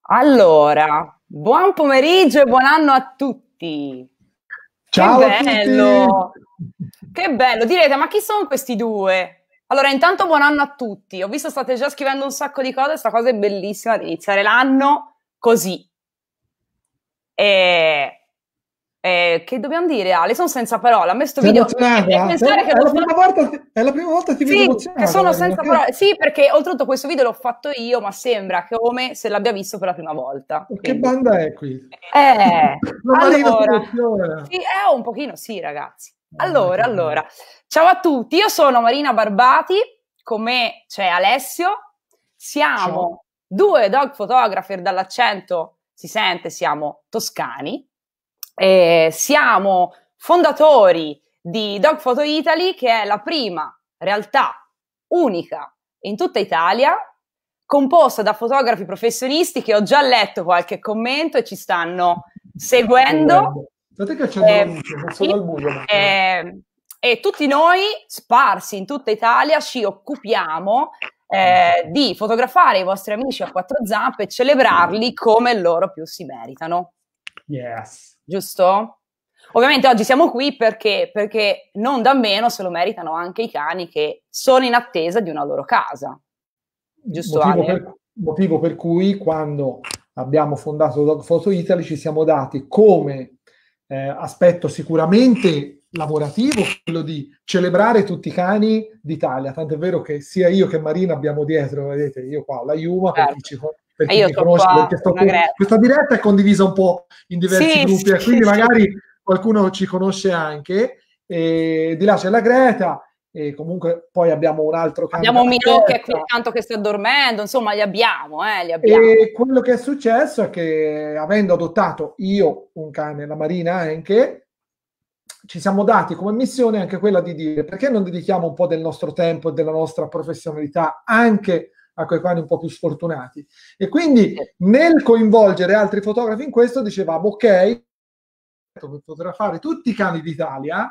Allora, buon pomeriggio e buon anno a tutti. Che Ciao a bello! tutti! Che bello! Direte, ma chi sono questi due? Allora, intanto buon anno a tutti. Ho visto state già scrivendo un sacco di cose, sta cosa è bellissima di iniziare l'anno così. E, che dobbiamo dire, Ale? Sono senza parole. A me sto Sei video e emozionata? pensare che l'ho fatto. È la prima volta che ti vedo Sì, che emozionata, sono Marina. senza parole. Sì, perché oltretutto questo video l'ho fatto io, ma sembra come se l'abbia visto per la prima volta. Che Quindi, banda è qui? La Marina si allora, emoziona. sì, un pochino sì, ragazzi. Allora, ciao a tutti. Io sono Marina Barbati, con me c'è Alessio. Ciao. Siamo due dog photographer, dall'accento si sente, siamo toscani. E siamo fondatori di Dog Photo Italy, che è la prima realtà unica in tutta Italia, composta da fotografi professionisti che ho già letto qualche commento e ci stanno seguendo. Aspetta che accendo la Eh, luce, non sì, sono al buio. e tutti noi, sparsi in tutta Italia, ci occupiamo di fotografare i vostri amici a quattro zampe e celebrarli come loro più si meritano. Yes. Giusto? Ovviamente oggi siamo qui perché non da meno se lo meritano anche i cani che sono in attesa di una loro casa. Giusto, Ale? Motivo per cui quando abbiamo fondato Dog Photo Italy ci siamo dati come aspetto sicuramente lavorativo quello di celebrare tutti i cani d'Italia. Tant'è vero che sia io che Marina abbiamo dietro, vedete, io qua la Yuma Certo. per E chi io mi ho conosce, qua perché una Greta. questa diretta è condivisa un po' in diversi Sì, gruppi e sì, quindi sì. magari qualcuno ci conosce anche. E di là c'è la Greta. E comunque poi abbiamo un altro cane Abbiamo un a Minò che è qui terra. accanto che sta dormendo, insomma, li abbiamo, li abbiamo. E quello che è successo è che, avendo adottato io un cane, la Marina anche, ci siamo dati come missione anche quella di dire perché non dedichiamo un po' del nostro tempo e della nostra professionalità anche a quei cani un po' più sfortunati. E quindi Sì. nel coinvolgere altri fotografi in questo dicevamo ok, potrà fare tutti i cani d'Italia,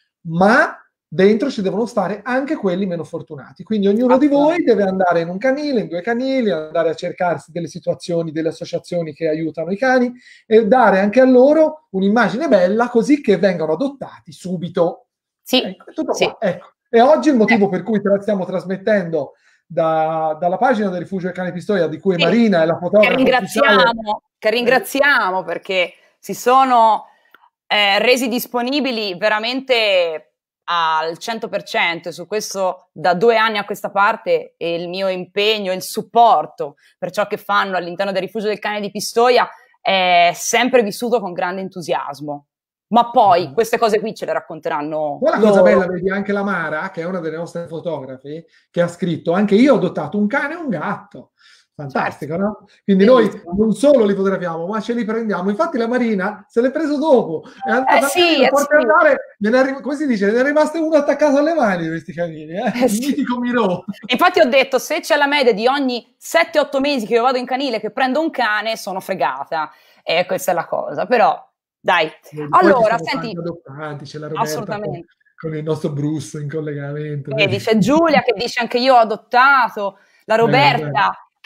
ma dentro ci devono stare anche quelli meno fortunati. Quindi ognuno di voi Assolutamente. deve andare in un canile, in due canili, andare a cercarsi delle situazioni, delle associazioni che aiutano i cani e dare anche a loro un'immagine bella così che vengano adottati subito. Sì, Ecco, è tutto sì. qua. Ecco. E oggi il motivo per cui te la stiamo trasmettendo dalla pagina del Rifugio del Cane Pistoia, di cui Sì, Marina è la fotografa ufficiale. che ringraziamo perché si sono resi disponibili veramente al 100% e su questo da 2 anni a questa parte e il mio impegno, il supporto per ciò che fanno all'interno del Rifugio del Cane di Pistoia è sempre vissuto con grande entusiasmo. Ma poi queste cose qui ce le racconteranno Poi la cosa bella, loro. vedi, anche la Mara, che è una delle nostre fotografe, che ha scritto, anche io ho adottato un cane e un gatto. Certo, Fantastico, no? Quindi noi bellissimo. non solo li fotografiamo, ma ce li prendiamo. Infatti la Marina se l'è preso dopo, è andata a Sì, canile, porta a sì. andare, come si dice, ne è rimasto uno attaccato alle mani questi canini, il Sì. mitico Miro. Infatti ho detto, se c'è la media di ogni 7-8 mesi che io vado in canile che prendo un cane, sono fregata. E questa è la cosa. Però, dai. Poi ci Allora, sono tanti senti, adottanti, c'è la Roberta assolutamente. con il nostro Bruce in collegamento. Vedi, c'è Giulia che dice anche io ho adottato, Beh.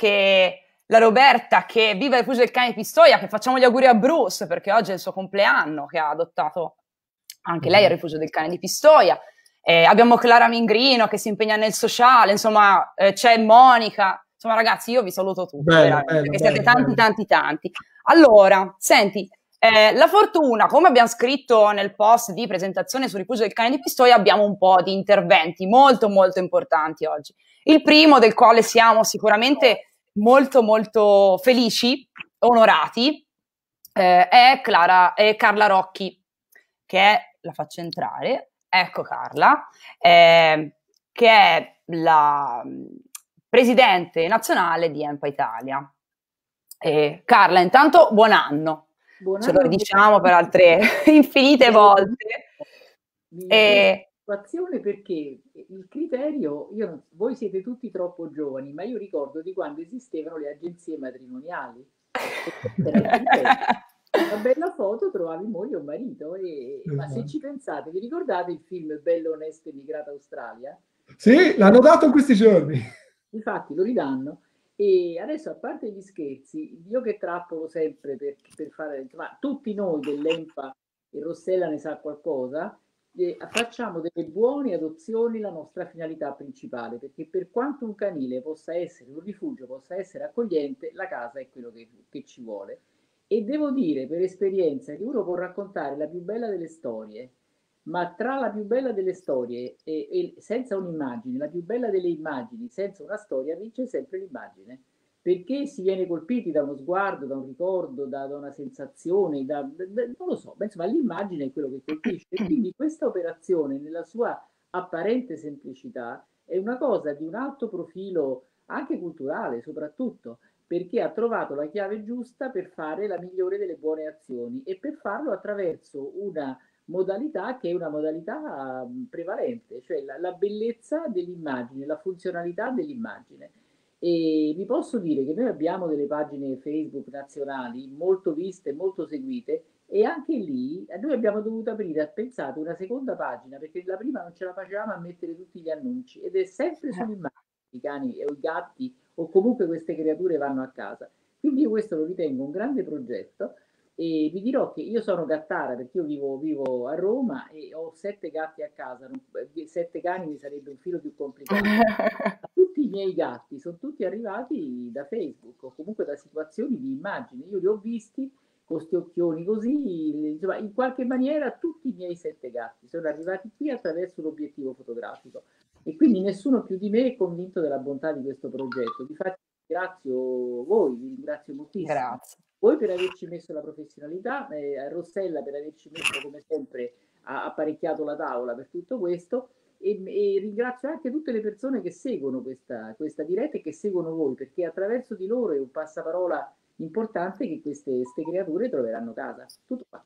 La Roberta che vive al Rifugio del Cane di Pistoia, che facciamo gli auguri a Bruce perché oggi è il suo compleanno, che ha adottato anche lei al Rifugio del Cane di Pistoia. Abbiamo Clara Mingrino che si impegna nel sociale, insomma, c'è Monica. Insomma, ragazzi, io vi saluto tutti, Bello, veramente, bello, perché siete bello, tanti, bello. tanti, tanti. Allora, senti, la fortuna, come abbiamo scritto nel post di presentazione sul Rifugio del Cane di Pistoia, abbiamo un po' di interventi molto, molto importanti oggi. Il primo, del quale siamo sicuramente molto, molto felici, onorati, è Carla Rocchi, che è, la faccio entrare, ecco Carla, che è la presidente nazionale di EMPA Italia. Carla, intanto buon anno, Buon ce lo anno a voi. ridiciamo per altre infinite volte. Mi prende E, preoccupazione perché il criterio, voi siete tutti troppo giovani, ma io ricordo di quando esistevano le agenzie matrimoniali. E questo era il criterio. Una bella foto trovavi moglie o marito. Ma se ci pensate, vi ricordate il film Bello, Onesto, Emigrato Australia? Sì, l'hanno dato in questi giorni. Infatti lo ridanno. E adesso, a parte gli scherzi, io che trappolo sempre per fare, insomma, tutti noi dell'EMPA, e Rossella ne sa qualcosa, facciamo delle buone adozioni la nostra finalità principale, perché per quanto un canile possa essere un rifugio, possa essere accogliente, la casa è quello che ci vuole. E devo dire per esperienza che uno può raccontare la più bella delle storie, ma tra la più bella delle storie e senza un'immagine, la più bella delle immagini senza una storia, vince sempre l'immagine. Perché si viene colpiti da uno sguardo, da un ricordo, da una sensazione, non lo so, ma insomma l'immagine è quello che colpisce. E quindi questa operazione, nella sua apparente semplicità, è una cosa di un alto profilo anche culturale, soprattutto perché ha trovato la chiave giusta per fare la migliore delle buone azioni e per farlo attraverso una modalità che è una modalità prevalente, cioè la bellezza dell'immagine, la funzionalità dell'immagine. E vi posso dire che noi abbiamo delle pagine Facebook nazionali molto viste, molto seguite, e anche lì noi abbiamo dovuto aprire, pensate, una seconda pagina perché la prima non ce la facevamo a mettere tutti gli annunci ed è sempre sull'immagine, i cani o i gatti o comunque queste creature vanno a casa. Quindi io questo lo ritengo un grande progetto e vi dirò che io sono gattara perché io vivo a Roma e ho 7 gatti a casa, 7 cani mi sarebbe un filo più complicato. Tutti i miei gatti sono tutti arrivati da Facebook o comunque da situazioni di immagine. Io li ho visti con questi occhioni così, insomma, in qualche maniera tutti i miei 7 gatti sono arrivati qui attraverso l'obiettivo fotografico e quindi nessuno più di me è convinto della bontà di questo progetto. Difatti ringrazio voi, vi ringrazio moltissimo. Grazie. Voi per averci messo la professionalità, Rossella per averci messo come sempre apparecchiato la tavola per tutto questo e ringrazio anche tutte le persone che seguono questa diretta e che seguono voi perché attraverso di loro è un passaparola importante che queste creature troveranno casa. Tutto qua.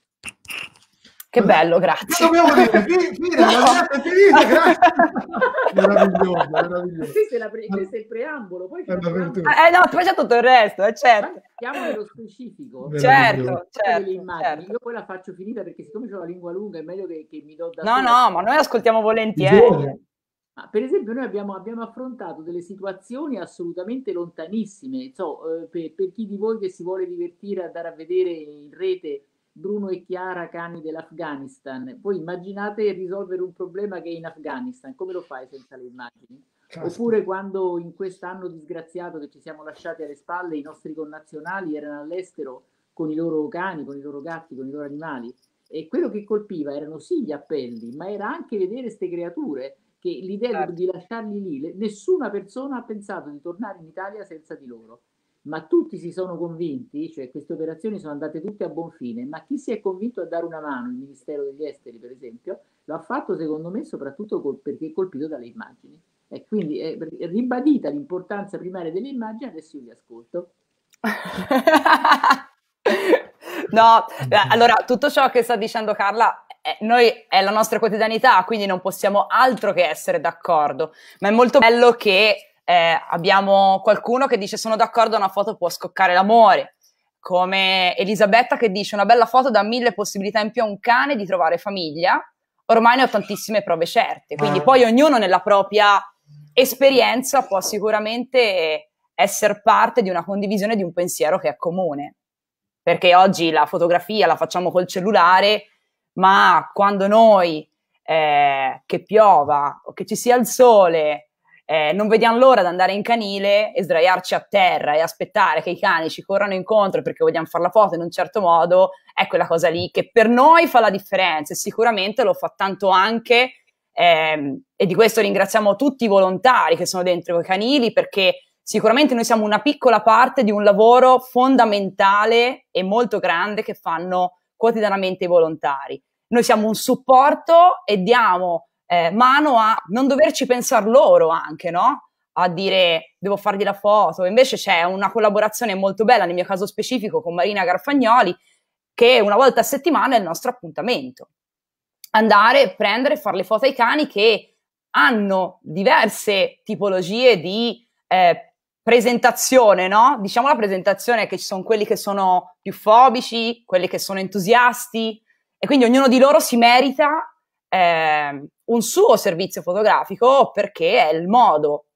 Che bello, grazie. Dobbiamo dire, fine, la diretta è finita, grazie. Meraviglioso, meraviglioso. Questo è il preambolo, poi no, poi c'è tutto il resto, certo. Andiamo nello specifico. Certo. Io poi la faccio finita perché siccome ho la lingua lunga è meglio che mi do da No, ma noi ascoltiamo volentieri. Ma per esempio noi abbiamo affrontato delle situazioni assolutamente lontanissime, per chi di voi che si vuole divertire a andare a vedere in rete Bruno e Chiara, cani dell'Afghanistan. Voi immaginate risolvere un problema che è in Afghanistan, come lo fai senza le immagini? Oppure quando in quest'anno disgraziato che ci siamo lasciati alle spalle i nostri connazionali erano all'estero con i loro cani, con i loro gatti, con i loro animali. E quello che colpiva erano sì gli appelli, ma era anche vedere queste creature, che l'idea di lasciarli lì, nessuna persona ha pensato di tornare in Italia senza di loro. Ma tutti si sono convinti, cioè queste operazioni sono andate tutte a buon fine, ma chi si è convinto a dare una mano, il Ministero degli Esteri per esempio, lo ha fatto secondo me soprattutto perché è colpito dalle immagini. E quindi è ribadita l'importanza primaria delle immagini, adesso io vi ascolto. No, allora tutto ciò che sta dicendo Carla noi è la nostra quotidianità, quindi non possiamo altro che essere d'accordo, ma è molto bello che abbiamo qualcuno che dice sono d'accordo, una foto può scoccare l'amore, come Elisabetta che dice una bella foto dà 1000 possibilità in più a un cane di trovare famiglia, ormai ne ho tantissime prove certe, quindi poi ognuno nella propria esperienza può sicuramente essere parte di una condivisione di un pensiero che è comune, perché oggi la fotografia la facciamo col cellulare, ma quando noi che piova o che ci sia il sole non vediamo l'ora di andare in canile e sdraiarci a terra e aspettare che i cani ci corrano incontro perché vogliamo fare la foto in un certo modo, è quella cosa lì che per noi fa la differenza e sicuramente lo fa tanto anche, e di questo ringraziamo tutti i volontari che sono dentro i canili, perché sicuramente noi siamo una piccola parte di un lavoro fondamentale e molto grande che fanno quotidianamente i volontari. Noi siamo un supporto e diamo mano a non doverci pensare loro anche, no? A dire devo fargli la foto, invece c'è una collaborazione molto bella, nel mio caso specifico con Marina Garfagnoli, che una volta a settimana è il nostro appuntamento. Andare, prendere, fare le foto ai cani che hanno diverse tipologie di presentazione, no? Diciamo la presentazione che ci sono quelli che sono più fobici, quelli che sono entusiasti e quindi ognuno di loro si merita un suo servizio fotografico perché è il modo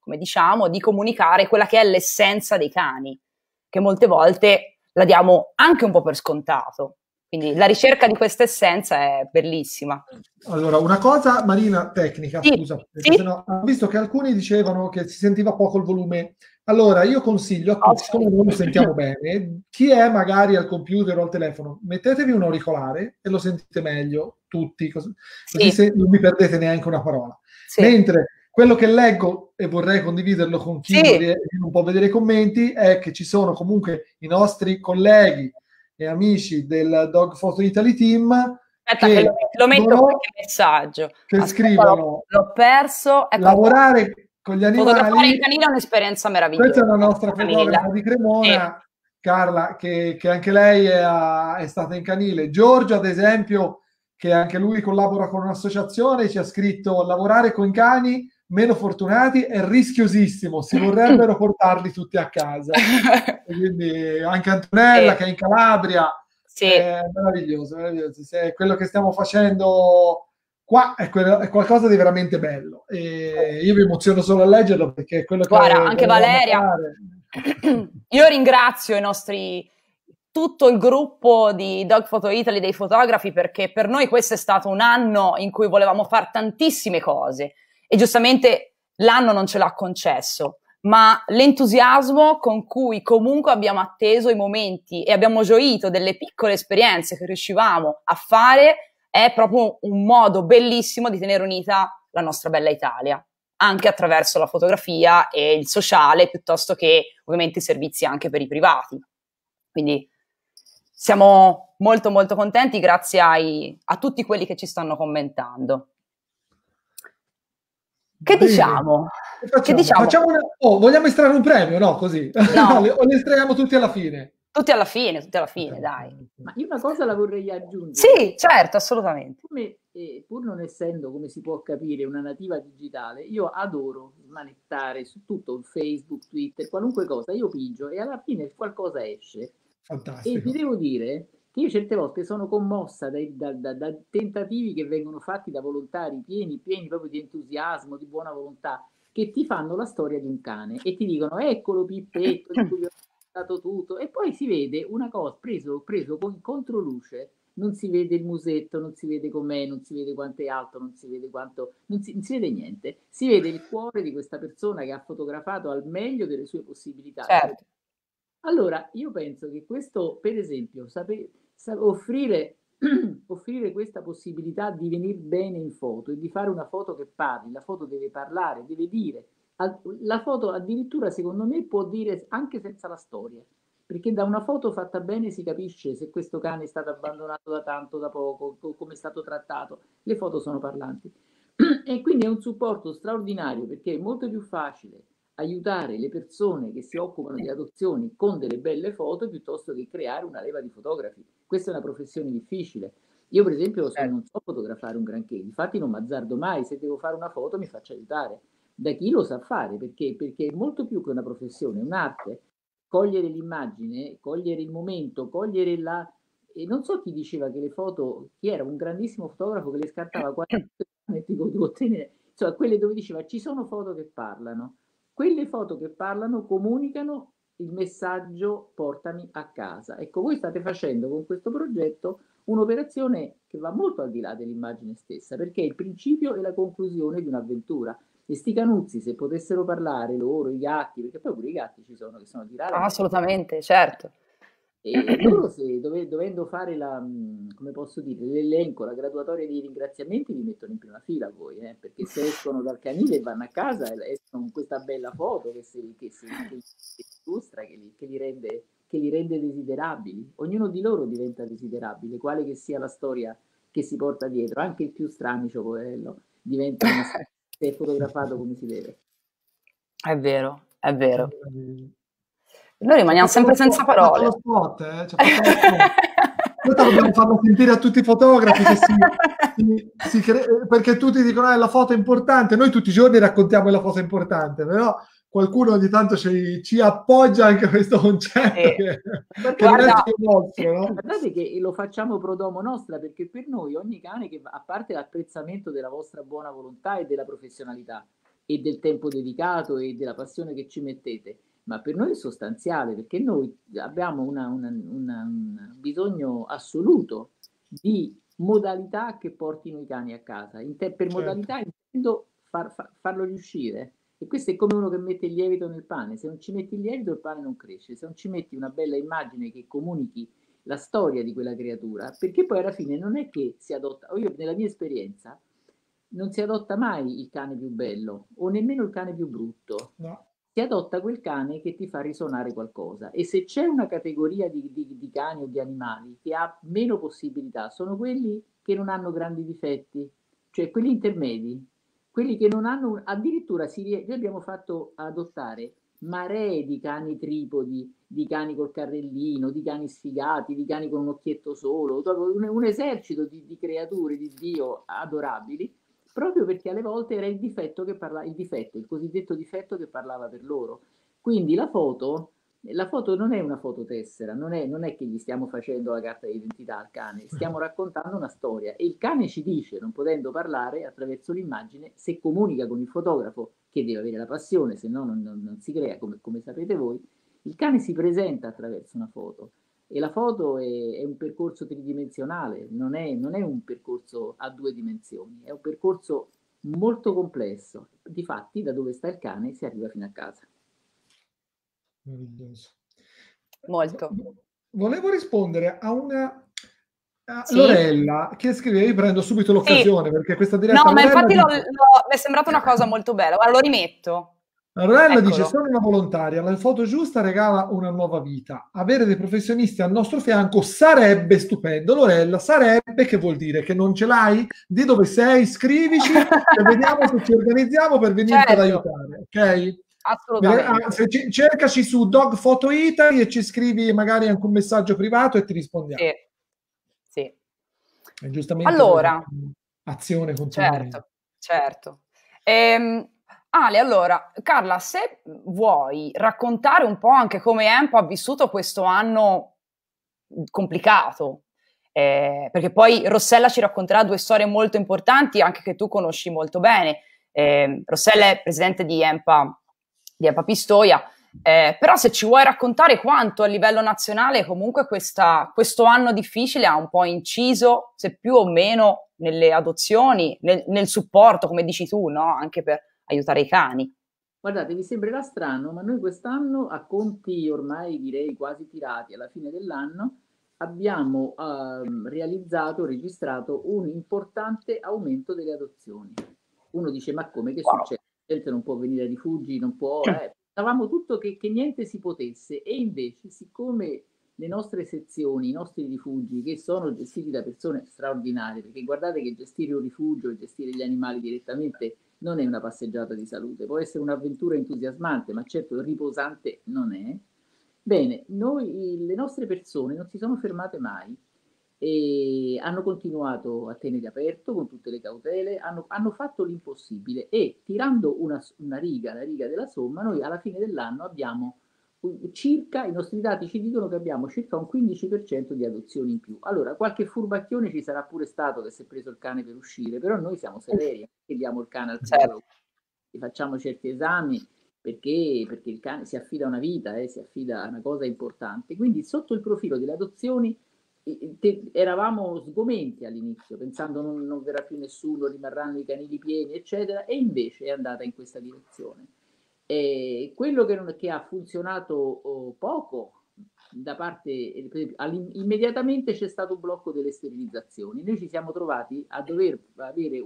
come diciamo, di comunicare quella che è l'essenza dei cani, che molte volte la diamo anche un po' per scontato. Quindi la ricerca di questa essenza è bellissima. Allora, una cosa, Marina, tecnica, Sì, scusa, perché sì. sennò, ho visto che alcuni dicevano che si sentiva poco il volume. Allora, io consiglio a tutti, siccome noi lo sentiamo bene, chi è magari al computer o al telefono, mettetevi un auricolare e lo sentite meglio, tutti, così non mi perdete neanche una parola. Sì. Mentre quello che leggo, e vorrei condividerlo con chi non può vedere i commenti, è che ci sono comunque i nostri colleghi e amici del Dog Photo Italy Team. Aspetta, che lo metto qualche messaggio. Che scrivono: l'ho perso. Ecco, lavorare con gli animali. Fotografare in canile è un'esperienza meravigliosa. Questa è la nostra fotografa di Cremona, Carla, che anche lei è stata in canile. Giorgio, ad esempio, che anche lui collabora con un'associazione, ci ha scritto: lavorare con i cani meno fortunati è rischiosissimo, si vorrebbero portarli tutti a casa. Quindi anche Antonella, che è in Calabria, è meraviglioso, meraviglioso. Quello che stiamo facendo qua è qualcosa di veramente bello, e io mi emoziono solo a leggerlo, perché è quello che anche Valeria, io ringrazio tutto il gruppo di Dog Photo Italy, dei fotografi, perché per noi questo è stato un anno in cui volevamo fare tantissime cose e giustamente l'anno non ce l'ha concesso, ma l'entusiasmo con cui comunque abbiamo atteso i momenti e abbiamo gioito delle piccole esperienze che riuscivamo a fare è proprio un modo bellissimo di tenere unita la nostra bella Italia, anche attraverso la fotografia e il sociale, piuttosto che ovviamente i servizi anche per i privati. Quindi siamo molto molto contenti, grazie a tutti quelli che ci stanno commentando. Che diciamo? Facciamo vogliamo estrarre un premio? No, così. No. O li estraiamo tutti alla fine? Tutti alla fine, dai. Ma io una cosa la vorrei aggiungere. Sì, certo, assolutamente. Come, pur non essendo, come si può capire, una nativa digitale, io adoro smanettare su tutto Facebook, Twitter, qualunque cosa, io pigio e alla fine qualcosa esce. Fantastico. E ti devo dire che io certe volte sono commossa da tentativi che vengono fatti da volontari pieni proprio di entusiasmo, di buona volontà, che ti fanno la storia di un cane e ti dicono: eccolo Pippetto, di cui vi ho dato tutto, e poi si vede una cosa preso con controluce, non si vede il musetto, non si vede com'è, non si vede quanto è alto, non si vede quanto, non si vede niente, si vede il cuore di questa persona che ha fotografato al meglio delle sue possibilità. Certo. Allora, io penso che questo, per esempio, offrire questa possibilità di venire bene in foto e di fare una foto che parli, la foto deve parlare, deve dire. La foto addirittura, secondo me, può dire anche senza la storia, perché da una foto fatta bene si capisce se questo cane è stato abbandonato da tanto, da poco, come è stato trattato. Le foto sono parlanti. E quindi è un supporto straordinario, perché è molto più facile aiutare le persone che si occupano di adozioni con delle belle foto piuttosto che creare una leva di fotografi. Questa è una professione difficile. Io per esempio non so fotografare un granché, infatti non mi azzardo mai, se devo fare una foto mi faccio aiutare da chi lo sa fare, perché è molto più che una professione, è un'arte. Cogliere l'immagine, cogliere il momento, cogliere la... E non so chi diceva che le foto, chi era un grandissimo fotografo che le scattava 40 ottenere, insomma quelle dove diceva ci sono foto che parlano. Quelle foto che parlano comunicano il messaggio portami a casa. Ecco, voi state facendo con questo progetto un'operazione che va molto al di là dell'immagine stessa, perché è il principio e la conclusione di un'avventura. E sti canuzzi, se potessero parlare loro, i gatti, perché poi pure i gatti ci sono, che sono di rara. Assolutamente, certo. E loro, se dovendo fare come posso dire, l'elenco, la graduatoria dei ringraziamenti, vi mettono in prima fila voi, perché se escono dal canile e vanno a casa, escono con questa bella foto che illustra, che li rende desiderabili. Ognuno di loro diventa desiderabile, quale che sia la storia che si porta dietro, anche il più stramicio poverello diventa una storia se è fotografato come si deve. È vero, è vero. Noi rimaniamo sempre senza parole. Spot. Questo dobbiamo farlo sentire a tutti i fotografi perché tutti dicono la foto è importante. Noi tutti i giorni raccontiamo la foto importante, però qualcuno ogni tanto ci appoggia anche questo concetto che non è il nostro, no? Guardate che lo facciamo pro domo nostra, perché per noi ogni cane, che a parte l'apprezzamento della vostra buona volontà e della professionalità, e del tempo dedicato e della passione che ci mettete, ma per noi è sostanziale, perché noi abbiamo un bisogno assoluto di modalità che portino i cani a casa. Per modalità intendo farlo riuscire. E questo è come uno che mette il lievito nel pane: se non ci metti il lievito il pane non cresce, se non ci metti una bella immagine che comunichi la storia di quella creatura, perché poi alla fine non è che si adotta, o io nella mia esperienza non si adotta mai il cane più bello o nemmeno il cane più brutto. No. Si adotta quel cane che ti fa risuonare qualcosa, e se c'è una categoria di cani o di animali che ha meno possibilità, sono quelli che non hanno grandi difetti, cioè quelli intermedi, quelli che non hanno, addirittura noi abbiamo fatto adottare maree di cani tripodi, di cani col carrellino, di cani sfigati, di cani con un occhietto solo, un esercito di creature di Dio adorabili, proprio perché alle volte era il difetto che parlava, il cosiddetto difetto che parlava per loro. Quindi la foto non è una fototessera, non è che gli stiamo facendo la carta d'identità al cane, stiamo raccontando una storia, e il cane ci dice, non potendo parlare, attraverso l'immagine, se comunica con il fotografo, che deve avere la passione, se no non si crea, come sapete voi, il cane si presenta attraverso una foto. E la foto è un percorso tridimensionale, non è un percorso a 2 dimensioni, è un percorso molto complesso. Difatti, da dove sta il cane si arriva fino a casa. Meraviglioso. Molto. Volevo rispondere a una Sì? Lorella che scrive, io prendo subito l'occasione, perché questa diretta No, ma Lorella infatti dice, mi è sembrata una cosa molto bella. Guarda, lo rimetto. Lorella dice: Eccolo. sono una volontaria, la foto giusta regala una nuova vita. Avere dei professionisti al nostro fianco sarebbe stupendo. Lorella, sarebbe, che vuol dire? Che non ce l'hai? Di dove sei? Scrivici e vediamo se ci organizziamo per venirti ad Certo, aiutare, ok? assolutamente. Cercaci su Dog Photo Italy e ci scrivi magari anche un messaggio privato e ti rispondiamo. Sì, sì. E giustamente noi Allora, facciamo azione continuamente. certo, certo. Ale, allora, Carla, se vuoi raccontare un po' anche come EMPO ha vissuto questo anno complicato, perché poi Rossella ci racconterà 2 storie molto importanti, anche che tu conosci molto bene. Rossella è presidente di EMPA Pistoia, però se ci vuoi raccontare quanto a livello nazionale comunque questo anno difficile ha un po' inciso, se più o meno, nelle adozioni, nel supporto, come dici tu, no? Anche per aiutare i cani. Guardate, vi sembrerà strano, ma noi quest'anno, a conti ormai direi quasi tirati alla fine dell'anno, abbiamo registrato un importante aumento delle adozioni. Uno dice: ma come, che Wow. succede? La gente non può venire ai rifugi, non può... Pensavamo tutto che niente si potesse, e invece, siccome le nostre sezioni, i nostri rifugi, che sono gestiti da persone straordinarie, perché guardate che gestire un rifugio e gestire gli animali direttamente non è una passeggiata di salute, può essere un'avventura entusiasmante, ma certo riposante non è. Bene, le nostre persone non si sono fermate mai e hanno continuato a tenere aperto con tutte le cautele, hanno fatto l'impossibile, e tirando una riga, la riga della somma, noi alla fine dell'anno abbiamo circa, i nostri dati ci dicono che abbiamo circa un 15% di adozioni in più. Allora, qualche furbacchione ci sarà pure stato che si è preso il cane per uscire, però noi siamo severi, che diamo il cane al psicologo, facciamo certi esami, perché il cane si affida a una vita, si affida a una cosa importante. Quindi sotto il profilo delle adozioni eravamo sgomenti all'inizio, pensando non verrà più nessuno, rimarranno i canili pieni, eccetera, e invece è andata in questa direzione. Quello che ha funzionato poco da parte, per esempio, immediatamente c'è stato un blocco delle sterilizzazioni. Noi ci siamo trovati a dover avere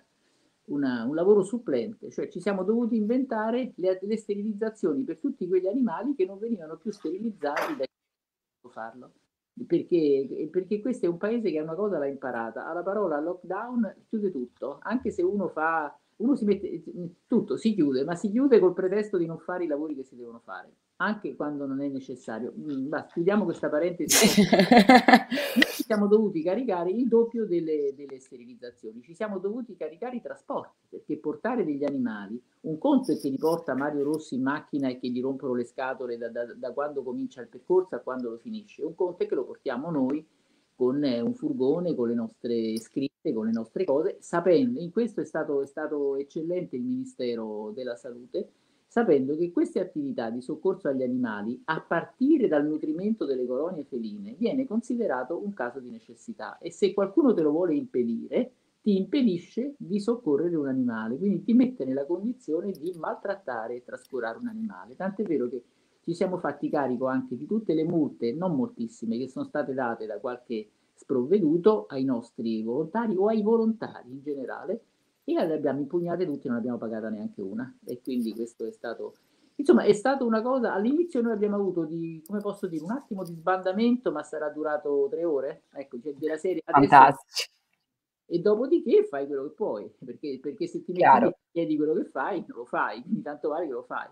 un lavoro supplente, cioè ci siamo dovuti inventare le sterilizzazioni per tutti quegli animali che non venivano più sterilizzati da farlo. Perché questo è un paese che una cosa l'ha imparata: alla parola lockdown chiude tutto, anche se uno si mette tutto, si chiude, ma si chiude col pretesto di non fare i lavori che si devono fare, anche quando non è necessario. Basta, chiudiamo questa parentesi. Noi ci siamo dovuti caricare il doppio delle sterilizzazioni, ci siamo dovuti caricare i trasporti, perché portare degli animali, un conto è che li porta Mario Rossi in macchina e che gli rompono le scatole da quando comincia il percorso a quando lo finisce, un conto è che lo portiamo noi con un furgone, con le nostre scritte, con le nostre cose, sapendo, in questo è stato eccellente il Ministero della Salute, sapendo che queste attività di soccorso agli animali, a partire dal nutrimento delle colonie feline, viene considerato un caso di necessità e se qualcuno te lo vuole impedire, ti impedisce di soccorrere un animale, quindi ti mette nella condizione di maltrattare e trascurare un animale. Tant'è vero che ci siamo fatti carico anche di tutte le multe, non moltissime, che sono state date da qualche sprovveduto ai nostri volontari o ai volontari in generale e le abbiamo impugnate tutte, non abbiamo pagata neanche una. E quindi questo è stato, insomma, è stata una cosa, all'inizio noi abbiamo avuto come posso dire, un attimo di sbandamento, ma sarà durato 3 ore, ecco, cioè della serie adesso. Fantastici. E dopodiché fai quello che puoi, perché se ti metti Chiaro. e chiedi quello che fai, non lo fai, quindi tanto vale che lo fai.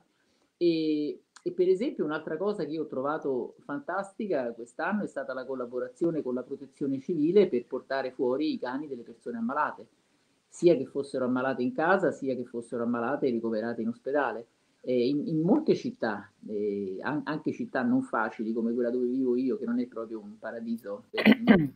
E per esempio un'altra cosa che io ho trovato fantastica quest'anno è stata la collaborazione con la Protezione Civile per portare fuori i cani delle persone ammalate, sia che fossero ammalate in casa, sia che fossero ammalate e ricoverate in ospedale. In molte città, anche città non facili come quella dove vivo io, che non è proprio un paradiso per noi,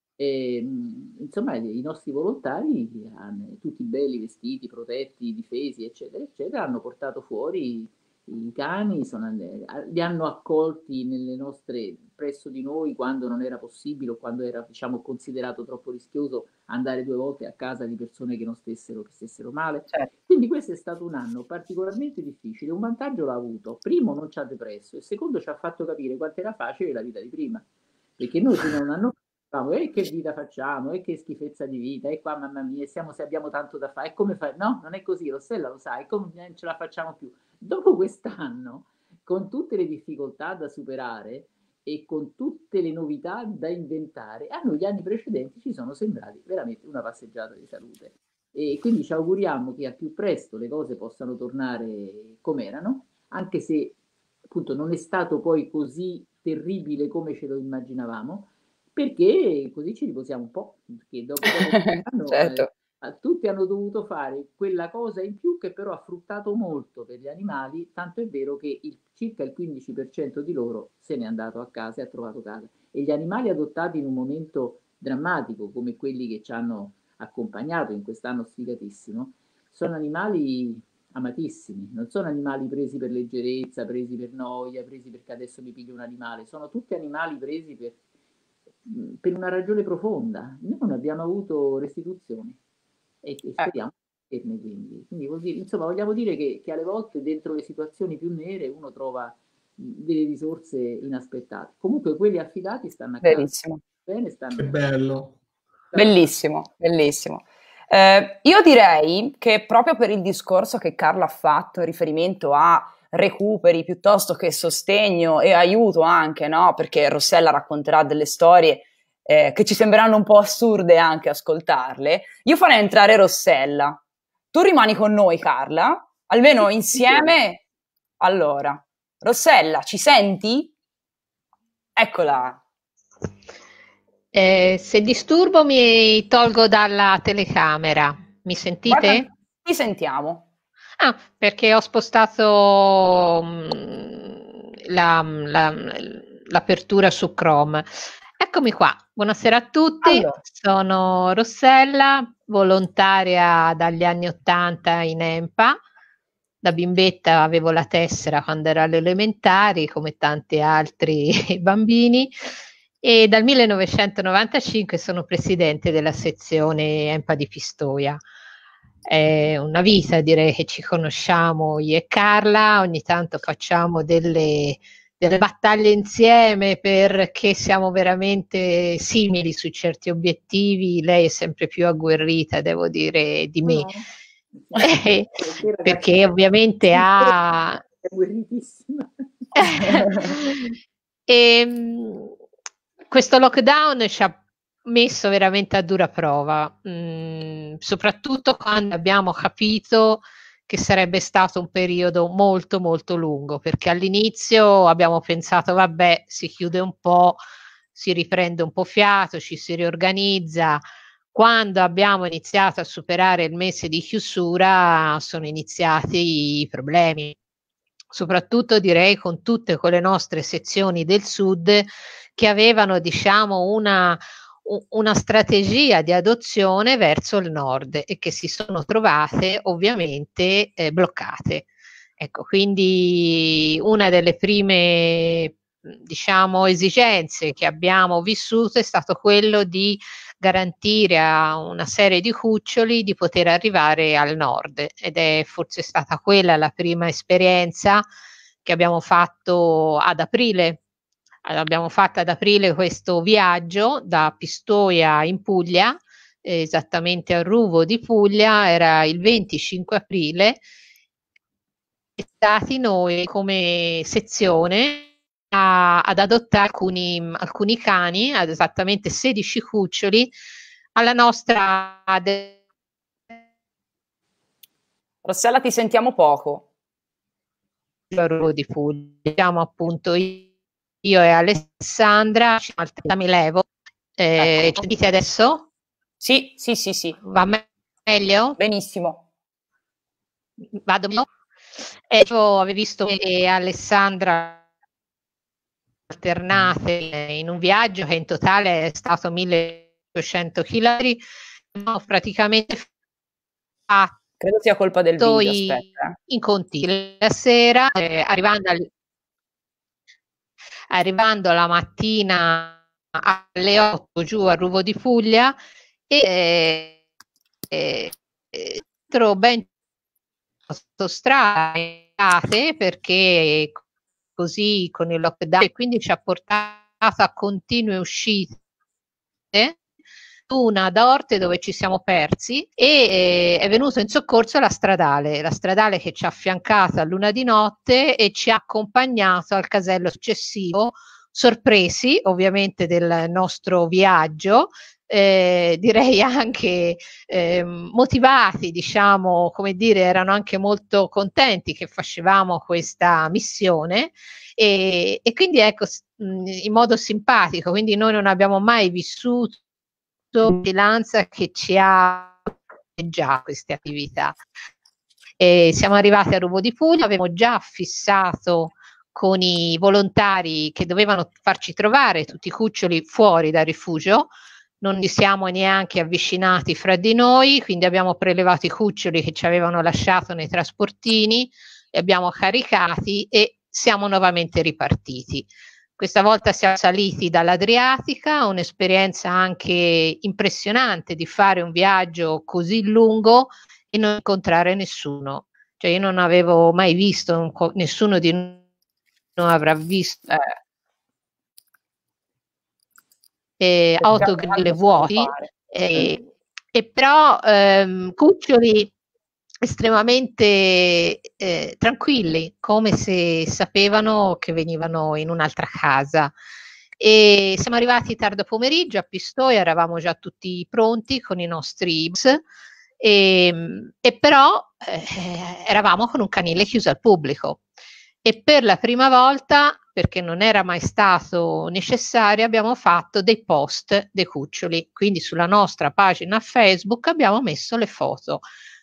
insomma, i nostri volontari, tutti belli, vestiti, protetti, difesi, eccetera, eccetera, hanno portato fuori i cani, li hanno accolti nelle nostre, presso di noi quando non era possibile o quando era, diciamo, considerato troppo rischioso andare 2 volte a casa di persone che stessero male. Certo. Quindi questo è stato un anno particolarmente difficile. Un vantaggio l'ha avuto: primo, non ci ha depresso, e secondo, ci ha fatto capire quanto era facile la vita di prima, perché noi fino a un anno e che vita facciamo, e che schifezza di vita, e qua mamma mia, se abbiamo tanto da fare, e come fai? No, non è così, Rossella lo sai, come non ce la facciamo più. Dopo quest'anno, con tutte le difficoltà da superare e con tutte le novità da inventare, a noi gli anni precedenti ci sono sembrati veramente una passeggiata di salute. E quindi ci auguriamo che al più presto le cose possano tornare come erano, anche se appunto non è stato poi così terribile come ce lo immaginavamo, perché così ci riposiamo un po', perché dopo anno, Certo. tutti hanno dovuto fare quella cosa in più che però ha fruttato molto per gli animali, tanto è vero che circa il 15% di loro se n'è andato a casa e ha trovato casa. E gli animali adottati in un momento drammatico, come quelli che ci hanno accompagnato in quest'anno sfigatissimo, sono animali amatissimi, non sono animali presi per leggerezza, presi per noia, presi perché adesso mi piglio un animale, sono tutti animali presi per una ragione profonda. Noi non abbiamo avuto restituzioni e speriamo di averne, quindi vuol dire, insomma, vogliamo dire che alle volte dentro le situazioni più nere uno trova delle risorse inaspettate. Comunque quelli affidati stanno a casa. Verissimo. Bene, Che bello. Bellissimo, bellissimo. Io direi che proprio per il discorso che Carla ha fatto, in riferimento a recuperi piuttosto che sostegno e aiuto anche, no? Perché Rossella racconterà delle storie che ci sembreranno un po' assurde anche ascoltarle. Io farei entrare Rossella. Tu rimani con noi, Carla, almeno insieme. Allora, Rossella, ci senti? Eccola. Se disturbo mi tolgo dalla telecamera. Mi sentite? Guarda, ti sentiamo. Ah, perché ho spostato l'apertura su Chrome. Eccomi qua. Buonasera a tutti. Allora. Sono Rossella, volontaria dagli anni '80 in EMPA. Da bimbetta avevo la tessera quando ero alle elementari, come tanti altri bambini. E dal 1995 sono presidente della sezione EMPA di Pistoia. È una vita, direi, che ci conosciamo io e Carla, ogni tanto facciamo delle battaglie insieme perché siamo veramente simili su certi obiettivi. Lei è sempre più agguerrita, devo dire, di me. Perché ovviamente ha... È agguerritissima. Questo lockdown ci ha messo veramente a dura prova, soprattutto quando abbiamo capito che sarebbe stato un periodo molto molto lungo, perché all'inizio abbiamo pensato vabbè, si chiude un po', si riprende un po' fiato, ci si riorganizza. Quando abbiamo iniziato a superare il mese di chiusura sono iniziati i problemi. soprattutto direi con tutte quelle nostre sezioni del sud che avevano, diciamo, una strategia di adozione verso il nord e che si sono trovate ovviamente bloccate. Ecco, quindi una delle prime, diciamo, esigenze che abbiamo vissuto è stato quello di garantire a una serie di cuccioli di poter arrivare al nord, ed è forse stata quella la prima esperienza che abbiamo fatto ad aprile. Abbiamo fatto ad aprile questo viaggio da Pistoia in Puglia, esattamente a Ruvo di Puglia, era il 25 aprile, e stati noi come sezione ad adottare alcuni cani, ad esattamente 16 cuccioli, alla nostra... Rossella, ti sentiamo poco. Ruvo di Puglia. Siamo appunto io e Alessandra, mi levo. Ecco. Ci dite adesso? Sì, sì, sì, sì. Va meglio? Benissimo. Vado meglio? Io avevo visto che Alessandra alternate in un viaggio che in totale è stato 1500 km, praticamente fatto Credo sia colpa del video, aspetta. in continua la sera, arrivando la mattina alle 8 giù a Ruvo di Puglia e trovo ben autostrade perché così con il lockdown, e quindi ci ha portato a continue uscite, una ad Orte dove ci siamo persi, e è venuto in soccorso la stradale che ci ha affiancato a luna di notte e ci ha accompagnato al casello successivo, sorpresi ovviamente del nostro viaggio, direi anche motivati, diciamo, come dire, erano anche molto contenti che facevamo questa missione, e quindi ecco, in modo simpatico, quindi noi non abbiamo mai vissuto vigilanza che ci ha già queste attività. Siamo arrivati a Ruvo di Puglia, avevamo già fissato con i volontari che dovevano farci trovare tutti i cuccioli fuori dal rifugio, non li siamo neanche avvicinati fra di noi, quindi abbiamo prelevato i cuccioli che ci avevano lasciato nei trasportini, li abbiamo caricati e siamo nuovamente ripartiti. Questa volta siamo saliti dall'Adriatica, un'esperienza anche impressionante di fare un viaggio così lungo e non incontrare nessuno. Cioè io non avevo mai visto, nessuno di noi avrà visto autogrill vuoti, e però cuccioli estremamente tranquilli, come se sapevano che venivano in un'altra casa. E siamo arrivati tardo pomeriggio a Pistoia, eravamo già tutti pronti con i nostri bus, e però eravamo con un canile chiuso al pubblico, e per la prima volta, perché non era mai stato necessario, abbiamo fatto dei post dei cuccioli, quindi sulla nostra pagina Facebook abbiamo messo le foto.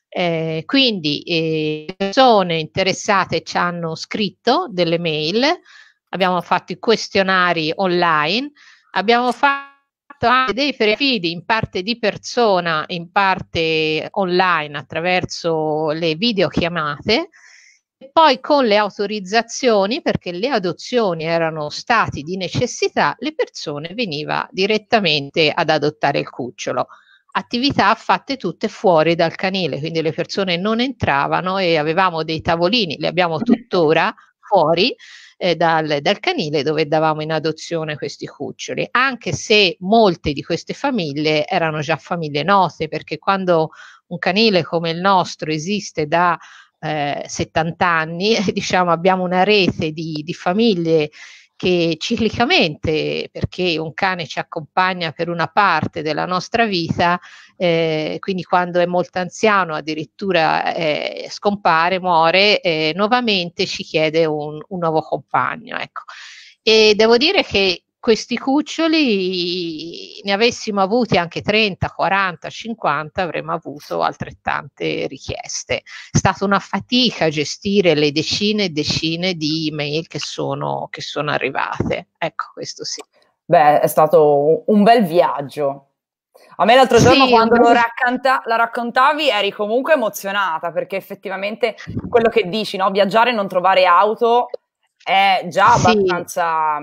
Quindi persone interessate ci hanno scritto delle mail, abbiamo fatto i questionari online, abbiamo fatto anche dei prefidi in parte di persona, in parte online attraverso le videochiamate, e poi con le autorizzazioni, perché le adozioni erano stati di necessità, le persone veniva direttamente ad adottare il cucciolo. Attività fatte tutte fuori dal canile, quindi le persone non entravano e avevamo dei tavolini, li abbiamo tuttora fuori dal canile dove davamo in adozione questi cuccioli, anche se molte di queste famiglie erano già famiglie note, perché quando un canile come il nostro esiste da 70 anni, diciamo, abbiamo una rete di famiglie che ciclicamente, perché un cane ci accompagna per una parte della nostra vita, quindi quando è molto anziano addirittura scompare, muore, nuovamente ci chiede un nuovo compagno. Ecco. E devo dire che questi cuccioli ne avessimo avuti anche 30, 40, 50, avremmo avuto altrettante richieste. È stata una fatica gestire le decine e decine di email che sono arrivate. Ecco, questo sì. Beh, è stato un bel viaggio. A me l'altro giorno quando la raccontavi eri comunque emozionata, perché effettivamente quello che dici, no? Viaggiare e non trovare auto è già abbastanza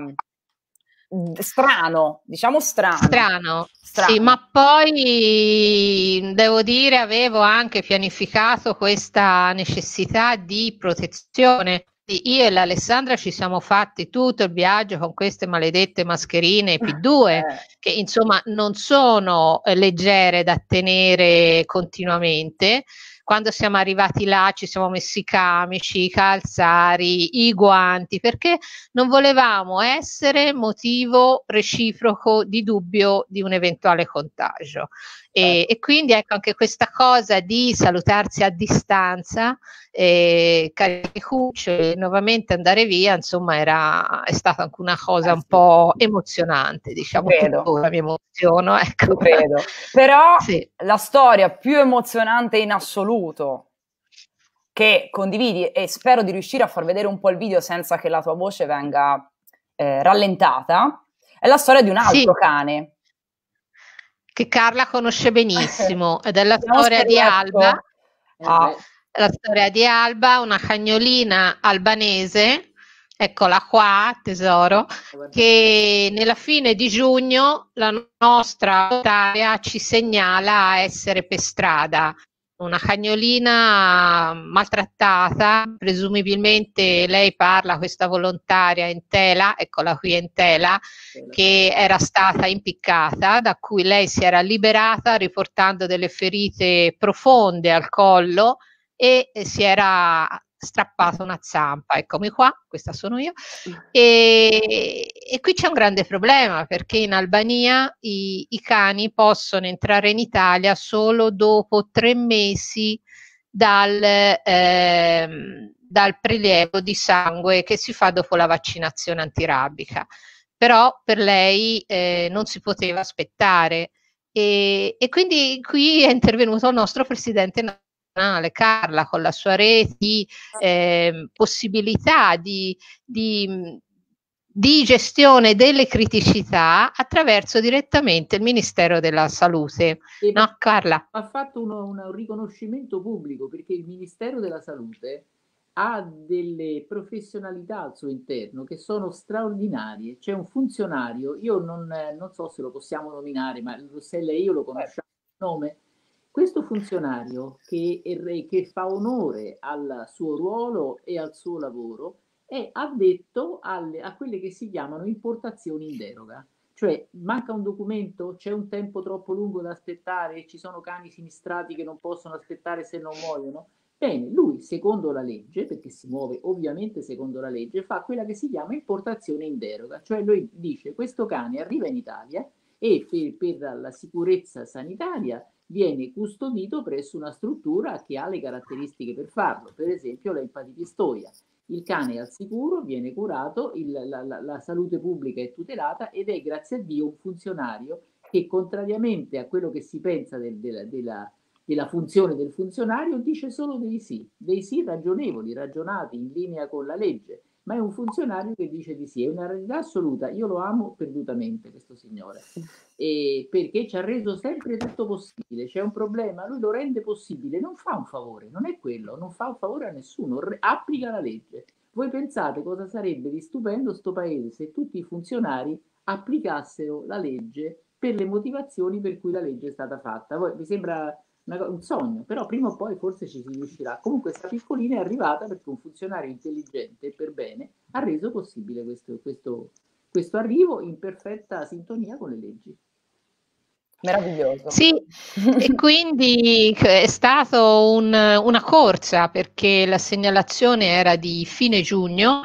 strano, diciamo strano. Sì, ma poi devo dire avevo anche pianificato questa necessità di protezione. Io e l'Alessandra ci siamo fatti tutto il viaggio con queste maledette mascherine P2 che insomma non sono leggere da tenere continuamente. Quando siamo arrivati là ci siamo messi i camici, i calzari, i guanti, perché non volevamo essere motivo reciproco di dubbio di un eventuale contagio. E quindi ecco anche questa cosa di salutarsi a distanza, caricuccio, nuovamente andare via, insomma è stata anche una cosa un po' emozionante, diciamo, tuttora mi emoziono, ecco. Credo. Però sì, la storia più emozionante in assoluto che condividi, e spero di riuscire a far vedere un po' il video senza che la tua voce venga rallentata, è la storia di un altro cane. Che Carla conosce benissimo, ed è la storia di Alba. La storia di Alba, una cagnolina albanese, eccola qua, tesoro, che nella fine di giugno la nostra volontaria ci segnala a essere per strada. Una cagnolina maltrattata, presumibilmente lei parla, questa volontaria in tela, eccola qui in tela, che era stata impiccata, da cui lei si era liberata riportando delle ferite profonde al collo e si era strappata una zampa. Eccomi qua, questa sono io. E qui c'è un grande problema, perché in Albania i cani possono entrare in Italia solo dopo 3 mesi dal prelievo di sangue che si fa dopo la vaccinazione antirabica. Però per lei non si poteva aspettare, e quindi qui è intervenuto il nostro presidente nazionale, Carla, con la sua rete di possibilità di gestione delle criticità attraverso direttamente il Ministero della Salute. No, Carla? Ha fatto un riconoscimento pubblico, perché il Ministero della Salute ha delle professionalità al suo interno che sono straordinarie. C'è un funzionario, io non so se lo possiamo nominare, ma Rossella e io lo conosciamo il nome. Questo funzionario che fa onore al suo ruolo e al suo lavoro è addetto a quelle che si chiamano importazioni in deroga. Cioè manca un documento, c'è un tempo troppo lungo da aspettare, ci sono cani sinistrati che non possono aspettare se non muoiono. Bene, lui secondo la legge, perché si muove ovviamente secondo la legge, fa quella che si chiama importazione in deroga. Cioè lui dice: questo cane arriva in Italia e per la sicurezza sanitaria viene custodito presso una struttura che ha le caratteristiche per farlo, per esempio l'empatipistoia. Il cane è al sicuro, viene curato, la salute pubblica è tutelata, ed è, grazie a Dio, un funzionario che, contrariamente a quello che si pensa della funzione del funzionario, dice solo dei sì ragionevoli, ragionati, in linea con la legge, ma è un funzionario che dice di sì. È una realtà assoluta. Io lo amo perdutamente, questo signore, perché ci ha reso sempre tutto possibile. C'è un problema, lui lo rende possibile, non fa un favore, non è quello, non fa un favore a nessuno, applica la legge. Voi pensate cosa sarebbe di stupendo sto paese se tutti i funzionari applicassero la legge per le motivazioni per cui la legge è stata fatta. Vi sembra un sogno, però prima o poi forse ci si riuscirà. Comunque questa piccolina è arrivata perché un funzionario intelligente, per bene, ha reso possibile questo arrivo in perfetta sintonia con le leggi. Meraviglioso. Sì, e quindi è stato una corsa, perché la segnalazione era di fine giugno,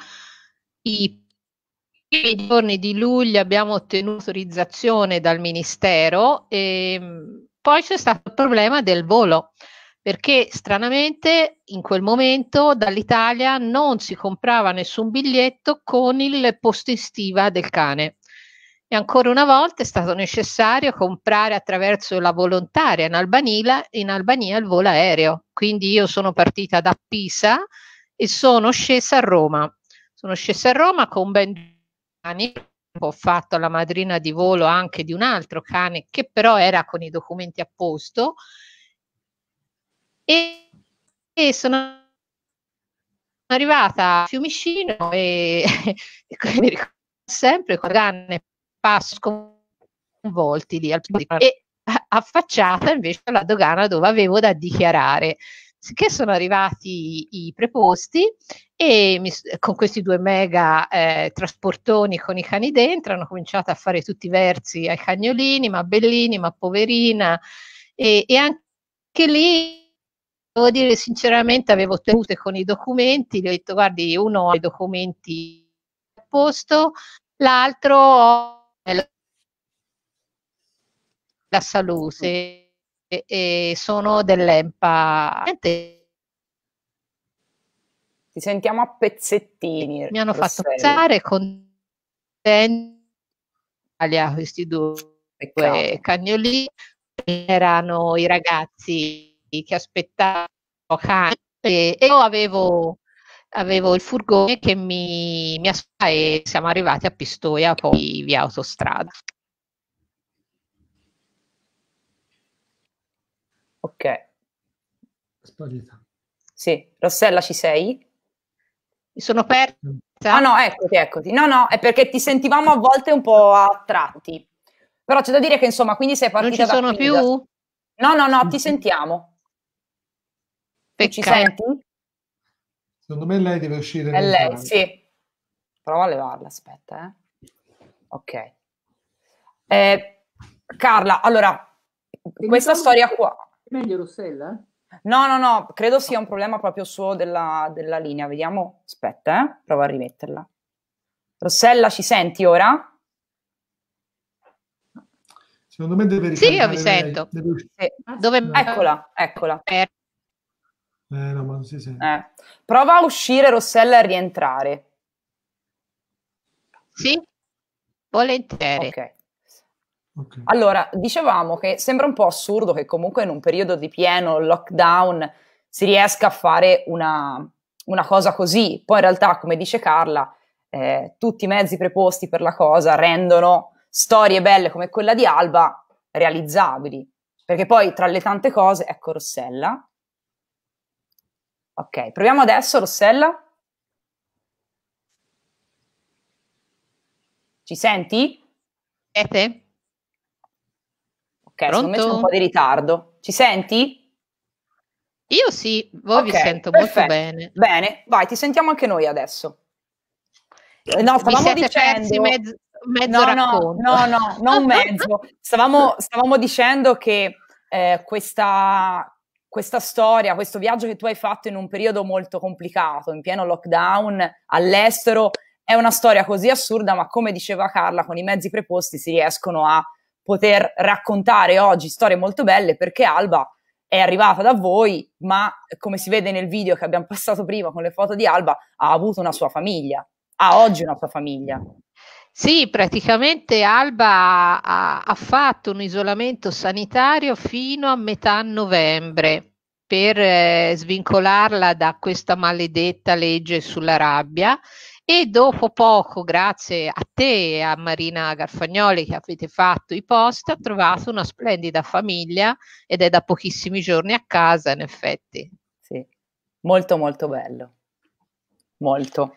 i primi giorni di luglio abbiamo ottenuto autorizzazione dal Ministero, e poi c'è stato il problema del volo, perché stranamente in quel momento dall'Italia non si comprava nessun biglietto con il posto estiva del cane. E ancora una volta è stato necessario comprare attraverso la volontaria in Albania il volo aereo. Quindi io sono partita da Pisa e sono scesa a Roma. Sono scesa a Roma con ben 2 anni. Ho fatto la madrina di volo anche di un altro cane che però era con i documenti a posto e sono arrivata a Fiumicino e mi ricordo sempre con canne passo sconvolti lì e affacciata invece alla dogana dove avevo da dichiarare. Che sono arrivati i preposti e con questi 2 mega trasportoni con i cani dentro hanno cominciato a fare tutti i versi ai cagnolini, ma bellini, ma poverina, e anche lì devo dire sinceramente avevo tenute con i documenti, gli ho detto guardi, uno ha i documenti a posto, l'altro la salute e sono dell'EMPA. Ti sentiamo a pezzettini. Mi hanno fatto Rossella. pensare con questi 2 cagnolini, erano i ragazzi che aspettavano cani e io avevo il furgone che mi aspettava e siamo arrivati a Pistoia, poi via autostrada. Ok. Sparita. Sì, Rossella, ci sei? Mi sono persa. Ah no, eccoti. No, è perché ti sentivamo a volte un po' a tratti. Però c'è da dire che insomma, quindi sei partita da Non ci sono più? No, ti sentiamo. Tu ci senti? Secondo me lei deve uscire. È lei, sì. Prova a levarla, aspetta. Ok. Carla, allora, questa storia qua... Meglio Rossella? No, credo sia un problema proprio suo della linea. Vediamo, aspetta, prova a rimetterla. Rossella, ci senti ora? Secondo me deve ricaricare. Sì, io vi sento. Dove... Eccola. No, ma non si sente. Prova a uscire, Rossella, e a rientrare. Sì, volentieri. Ok. Allora, dicevamo che sembra un po' assurdo che comunque in un periodo di pieno lockdown si riesca a fare una cosa così. Poi in realtà, come dice Carla, tutti i mezzi preposti per la cosa rendono storie belle come quella di Alba realizzabili. Perché poi tra le tante cose, ecco Rossella. Ok, proviamo adesso Rossella. Ci senti? Siete? Ok, secondo me c'è un po' di ritardo. Ci senti? Io sì, voi vi sento molto bene. Bene, vai, ti sentiamo anche noi adesso. No, stavamo dicendo... mezzo racconto. No, non mezzo. Stavamo dicendo che questa storia, questo viaggio che tu hai fatto in un periodo molto complicato, in pieno lockdown, all'estero, è una storia così assurda, ma come diceva Carla, con i mezzi preposti si riescono a poter raccontare oggi storie molto belle, perché Alba è arrivata da voi, ma come si vede nel video che abbiamo passato prima con le foto di Alba, ha avuto una sua famiglia, ha oggi una sua famiglia. Sì, praticamente Alba ha fatto un isolamento sanitario fino a metà novembre per svincolarla da questa maledetta legge sulla rabbia. E dopo poco, grazie a te e a Marina Garfagnoli che avete fatto i post, ha trovato una splendida famiglia ed è da pochissimi giorni a casa, in effetti. Sì, molto molto bello. Molto.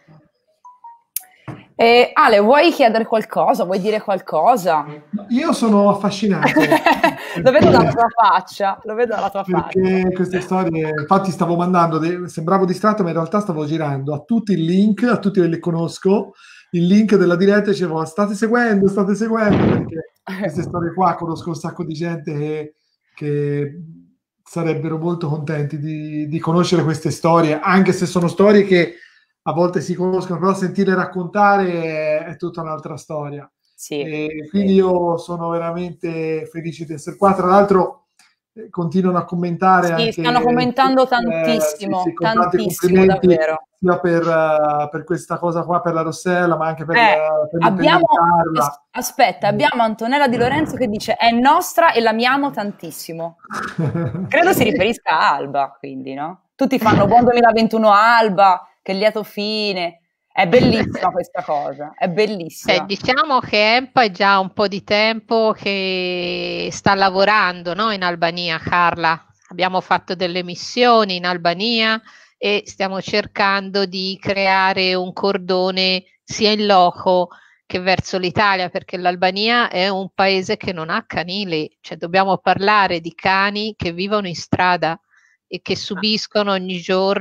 Ale, vuoi chiedere qualcosa? Vuoi dire qualcosa? Io sono affascinato. Lo vedo dalla tua faccia. Perché queste storie, infatti stavo mandando, sembravo distratto, ma in realtà stavo girando a tutti il link, a tutti che li conosco, il link della diretta e dicevo state seguendo, perché queste storie qua conosco un sacco di gente che sarebbero molto contenti di conoscere queste storie, anche se sono storie che a volte si conoscono, però sentire raccontare è tutta un'altra storia. Sì, e quindi io sono veramente felice di essere qua. Tra l'altro continuano a commentare Sì, anche, stanno commentando tantissimo, sì, con tanti tantissimo, complimenti davvero. sia per questa cosa qua, per la Rossella, ma anche per Abbiamo, l'implementarla. aspetta, abbiamo Antonella Di Lorenzo che dice è nostra e l'amiamo tantissimo. Credo si riferisca a Alba, quindi, no? Tutti fanno buon 2021 Alba, che lieto fine. È bellissima questa cosa, è bellissima. Diciamo che EMPA è già un po' di tempo che sta lavorando, no, in Albania, Carla. Abbiamo fatto delle missioni in Albania e stiamo cercando di creare un cordone sia in loco che verso l'Italia, perché l'Albania è un paese che non ha canili, cioè dobbiamo parlare di cani che vivono in strada e che subiscono ogni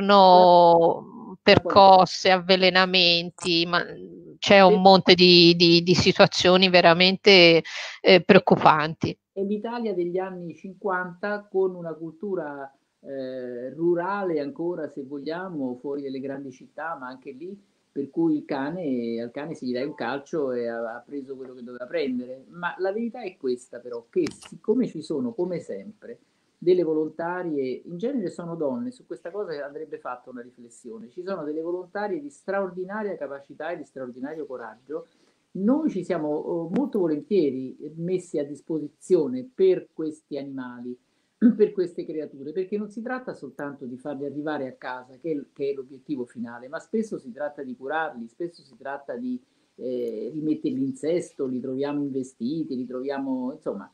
giorno percosse, avvelenamenti, ma c'è un monte di situazioni veramente preoccupanti. È l'Italia degli anni 50 con una cultura rurale ancora, se vogliamo, fuori dalle grandi città, ma anche lì, per cui al cane si gli dà un calcio e ha preso quello che doveva prendere. Ma la verità è questa però, che siccome ci sono, come sempre, delle volontarie, in genere sono donne, su questa cosa andrebbe fatta una riflessione, ci sono delle volontarie di straordinaria capacità e di straordinario coraggio. Noi ci siamo molto volentieri messi a disposizione per questi animali, per queste creature, perché non si tratta soltanto di farli arrivare a casa, che è l'obiettivo finale, ma spesso si tratta di curarli, spesso si tratta di rimetterli in sesto, li troviamo investiti, li troviamo, insomma.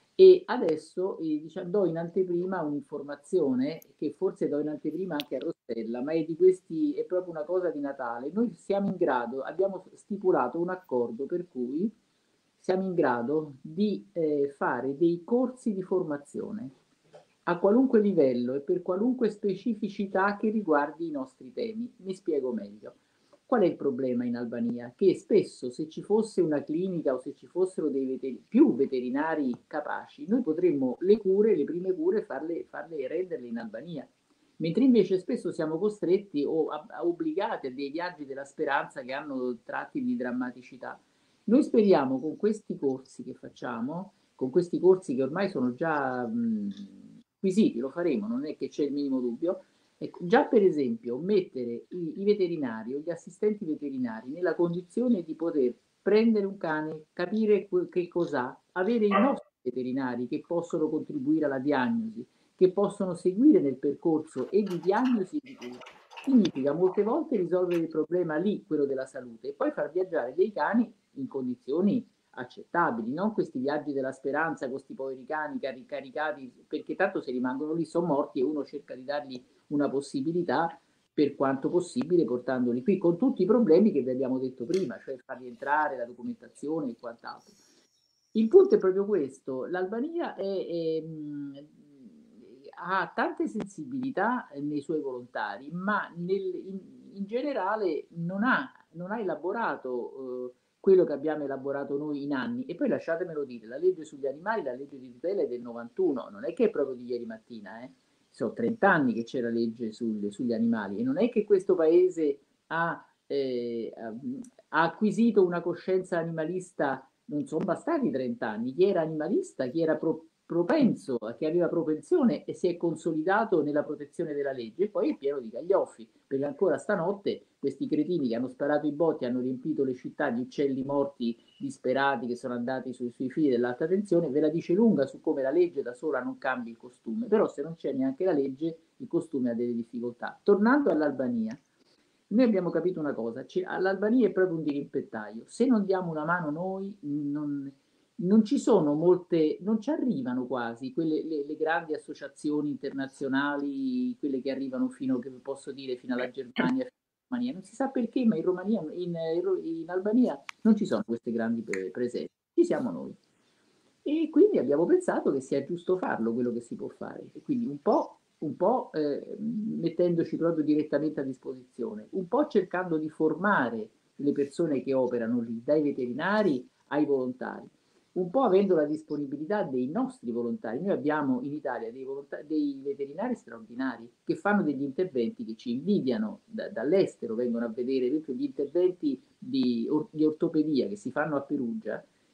E adesso diciamo, do in anteprima un'informazione che forse do in anteprima anche a Rossella, ma è di questi, è proprio una cosa di Natale. Noi siamo in grado, abbiamo stipulato un accordo per cui siamo in grado di fare dei corsi di formazione a qualunque livello e per qualunque specificità che riguardi i nostri temi. Mi spiego meglio. Qual è il problema in Albania? Che spesso se ci fosse una clinica o se ci fossero più veterinari capaci, noi potremmo le cure, le prime cure, farle renderle in Albania. Mentre invece spesso siamo costretti o obbligati a dei viaggi della speranza che hanno tratti di drammaticità. Noi speriamo con questi corsi che facciamo, con questi corsi che ormai sono già acquisiti, lo faremo, non è che c'è il minimo dubbio. Ecco, già per esempio mettere i veterinari o gli assistenti veterinari nella condizione di poter prendere un cane, capire che cos'ha, avere i nostri veterinari che possono contribuire alla diagnosi, che possono seguire nel percorso e di diagnosi e di cura, significa molte volte risolvere il problema lì, quello della salute, e poi far viaggiare dei cani in condizioni accettabili, non questi viaggi della speranza con questi poveri cani caricati, perché tanto se rimangono lì sono morti e uno cerca di dargli una possibilità per quanto possibile portandoli qui con tutti i problemi che vi abbiamo detto prima, cioè farli entrare, la documentazione e quant'altro. Il punto è proprio questo, l'Albania ha tante sensibilità nei suoi volontari, ma in generale non ha elaborato quello che abbiamo elaborato noi in anni. E poi lasciatemelo dire, la legge sugli animali, la legge di tutela è del 91, non è che è proprio di ieri mattina, sono 30 anni che c'è la legge sugli animali e non è che questo paese ha acquisito una coscienza animalista, non sono bastati 30 anni, chi era animalista, chi era propenso, che aveva propensione e si è consolidato nella protezione della legge, e poi è pieno di gaglioffi, perché ancora stanotte questi cretini che hanno sparato i botti hanno riempito le città di uccelli morti disperati che sono andati sui fili dell'alta tensione, ve la dice lunga su come la legge da sola non cambia il costume, però se non c'è neanche la legge il costume ha delle difficoltà. Tornando all'Albania, noi abbiamo capito una cosa, all'Albania è proprio un dirimpettaio, se non diamo una mano noi non ci sono molte, non ci arrivano quasi le grandi associazioni internazionali, quelle che arrivano fino, che posso dire, fino alla Germania, Romania. Non si sa perché, ma in Romania, in Albania non ci sono queste grandi presenze, ci siamo noi. E quindi abbiamo pensato che sia giusto farlo, quello che si può fare. E quindi un po' mettendoci proprio direttamente a disposizione, un po' cercando di formare le persone che operano lì, dai veterinari ai volontari, un po' avendo la disponibilità dei nostri volontari. Noi abbiamo in Italia dei veterinari straordinari che fanno degli interventi che ci invidiano dall'estero, vengono a vedere per esempio gli interventi di ortopedia che si fanno a Perugia,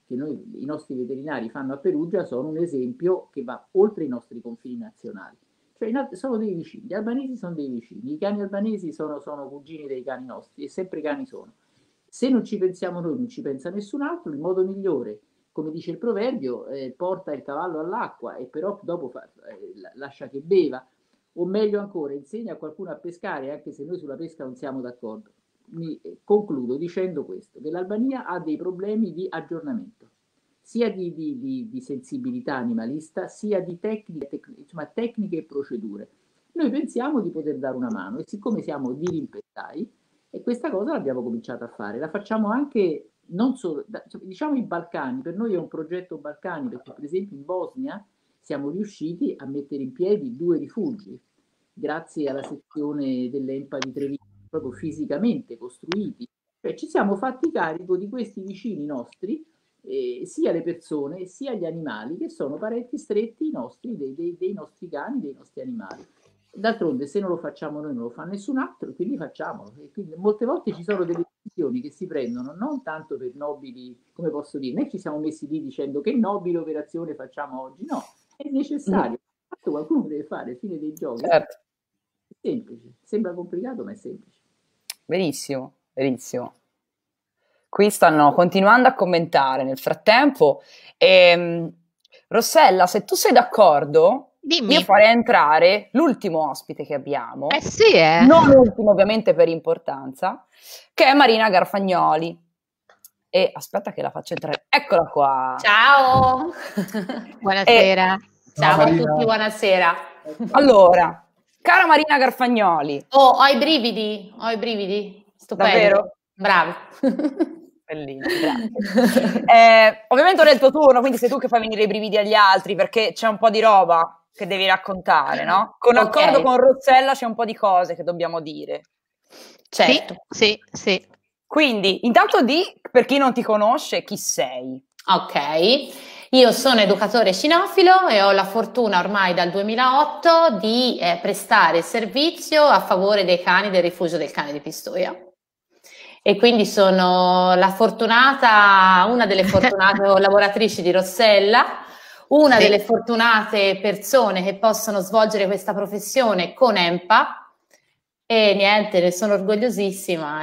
che i nostri veterinari fanno a Perugia sono un esempio che va oltre i nostri confini nazionali. Cioè, sono dei vicini, gli albanesi sono dei vicini, i cani albanesi sono cugini dei cani nostri e sempre cani sono. Se non ci pensiamo noi, non ci pensa nessun altro, il modo migliore, come dice il proverbio, porta il cavallo all'acqua e però dopo lascia che beva, o meglio ancora, insegna a qualcuno a pescare, anche se noi sulla pesca non siamo d'accordo. Concludo dicendo questo, che l'Albania ha dei problemi di aggiornamento, sia di sensibilità animalista, sia di tecniche e procedure. Noi pensiamo di poter dare una mano e siccome siamo dirimpettai, e questa cosa l'abbiamo cominciato a fare, la facciamo anche non solo, diciamo i Balcani, per noi è un progetto Balcani, perché per esempio in Bosnia siamo riusciti a mettere in piedi 2 rifugi, grazie alla sezione dell'EMPA di Treviso, proprio fisicamente costruiti. Cioè, ci siamo fatti carico di questi vicini nostri, sia le persone sia gli animali, che sono parenti stretti nostri, dei nostri cani, dei nostri animali. D'altronde, se non lo facciamo noi, non lo fa nessun altro, quindi facciamolo. E quindi, molte volte ci sono delle decisioni che si prendono non tanto per nobili, come posso dire, noi ci siamo messi lì dicendo che nobile operazione facciamo oggi, no, è necessario. Qualcuno deve fare, fine dei giochi. Certo. È semplice, sembra complicato, ma è semplice. Benissimo, benissimo. Qui stanno continuando a commentare nel frattempo. Rossella, se tu sei d'accordo, dimmi. Io farei entrare l'ultimo ospite che abbiamo. Sì, non l'ultimo ovviamente per importanza, che è Marina Garfagnoli. E aspetta che la faccio entrare. Eccola qua. Ciao. Buonasera. Ciao a tutti, buonasera. Allora, cara Marina Garfagnoli. Ho i brividi. Stupendo. Davvero? Bravi. Bellissimo, grazie. Ovviamente ora è il tuo turno, quindi sei tu che fai venire i brividi agli altri, perché c'è un po' di roba che devi raccontare, no? Con accordo con Rossella c'è un po' di cose che dobbiamo dire. Certo. Sì. Quindi, intanto per chi non ti conosce, chi sei? Ok. Io sono educatore cinofilo e ho la fortuna ormai dal 2008 di prestare servizio a favore dei cani del Rifugio del Cane di Pistoia. E quindi sono una delle fortunate collaboratrici di Rossella, una delle fortunate persone che possono svolgere questa professione con EMPA. E niente, ne sono orgogliosissima.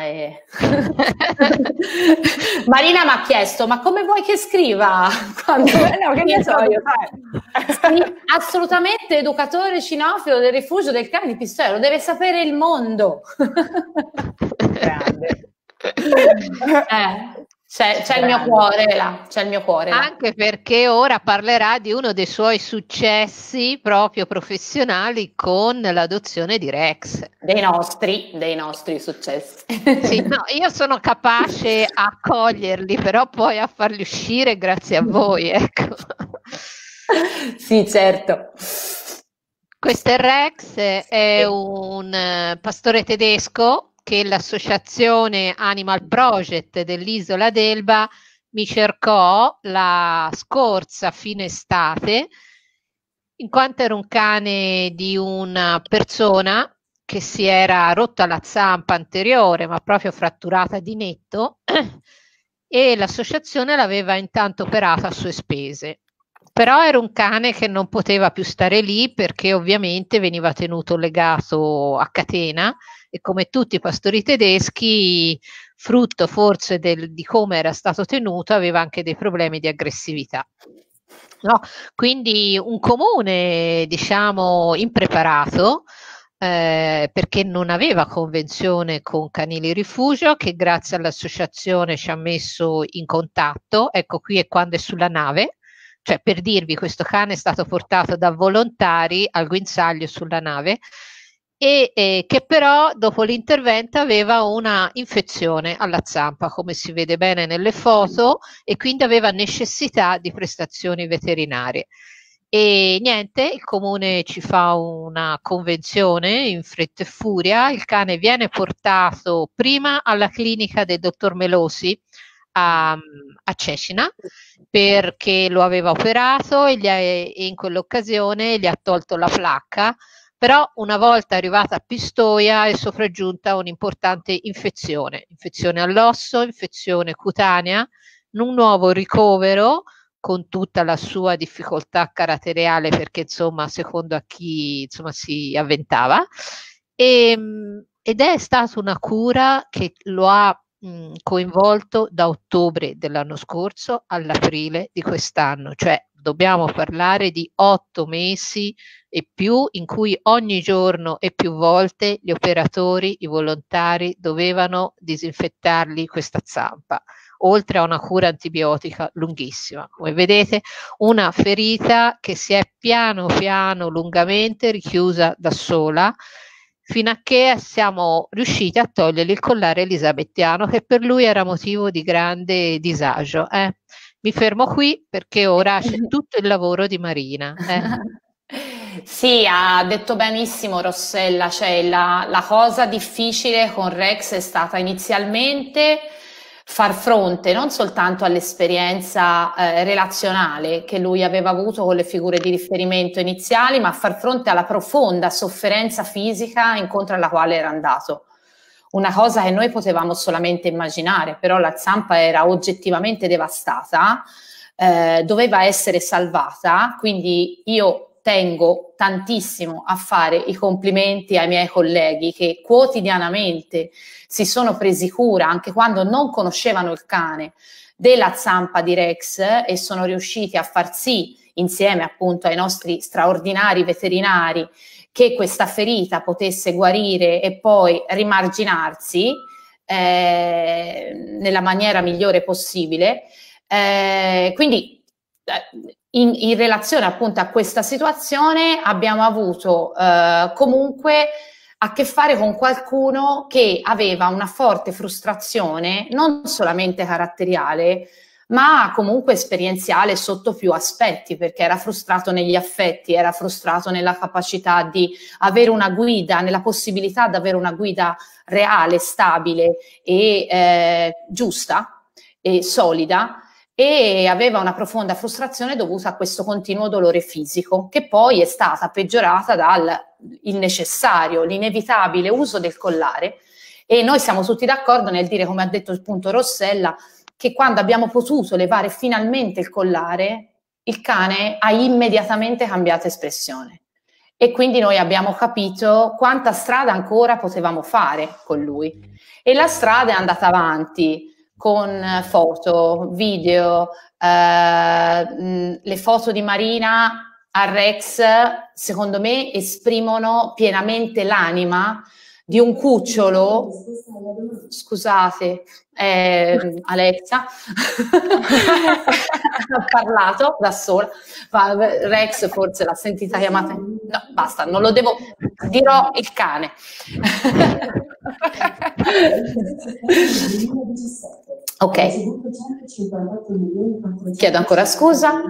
Marina mi ha chiesto: ma come vuoi che scriva? No, che ne so io, sì, assolutamente educatore cinofilo del Rifugio del Cane di Pistoia, lo deve sapere il mondo. Grande. C'è il mio cuore là, c'è il mio cuore là. Anche perché ora parlerà di uno dei suoi successi proprio professionali con l'adozione di Rex. Dei nostri successi. Sì, no, io sono capace a coglierli, però poi a farli uscire grazie a voi, ecco. Sì, certo. Questo è Rex, è un pastore tedesco che l'associazione Animal Project dell'isola d'Elba mi cercò la scorsa fine estate, in quanto era un cane di una persona che si era rotta la zampa anteriore, ma proprio fratturata di netto, e l'associazione l'aveva intanto operato a sue spese. Però era un cane che non poteva più stare lì perché ovviamente veniva tenuto legato a catena e come tutti i pastori tedeschi, frutto forse di come era stato tenuto, aveva anche dei problemi di aggressività. No? Quindi un comune, diciamo, impreparato, perché non aveva convenzione con Canili Rifugio, che grazie all'associazione ci ha messo in contatto. Ecco, qui è quando è sulla nave. Cioè, per dirvi, questo cane è stato portato da volontari al guinzaglio sulla nave e che però dopo l'intervento aveva una infezione alla zampa, come si vede bene nelle foto, e quindi aveva necessità di prestazioni veterinarie. E niente, il comune ci fa una convenzione in fretta e furia, il cane viene portato prima alla clinica del dottor Melosi a Cecina, perché lo aveva operato e in quell'occasione gli ha tolto la placca, però una volta arrivata a Pistoia è sopraggiunta un'importante infezione all'osso, infezione cutanea, un nuovo ricovero con tutta la sua difficoltà caratteriale, perché insomma secondo a chi insomma si avventava, ed è stata una cura che lo ha coinvolto da ottobre dell'anno scorso all'aprile di quest'anno, cioè dobbiamo parlare di 8 mesi e più, in cui ogni giorno e più volte gli operatori, i volontari dovevano disinfettargli questa zampa, oltre a una cura antibiotica lunghissima. Come vedete, una ferita che si è piano piano, lungamente richiusa da sola, fino a che siamo riusciti a togliergli il collare elisabettiano, che per lui era motivo di grande disagio. Mi fermo qui perché ora c'è tutto il lavoro di Marina. Sì, ha detto benissimo Rossella, cioè la cosa difficile con Rex è stata inizialmente far fronte non soltanto all'esperienza relazionale che lui aveva avuto con le figure di riferimento iniziali, ma far fronte alla profonda sofferenza fisica incontro alla quale era andato. Una cosa che noi potevamo solamente immaginare, però la zampa era oggettivamente devastata, doveva essere salvata, quindi io tengo tantissimo a fare i complimenti ai miei colleghi che quotidianamente si sono presi cura, anche quando non conoscevano il cane, della zampa di Rex, e sono riusciti a far sì, insieme appunto ai nostri straordinari veterinari, che questa ferita potesse guarire e poi rimarginarsi nella maniera migliore possibile. Quindi in relazione appunto a questa situazione abbiamo avuto comunque a che fare con qualcuno che aveva una forte frustrazione non solamente caratteriale, ma comunque esperienziale sotto più aspetti, perché era frustrato negli affetti, era frustrato nella capacità di avere una guida, nella possibilità di avere una guida reale, stabile e giusta e solida, e aveva una profonda frustrazione dovuta a questo continuo dolore fisico, che poi è stata peggiorata dal il necessario, l'inevitabile uso del collare. E noi siamo tutti d'accordo nel dire, come ha detto appunto Rossella, che quando abbiamo potuto levare finalmente il collare, il cane ha immediatamente cambiato espressione. E quindi noi abbiamo capito quanta strada ancora potevamo fare con lui. E la strada è andata avanti con foto, video, le foto di Marina a Rex, secondo me, esprimono pienamente l'anima di un cucciolo. Scusate, Alexa ha parlato da sola. Rex forse l'ha sentita chiamata. No, basta, non lo devo, dirò il cane. Ok, chiedo ancora scusa.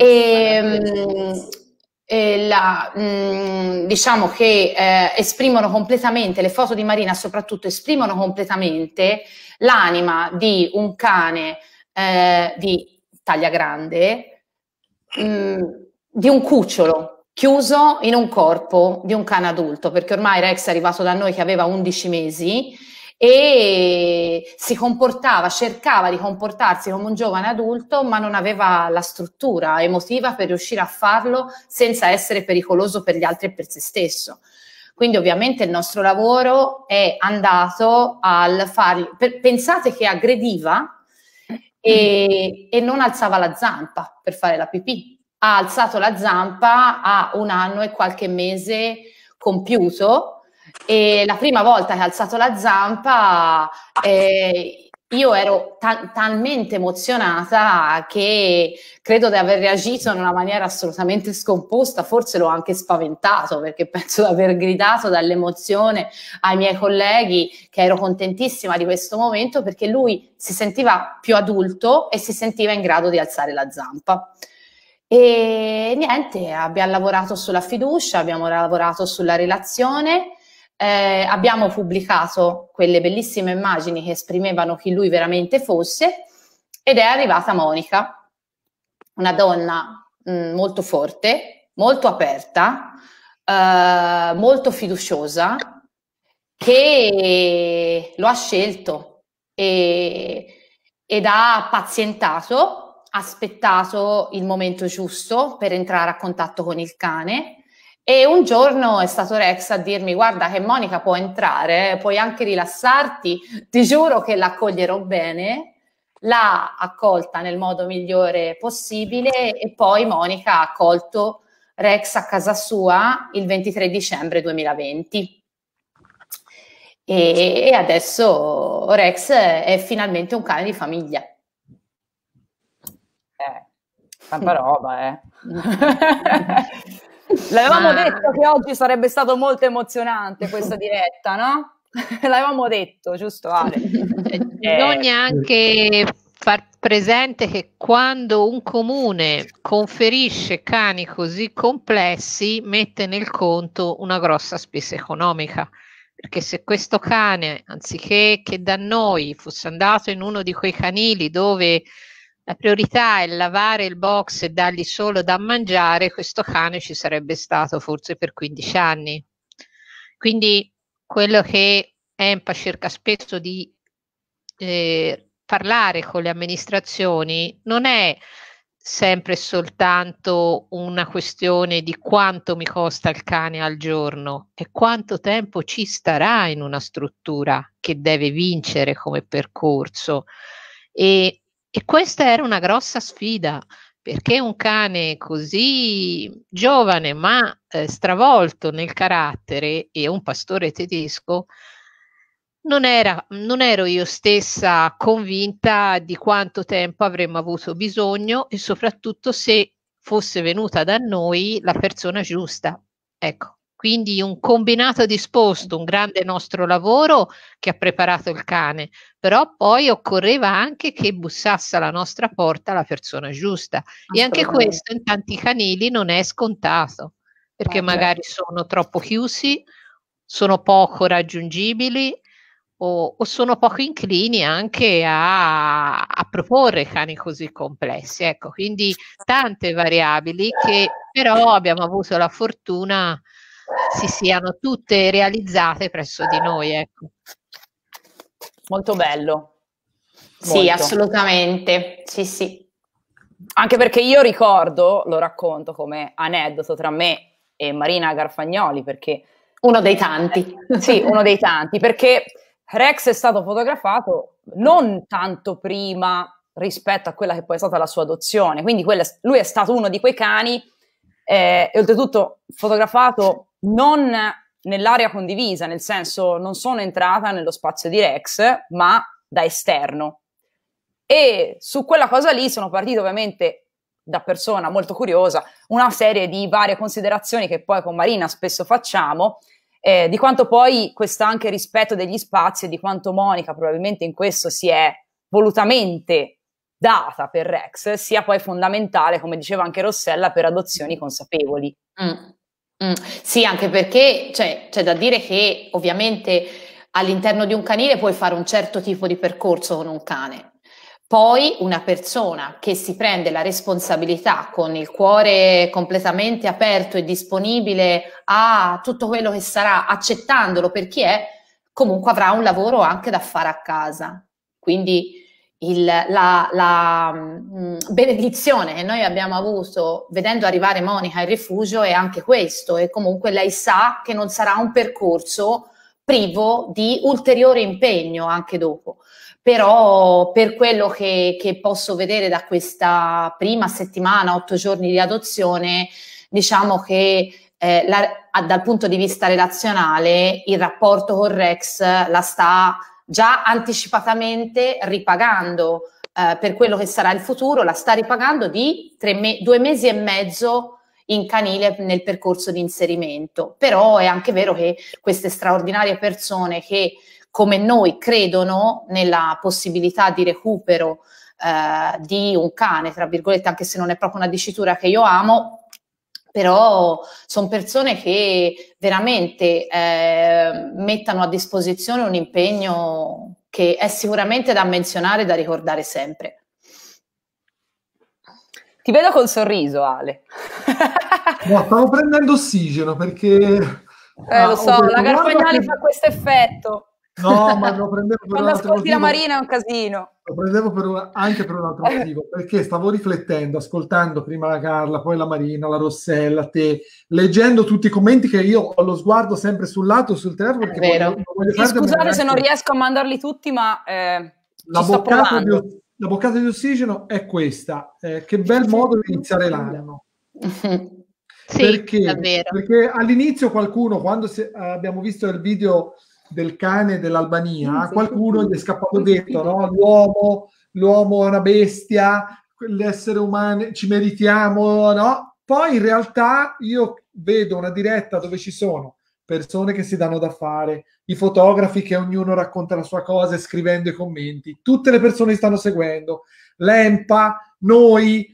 Diciamo che esprimono completamente, le foto di Marina soprattutto esprimono completamente l'anima di un cane di taglia grande, di un cucciolo chiuso in un corpo di un cane adulto, perché ormai Rex è arrivato da noi che aveva 11 mesi e si comportava, cercava di comportarsi come un giovane adulto, ma non aveva la struttura emotiva per riuscire a farlo senza essere pericoloso per gli altri e per se stesso. Quindi ovviamente il nostro lavoro è andato al fare, pensate che aggrediva e non alzava la zampa per fare la pipì, ha alzato la zampa a 1 anno e qualche mese compiuto. E la prima volta che ha alzato la zampa io ero talmente emozionata che credo di aver reagito in una maniera assolutamente scomposta, forse l'ho anche spaventato, perché penso di aver gridato dall'emozione ai miei colleghi che ero contentissima di questo momento, perché lui si sentiva più adulto e si sentiva in grado di alzare la zampa. E niente, abbiamo lavorato sulla fiducia, abbiamo lavorato sulla relazione. Abbiamo pubblicato quelle bellissime immagini che esprimevano chi lui veramente fosse, ed è arrivata Monica, una donna molto forte, molto aperta, molto fiduciosa, che lo ha scelto e ed ha pazientato, aspettato il momento giusto per entrare a contatto con il cane. E un giorno è stato Rex a dirmi: guarda che Monica può entrare, puoi anche rilassarti, ti giuro che l'accoglierò bene. L'ha accolta nel modo migliore possibile e poi Monica ha accolto Rex a casa sua il 23 dicembre 2020. E adesso Rex è finalmente un cane di famiglia. Tanta roba, L'avevamo detto che oggi sarebbe stato molto emozionante questa diretta, no? L'avevamo detto, giusto Ale? Bisogna anche far presente che quando un comune conferisce cani così complessi mette nel conto una grossa spesa economica, perché se questo cane, anziché che da noi fosse andato in uno di quei canili dove la priorità è lavare il box e dargli solo da mangiare, questo cane ci sarebbe stato forse per 15 anni. Quindi quello che EMPA cerca spesso di parlare con le amministrazioni non è sempre soltanto una questione di quanto mi costa il cane al giorno, è quanto tempo ci starà in una struttura che deve vincere come percorso. E questa era una grossa sfida, perché un cane così giovane ma stravolto nel carattere, e un pastore tedesco, non ero io stessa convinta di quanto tempo avremmo avuto bisogno e soprattutto se fosse venuta da noi la persona giusta. Ecco. Quindi un combinato disposto, un grande nostro lavoro che ha preparato il cane, però poi occorreva anche che bussasse alla nostra porta la persona giusta. E anche questo in tanti canili non è scontato, perché magari sono troppo chiusi, sono poco raggiungibili o sono poco inclini anche a proporre cani così complessi. Ecco, quindi tante variabili che però abbiamo avuto la fortuna si siano tutte realizzate presso di noi, ecco. Molto bello. Sì, molto. Assolutamente, sì. Anche perché io ricordo, lo racconto come aneddoto tra me e Marina Garfagnoli, perché... Uno dei tanti. Sì, uno dei tanti, perché Rex è stato fotografato non tanto prima rispetto a quella che poi è stata la sua adozione, quindi lui è stato uno di quei cani e oltretutto fotografato non nell'area condivisa, nel senso non sono entrata nello spazio di Rex, ma da esterno. E su quella cosa lì sono partita ovviamente da persona molto curiosa una serie di varie considerazioni che poi con Marina spesso facciamo, di quanto poi questo anche rispetto degli spazi e di quanto Monica probabilmente in questo si è volutamente data per Rex, sia poi fondamentale, come diceva anche Rossella, per adozioni consapevoli. Sì, anche perché c'è da dire che ovviamente all'interno di un canile puoi fare un certo tipo di percorso con un cane. Poi una persona che si prende la responsabilità con il cuore completamente aperto e disponibile a tutto quello che sarà, accettandolo per chi è, comunque avrà un lavoro anche da fare a casa. Quindi la benedizione che noi abbiamo avuto vedendo arrivare Monica in rifugio è anche questo, e comunque lei sa che non sarà un percorso privo di ulteriore impegno anche dopo. Però per quello che posso vedere da questa prima settimana, 8 giorni di adozione, diciamo che dal punto di vista relazionale il rapporto con Rex la sta già anticipatamente ripagando per quello che sarà il futuro, la sta ripagando di 2 mesi e mezzo in canile nel percorso di inserimento. Però è anche vero che queste straordinarie persone che come noi credono nella possibilità di recupero di un cane, tra virgolette, anche se non è proprio una dicitura che io amo, però sono persone che veramente mettono a disposizione un impegno che è sicuramente da menzionare e da ricordare sempre. Ti vedo col sorriso, Ale. No, stavo prendendo ossigeno perché... lo so, la Garfagnoli fa questo effetto. No, ma lo prendevo per un Quando altro ascolti la motivo. Marina è un casino. Lo prendevo anche per un altro motivo, perché stavo riflettendo, ascoltando prima la Carla, poi la Marina, la Rossella, te, leggendo tutti i commenti che io ho lo sguardo sempre sul lato, sul telefono, perché vero. non voglio Sì, perdermene scusate se non neanche. riesco a mandarli tutti, ma La ci sto boccata provando. la boccata di ossigeno è questa. Che bel modo di iniziare l'anno. Sì, Perché? davvero. Perché all'inizio qualcuno, quando abbiamo visto il video del cane dell'Albania, qualcuno gli è scappato detto, no? L'uomo è una bestia, l'essere umano ci meritiamo, no? Poi in realtà io vedo una diretta dove ci sono persone che si danno da fare, i fotografi che ognuno racconta la sua cosa e scrivendo i commenti, tutte le persone stanno seguendo, l'EMPA, noi,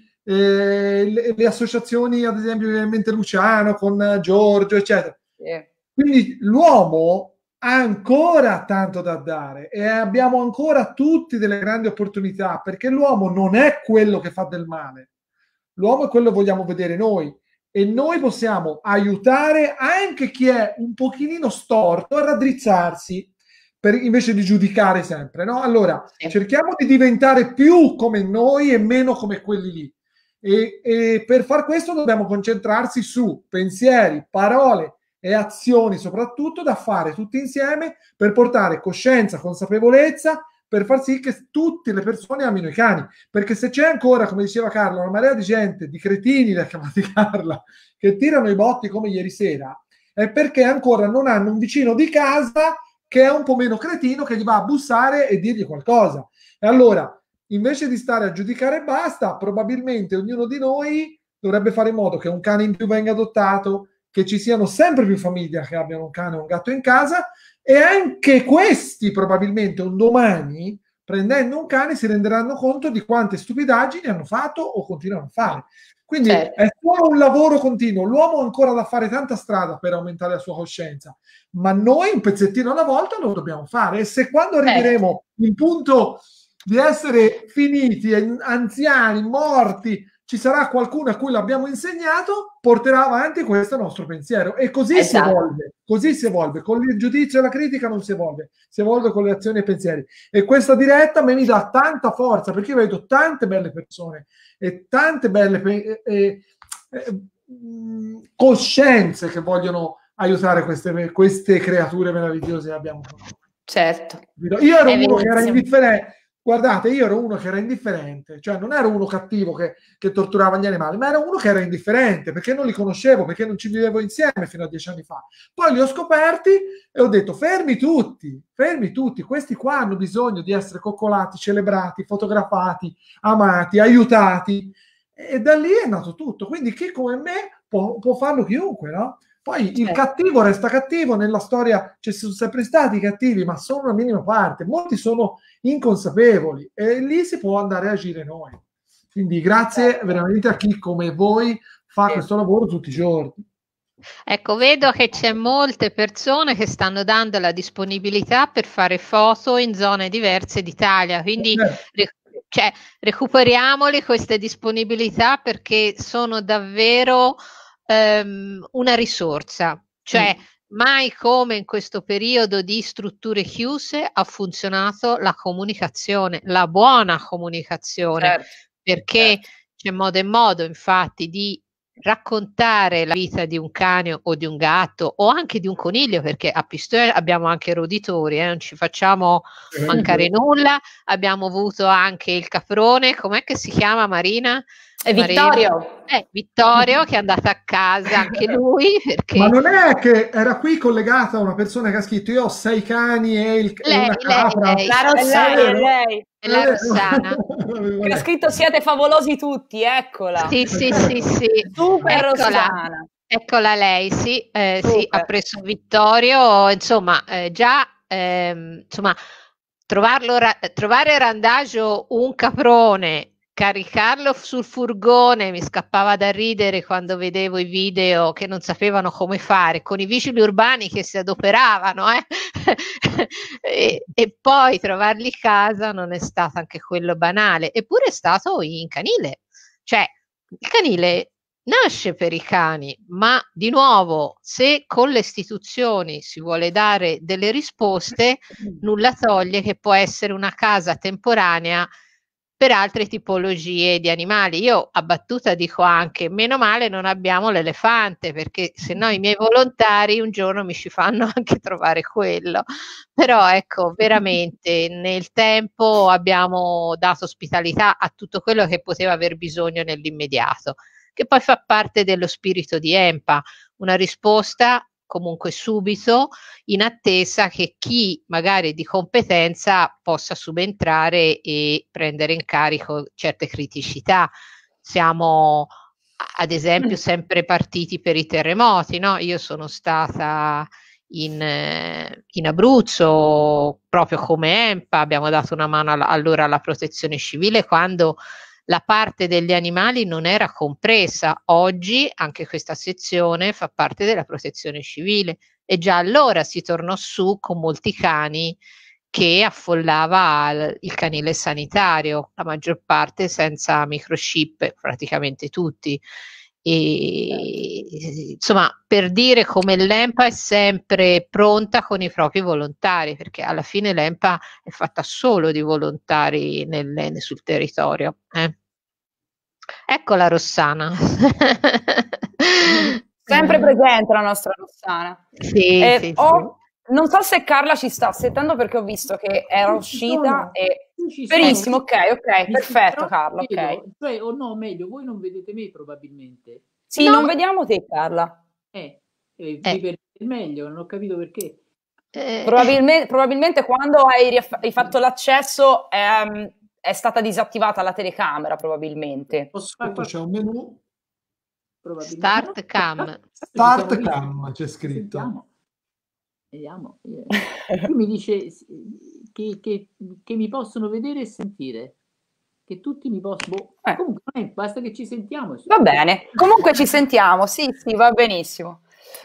le associazioni, ad esempio, ovviamente Luciano con Giorgio, eccetera. Quindi l'uomo ha ancora tanto da dare e abbiamo ancora tutti delle grandi opportunità, perché l'uomo non è quello che fa del male, l'uomo è quello che vogliamo vedere noi, e noi possiamo aiutare anche chi è un pochino storto a raddrizzarsi, invece di giudicare sempre, no? Allora, cerchiamo di diventare più come noi e meno come quelli lì. E per far questo dobbiamo concentrarsi su pensieri, parole e azioni soprattutto da fare tutti insieme per portare coscienza, consapevolezza, per far sì che tutte le persone amino i cani. Perché se c'è ancora, come diceva Carla, una marea di gente, di cretini, la chiamati Carla, che tirano i botti come ieri sera, è perché ancora non hanno un vicino di casa che è un po' meno cretino, che gli va a bussare e dirgli qualcosa. E allora, invece di stare a giudicare e basta, probabilmente ognuno di noi dovrebbe fare in modo che un cane in più venga adottato, che ci siano sempre più famiglie che abbiano un cane o un gatto in casa, e anche questi probabilmente un domani, prendendo un cane, si renderanno conto di quante stupidaggini hanno fatto o continuano a fare. Quindi è solo un lavoro continuo. L'uomo ha ancora da fare tanta strada per aumentare la sua coscienza, ma noi un pezzettino alla volta lo dobbiamo fare. E se quando arriveremo in punto di essere finiti, anziani, morti, ci sarà qualcuno a cui l'abbiamo insegnato, porterà avanti questo nostro pensiero. E così si evolve. Con il giudizio e la critica non si evolve con le azioni e i pensieri. E questa diretta mi dà tanta forza, perché io vedo tante belle persone e tante belle coscienze che vogliono aiutare queste creature meravigliose che abbiamo con noi. Certo. Io ero uno che era indifferente. Guardate, io ero uno che era indifferente, cioè non ero uno cattivo che torturava gli animali, ma era uno che era indifferente, perché non li conoscevo, perché non ci vivevo insieme fino a 10 anni fa. Poi li ho scoperti e ho detto, fermi tutti, questi qua hanno bisogno di essere coccolati, celebrati, fotografati, amati, aiutati. E da lì è nato tutto. Quindi chi come me può farlo chiunque, no? Poi il cattivo resta cattivo, nella storia ci sono sempre stati i cattivi, ma sono una minima parte, molti sono inconsapevoli e lì si può andare a agire noi. Quindi grazie veramente a chi come voi fa questo lavoro tutti i giorni. Ecco, vedo che c'è molte persone che stanno dando la disponibilità per fare foto in zone diverse d'Italia, quindi recuperiamoli queste disponibilità, perché sono davvero una risorsa, cioè mai come in questo periodo di strutture chiuse ha funzionato la comunicazione, la buona comunicazione, perché c'è modo e modo infatti di raccontare la vita di un cane o di un gatto o anche di un coniglio, perché a Pistoia abbiamo anche roditori, non ci facciamo mancare nulla. Abbiamo avuto anche il caprone, com'è che si chiama, Marina? Vittorio. Vittorio, che è andato a casa anche lui, perché... Ma non è che era qui collegata una persona che ha scritto io ho 6 cani e una capra. Lei. È la Rossana. Che ha scritto siete favolosi tutti, eccola. Sì. Super Rossana. Eccola lei, sì, ha preso Vittorio, insomma, insomma, trovare Randagio un caprone, caricarlo sul furgone, mi scappava da ridere quando vedevo i video che non sapevano come fare, con i vigili urbani che si adoperavano, e poi trovarli a casa non è stato anche quello banale, eppure è stato in canile, cioè il canile nasce per i cani, ma di nuovo, se con le istituzioni si vuole dare delle risposte, nulla toglie che può essere una casa temporanea per altre tipologie di animali. Io a battuta dico anche, meno male non abbiamo l'elefante, perché se no i miei volontari un giorno mi ci fanno anche trovare quello. Però ecco, veramente nel tempo abbiamo dato ospitalità a tutto quello che poteva aver bisogno nell'immediato, che poi fa parte dello spirito di EMPA, una risposta comunque subito, in attesa che chi magari è di competenza possa subentrare e prendere in carico certe criticità. Siamo ad esempio sempre partiti per i terremoti, no? Io sono stata in Abruzzo proprio come EMPA, abbiamo dato una mano allora alla protezione civile quando la parte degli animali non era compresa. Oggi anche questa sezione fa parte della protezione civile e già allora si tornò su con molti cani che affollava il canile sanitario, la maggior parte senza microchip, praticamente tutti. E, insomma, per dire come l'EMPA è sempre pronta con i propri volontari, perché alla fine l'EMPA è fatta solo di volontari sul territorio. Ecco la Rossana. Sempre presente la nostra Rossana. Sì. Non so se Carla ci sta aspettando perché ho visto che era uscita e... Benissimo, ok, perfetto Carla, ok. Cioè, o no, meglio, voi non vedete me probabilmente. Sì, non vediamo te Carla. Mi perdete meglio, non ho capito perché. Probabilmente quando hai fatto l'accesso è stata disattivata la telecamera, probabilmente. Sotto c'è un menu. Start cam. Start cam c'è scritto. Vediamo. Qui mi dice che mi possono vedere e sentire. Che tutti mi possono... Comunque, basta che ci sentiamo. Va bene, comunque ci sentiamo, sì, va benissimo.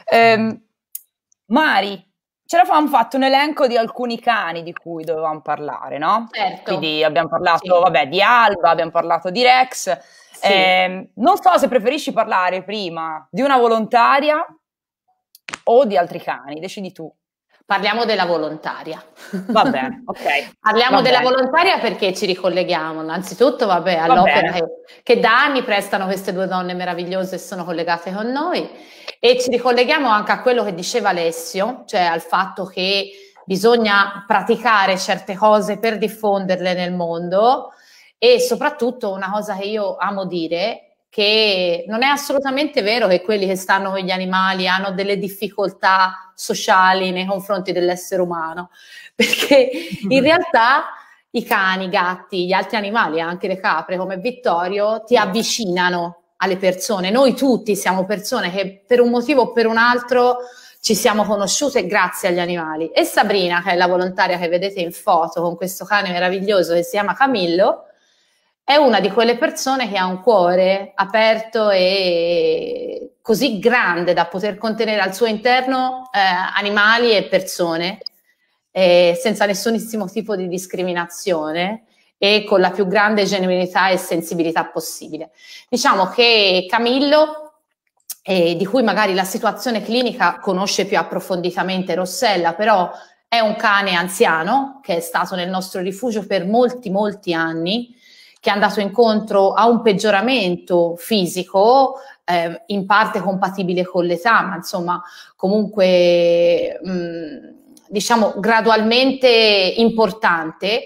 Mari, ce l'avevamo fatto un elenco di alcuni cani di cui dovevamo parlare, no? Certo. Quindi abbiamo parlato, di Alba, abbiamo parlato di Rex. Sì. Non so se preferisci parlare prima di una volontaria o di altri cani, decidi tu. Parliamo della volontaria. Va bene, ok. Parliamo della volontaria perché ci ricolleghiamo innanzitutto all'opera che da anni prestano queste due donne meravigliose e sono collegate con noi, e ci ricolleghiamo anche a quello che diceva Alessio, cioè al fatto che bisogna praticare certe cose per diffonderle nel mondo, e soprattutto una cosa che io amo dire, che non è assolutamente vero che quelli che stanno con gli animali hanno delle difficoltà sociali nei confronti dell'essere umano, perché in realtà i cani, i gatti, gli altri animali, anche le capre come Vittorio, ti avvicinano alle persone. Noi tutti siamo persone che per un motivo o per un altro ci siamo conosciute grazie agli animali, e Sabrina, che è la volontaria che vedete in foto con questo cane meraviglioso che si chiama Camillo, è una di quelle persone che ha un cuore aperto e così grande da poter contenere al suo interno animali e persone, senza nessunissimo tipo di discriminazione e con la più grande genuinità e sensibilità possibile. Diciamo che Camillo, di cui magari la situazione clinica conosce più approfonditamente Rossella, però è un cane anziano che è stato nel nostro rifugio per molti anni, che è andato incontro a un peggioramento fisico, in parte compatibile con l'età, ma insomma comunque diciamo gradualmente importante,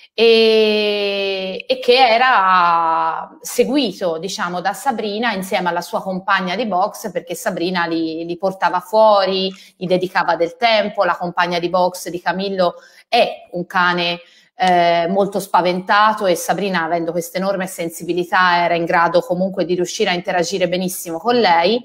e che era seguito, diciamo, da Sabrina insieme alla sua compagna di box, perché Sabrina li portava fuori, gli dedicava del tempo. La compagna di box di Camillo è un cane molto spaventato, e Sabrina, avendo questa enorme sensibilità, era in grado comunque di riuscire a interagire benissimo con lei,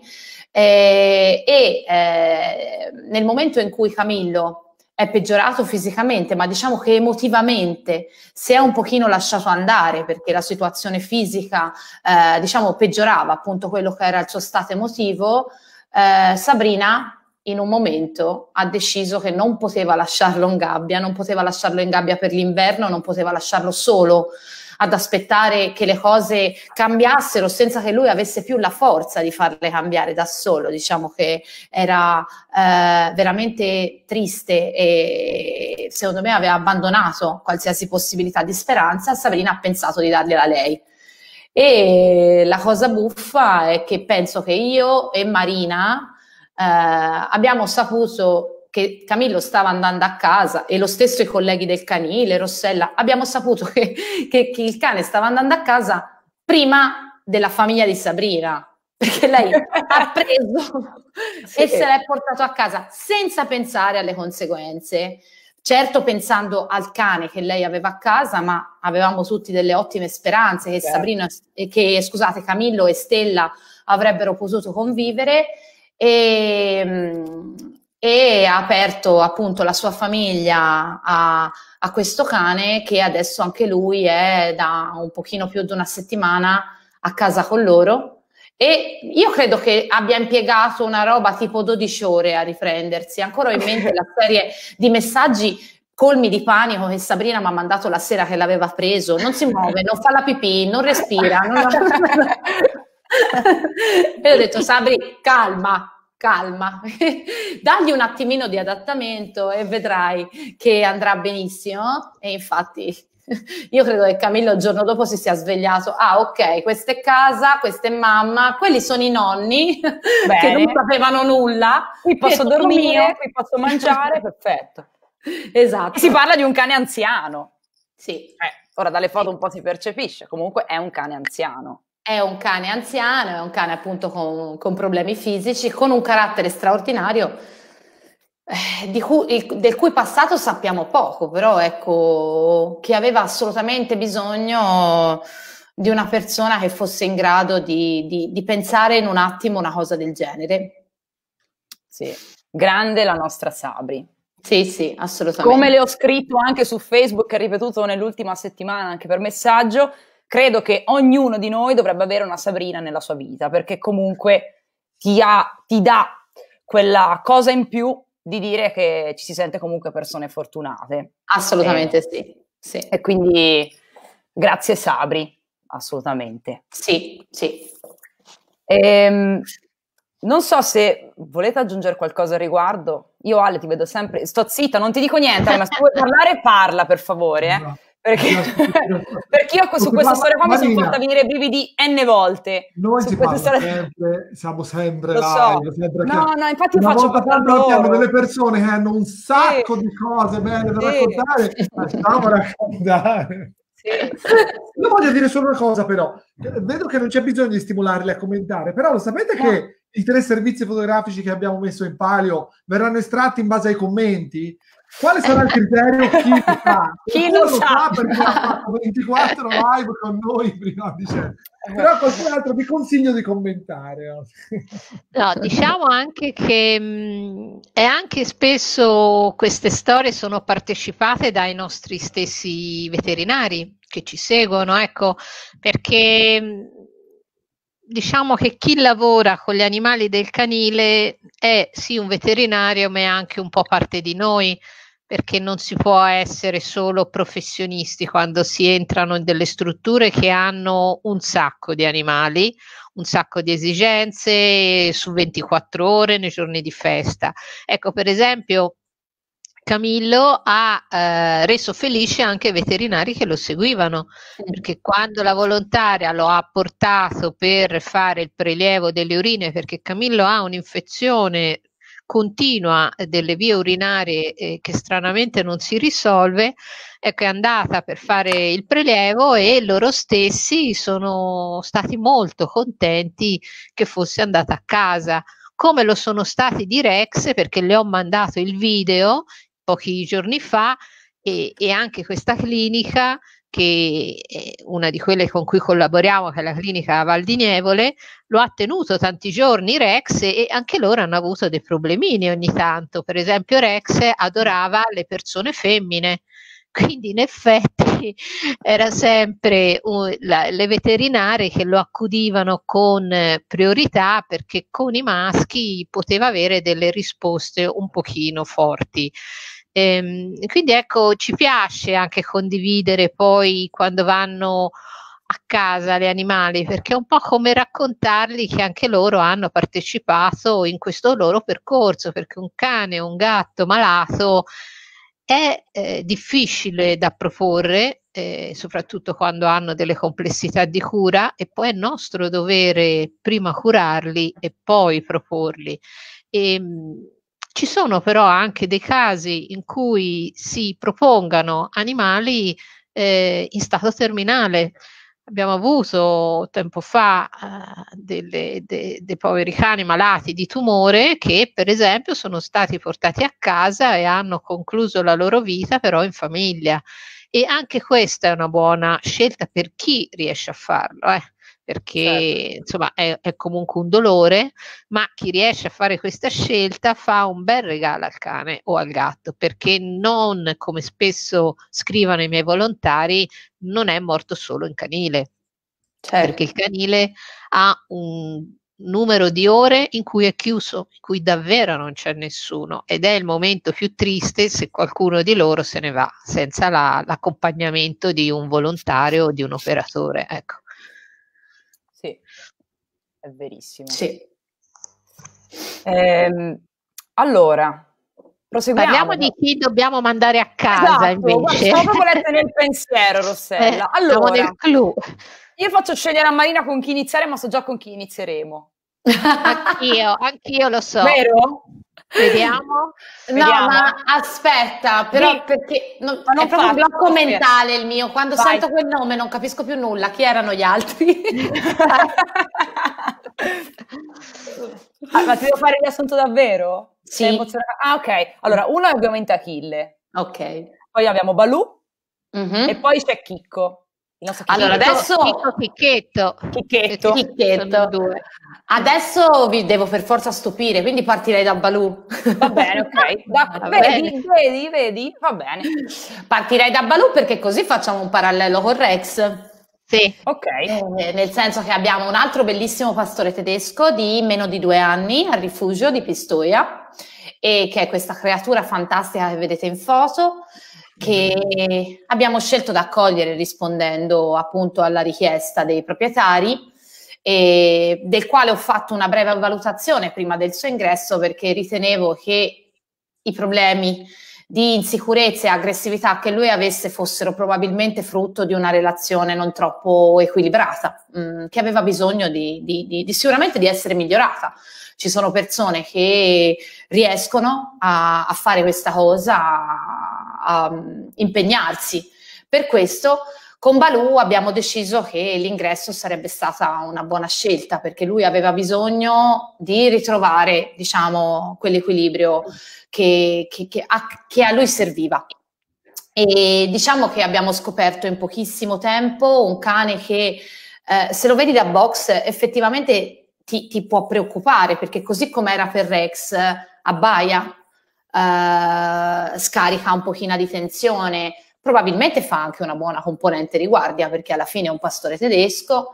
nel momento in cui Camillo è peggiorato fisicamente, ma diciamo che emotivamente si è un pochino lasciato andare, perché la situazione fisica diciamo peggiorava appunto quello che era il suo stato emotivo, Sabrina in un momento ha deciso che non poteva lasciarlo in gabbia, non poteva lasciarlo in gabbia per l'inverno, non poteva lasciarlo solo ad aspettare che le cose cambiassero senza che lui avesse più la forza di farle cambiare da solo. Diciamo che era veramente triste e secondo me aveva abbandonato qualsiasi possibilità di speranza. Sabrina ha pensato di dargliela a lei. E la cosa buffa è che penso che io e Marina abbiamo saputo che Camillo stava andando a casa, e lo stesso i colleghi del canile, Rossella, abbiamo saputo che il cane stava andando a casa prima della famiglia di Sabrina, perché lei ha preso e se l'è portato a casa senza pensare alle conseguenze. Certo, pensando al cane che lei aveva a casa, ma avevamo tutti delle ottime speranze che Camillo e Stella avrebbero potuto convivere, e ha aperto appunto la sua famiglia a questo cane, che adesso anche lui è da un pochino più di una settimana a casa con loro. E io credo che abbia impiegato una roba tipo 12 ore a riprendersi. Ancora ho in mente la serie di messaggi colmi di panico che Sabrina mi ha mandato la sera che l'aveva preso. Non si muove, non fa la pipì, non respira. E ho detto: Sabri, calma, dagli un attimino di adattamento e vedrai che andrà benissimo. E infatti io credo che Camillo il giorno dopo si sia svegliato: ah, ok, questa è casa, questa è mamma, quelli sono i nonni che non sapevano nulla, qui posso dormire, qui posso mangiare, perfetto. Esatto. Si parla di un cane anziano. Sì. Ora dalle foto un po' si percepisce, comunque è un cane anziano. È un cane anziano, è un cane appunto con problemi fisici, con un carattere straordinario, del cui passato sappiamo poco, però ecco, che aveva assolutamente bisogno di una persona che fosse in grado di pensare in un attimo una cosa del genere. Sì, grande la nostra Sabri. Sì, assolutamente. Come le ho scritto anche su Facebook e ripetuto nell'ultima settimana anche per messaggio, credo che ognuno di noi dovrebbe avere una Sabrina nella sua vita, perché comunque ti dà quella cosa in più di dire che ci si sente comunque persone fortunate. Assolutamente sì. E quindi grazie Sabri, assolutamente. Sì. Non so se volete aggiungere qualcosa al riguardo. Io Ale ti vedo sempre, sto zitta, non ti dico niente, ma se vuoi parlare parla per favore, No. perché io su questa storia qua mi sono fatta venire brividi n volte. Noi ci siamo sempre lo live, so. sempre No, infatti una faccio volta tanto abbiamo delle persone che hanno un sacco di cose belle da raccontare, facciamo raccontare. Io voglio dire solo una cosa, però vedo che non c'è bisogno di stimolarli a commentare, però lo sapete che i 3 servizi fotografici che abbiamo messo in palio verranno estratti in base ai commenti? Quale sarà il criterio? Chi lo sa perché ha fatto 24 live con noi prima di dicembre. Però qualcun altro vi consiglio di commentare. No, diciamo anche che è anche spesso queste storie sono partecipate dai nostri stessi veterinari che ci seguono, ecco, perché diciamo che chi lavora con gli animali del canile è sì un veterinario, ma è anche un po' parte di noi, perché non si può essere solo professionisti quando si entrano in delle strutture che hanno un sacco di animali, un sacco di esigenze su 24 ore nei giorni di festa. Ecco, per esempio, Camillo ha reso felice anche i veterinari che lo seguivano, perché quando la volontaria lo ha portato per fare il prelievo delle urine, perché Camillo ha un'infezione continua delle vie urinarie che stranamente non si risolve, ecco, è andata per fare il prelievo e loro stessi sono stati molto contenti che fosse andata a casa, come lo sono stati di Rex, perché le ho mandato il video pochi giorni fa e anche questa clinica, che è una di quelle con cui collaboriamo, che è la clinica Val di Nievole, lo ha tenuto tanti giorni Rex e anche loro hanno avuto dei problemini ogni tanto. Per esempio Rex adorava le persone femmine, quindi in effetti era sempre le veterinarie che lo accudivano con priorità, perché con i maschi poteva avere delle risposte un pochino forti. Quindi ecco, ci piace anche condividere poi quando vanno a casa gli animali, perché è un po' come raccontargli che anche loro hanno partecipato in questo loro percorso, perché un cane o un gatto malato è difficile da proporre, soprattutto quando hanno delle complessità di cura, e poi è nostro dovere prima curarli e poi proporli. Ci sono però anche dei casi in cui si propongano animali in stato terminale. Abbiamo avuto tempo fa dei poveri cani malati di tumore che, per esempio, sono stati portati a casa e hanno concluso la loro vita però in famiglia. E anche questa è una buona scelta per chi riesce a farlo, perché insomma è comunque un dolore, ma chi riesce a fare questa scelta fa un bel regalo al cane o al gatto, perché non, come spesso scrivono i miei volontari, non è morto solo in canile, perché il canile ha un numero di ore in cui è chiuso, in cui davvero non c'è nessuno, ed è il momento più triste se qualcuno di loro se ne va senza l'accompagnamento di un volontario o di un operatore, ecco. Sì, è verissimo. Sì. Allora, proseguiamo. Parliamo di chi dobbiamo mandare a casa, esatto, invece. Stavo proprio leggendo nel pensiero, Rossella. Allora, nel clou. Io faccio scegliere a Marina con chi iniziare, ma so già con chi inizieremo. Anch'io lo so. Vero? Vediamo. No, ma aspetta, però perché non è proprio un blocco mentale il mio. Quando sento quel nome non capisco più nulla. Chi erano gli altri? Ma ti devo fare il riassunto davvero? Sì. Ok. Allora, uno è ovviamente Achille. Ok. Poi abbiamo Balù e poi c'è Chicco. Allora, adesso Chicchetto. Adesso vi devo per forza stupire, quindi partirei da Balù. Va bene, ok. Vedi? Va bene. Partirei da Balù perché così facciamo un parallelo con Rex. Sì. Ok. Nel senso che abbiamo un altro bellissimo pastore tedesco di meno di 2 anni al rifugio di Pistoia, e che è questa creatura fantastica che vedete in foto, che abbiamo scelto di accogliere rispondendo appunto alla richiesta dei proprietari, e del quale ho fatto una breve valutazione prima del suo ingresso, perché ritenevo che i problemi di insicurezza e aggressività che lui avesse fossero probabilmente frutto di una relazione non troppo equilibrata, che aveva bisogno sicuramente di essere migliorata. Ci sono persone che riescono a fare questa cosa, a impegnarsi. Per questo con Balù abbiamo deciso che l'ingresso sarebbe stata una buona scelta, perché lui aveva bisogno di ritrovare, diciamo, quell'equilibrio che a lui serviva. E diciamo che abbiamo scoperto in pochissimo tempo un cane che, se lo vedi da box, effettivamente ti può preoccupare, perché così come era per Rex, abbaia, scarica un pochino di tensione, probabilmente fa anche una buona componente di guardia, perché alla fine è un pastore tedesco,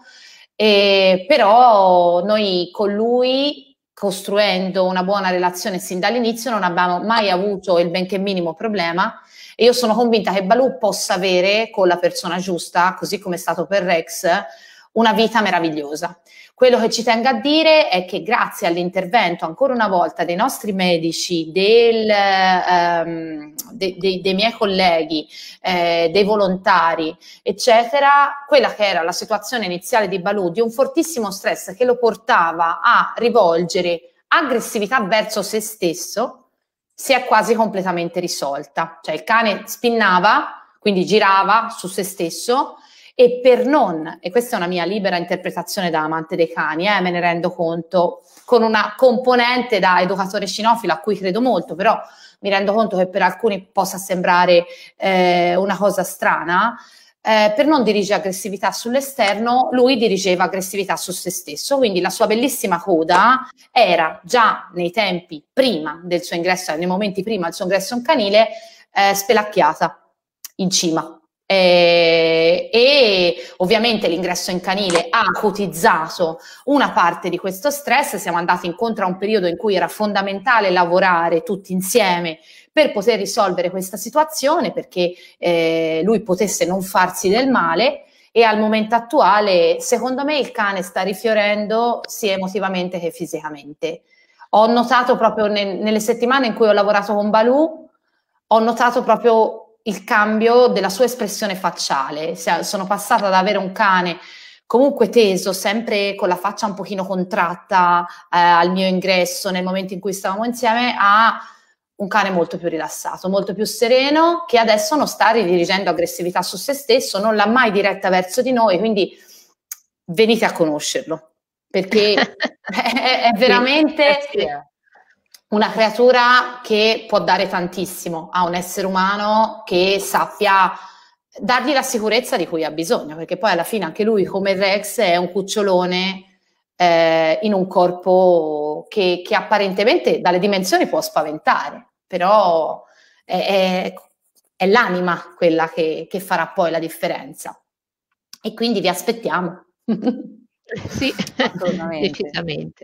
però noi con lui, costruendo una buona relazione sin dall'inizio, non abbiamo mai avuto il benché minimo problema, e io sono convinta che Balù possa avere, con la persona giusta, così come è stato per Rex, una vita meravigliosa. Quello che ci tengo a dire è che grazie all'intervento ancora una volta dei nostri medici, dei miei colleghi, dei volontari, eccetera, quella che era la situazione iniziale di Balù, di un fortissimo stress che lo portava a rivolgere aggressività verso se stesso, si è quasi completamente risolta. Cioè il cane spinnava, quindi girava su se stesso, e per non, e questa è una mia libera interpretazione da amante dei cani, me ne rendo conto, con una componente da educatore cinofilo a cui credo molto, però mi rendo conto che per alcuni possa sembrare una cosa strana, per non dirigere aggressività sull'esterno, lui dirigeva aggressività su se stesso, quindi la sua bellissima coda era già nei tempi prima del suo ingresso, nei momenti prima del suo ingresso in canile, spelacchiata in cima. E ovviamente l'ingresso in canile ha acutizzato una parte di questo stress. Siamo andati incontro a un periodo in cui era fondamentale lavorare tutti insieme per poter risolvere questa situazione, perché lui potesse non farsi del male, e al momento attuale secondo me il cane sta rifiorendo sia emotivamente che fisicamente. Ho notato proprio nelle settimane in cui ho lavorato con Balù, ho notato proprio il cambio della sua espressione facciale. Sono passata ad avere un cane comunque teso, sempre con la faccia un pochino contratta al mio ingresso nel momento in cui stavamo insieme, a un cane molto più rilassato, molto più sereno, che adesso non sta ridirigendo aggressività su se stesso, non l'ha mai diretta verso di noi, quindi venite a conoscerlo, perché è veramente una creatura che può dare tantissimo a un essere umano che sappia dargli la sicurezza di cui ha bisogno, perché poi alla fine anche lui, come il Rex, è un cucciolone in un corpo che apparentemente dalle dimensioni può spaventare, però è l'anima quella che farà poi la differenza. E quindi vi aspettiamo. Sì, decisamente.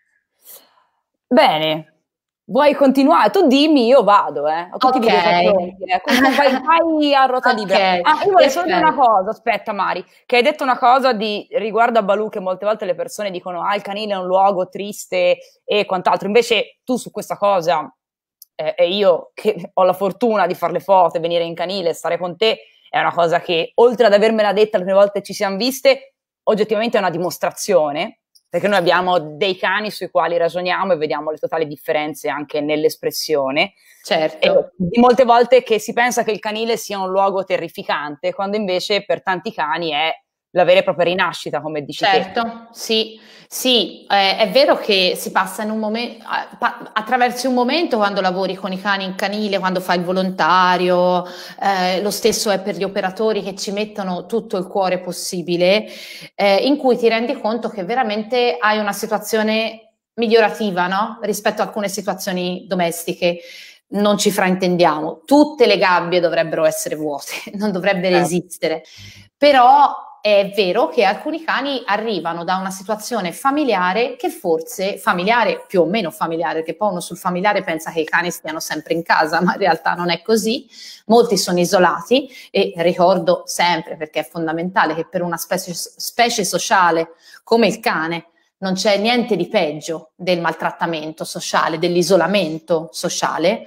Bene. Vuoi continuare? Tu dimmi, io vado, Ho tutti i video pronti, vai a ruota libera. Io voglio solo dire una cosa, aspetta Mari, che hai detto una cosa riguardo a Balù, che molte volte le persone dicono il canile è un luogo triste e quant'altro, invece tu su questa cosa, e io che ho la fortuna di fare le foto, venire in canile, stare con te, è una cosa che, oltre ad avermela detta le prime volte ci siamo viste, oggettivamente è una dimostrazione, perché noi abbiamo dei cani sui quali ragioniamo e vediamo le totali differenze anche nell'espressione. Certo. E di molte volte che si pensa che il canile sia un luogo terrificante, quando invece per tanti cani è la vera e propria rinascita, come dici te. Certo, sì, è vero che si passa in un momento, attraverso un momento quando lavori con i cani in canile, quando fai il volontario, lo stesso è per gli operatori che ci mettono tutto il cuore possibile, in cui ti rendi conto che veramente hai una situazione migliorativa, no? Rispetto a alcune situazioni domestiche. Non ci fraintendiamo, tutte le gabbie dovrebbero essere vuote, non dovrebbero esistere, però è vero che alcuni cani arrivano da una situazione familiare che forse, familiare, più o meno familiare, perché poi uno sul familiare pensa che i cani stiano sempre in casa, ma in realtà non è così, molti sono isolati, e ricordo sempre, perché è fondamentale, che per una specie sociale come il cane non c'è niente di peggio del maltrattamento sociale, dell'isolamento sociale.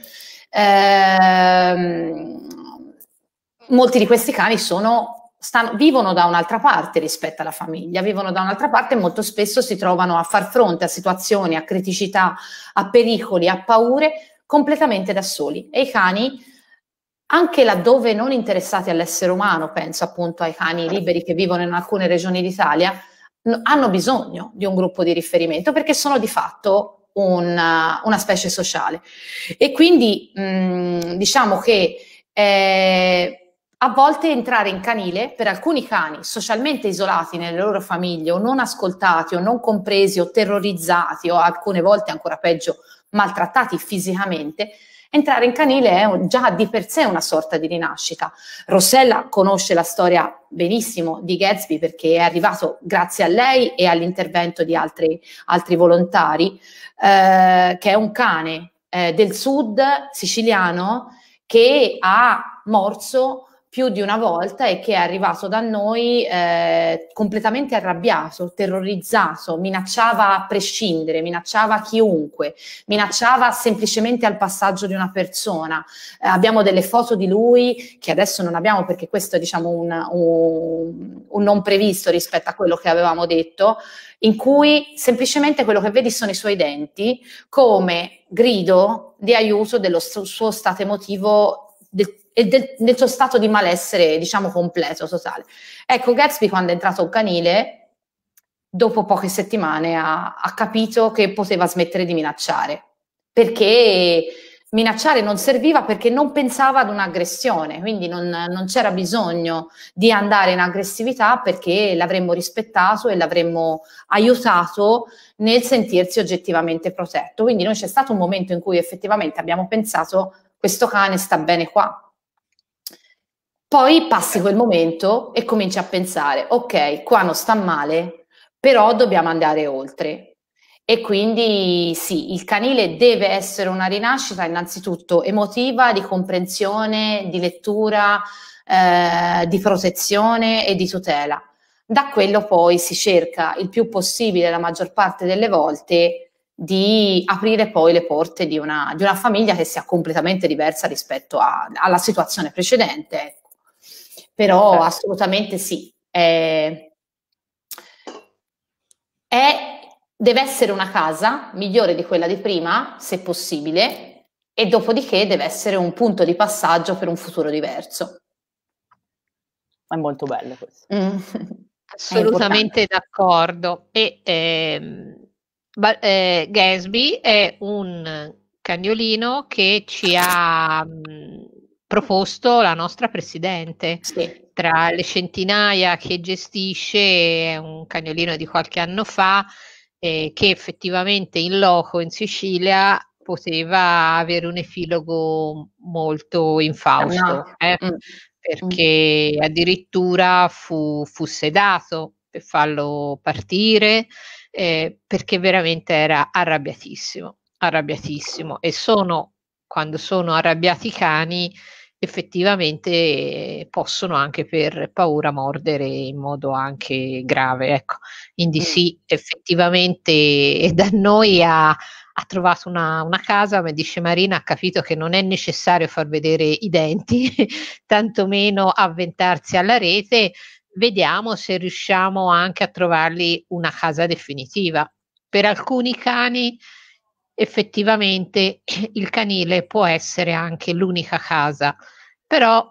Molti di questi cani vivono da un'altra parte rispetto alla famiglia, vivono da un'altra parte e molto spesso si trovano a far fronte a situazioni, a criticità, a pericoli, a paure completamente da soli. E i cani, anche laddove non interessati all'essere umano, penso appunto ai cani liberi che vivono in alcune regioni d'Italia, hanno bisogno di un gruppo di riferimento, perché sono di fatto una specie sociale. E quindi diciamo che a volte entrare in canile, per alcuni cani socialmente isolati nelle loro famiglie, o non ascoltati, o non compresi, o terrorizzati, o alcune volte ancora peggio maltrattati fisicamente, entrare in canile è già di per sé una sorta di rinascita. Rossella conosce la storia benissimo di Gatsby, perché è arrivato grazie a lei e all'intervento di altri volontari, che è un cane del sud siciliano che ha morso più di una volta e che è arrivato da noi completamente arrabbiato, terrorizzato, minacciava a prescindere, minacciava chiunque, minacciava semplicemente al passaggio di una persona. Abbiamo delle foto di lui che adesso non abbiamo, perché questo è diciamo un non previsto rispetto a quello che avevamo detto, in cui semplicemente quello che vedi sono i suoi denti come grido di aiuto dello suo stato emotivo e del suo stato di malessere, diciamo, completo, totale. Ecco, Gatsby, quando è entrato in canile, dopo poche settimane ha capito che poteva smettere di minacciare, perché minacciare non serviva, perché non pensava ad un'aggressione, quindi non c'era bisogno di andare in aggressività, perché l'avremmo rispettato e l'avremmo aiutato nel sentirsi oggettivamente protetto. Quindi noi c'è stato un momento in cui effettivamente abbiamo pensato: questo cane sta bene qua. Poi passi quel momento e cominci a pensare, ok, qua non sta male, però dobbiamo andare oltre. E quindi sì, il canile deve essere una rinascita innanzitutto emotiva, di comprensione, di lettura, di protezione e di tutela. Da quello poi si cerca il più possibile, la maggior parte delle volte, di aprire poi le porte di una famiglia che sia completamente diversa rispetto alla situazione precedente. Ecco. Però assolutamente sì, deve essere una casa migliore di quella di prima, se possibile, e dopodiché deve essere un punto di passaggio per un futuro diverso. È molto bello questo. Assolutamente d'accordo. E Gatsby è un cagnolino che ci ha proposto la nostra presidente. Sì. Tra le centinaia che gestisce, è un cagnolino di qualche anno fa che effettivamente in loco in Sicilia poteva avere un epilogo molto infausto, perché addirittura fu sedato per farlo partire, perché veramente era arrabbiatissimo, e quando sono arrabbiati i cani effettivamente possono anche per paura mordere in modo anche grave, ecco. Quindi sì, effettivamente da noi ha trovato una casa, come dice Marina, ha capito che non è necessario far vedere i denti, tantomeno avventarsi alla rete. Vediamo se riusciamo anche a trovargli una casa definitiva. Per alcuni cani effettivamente il canile può essere anche l'unica casa, però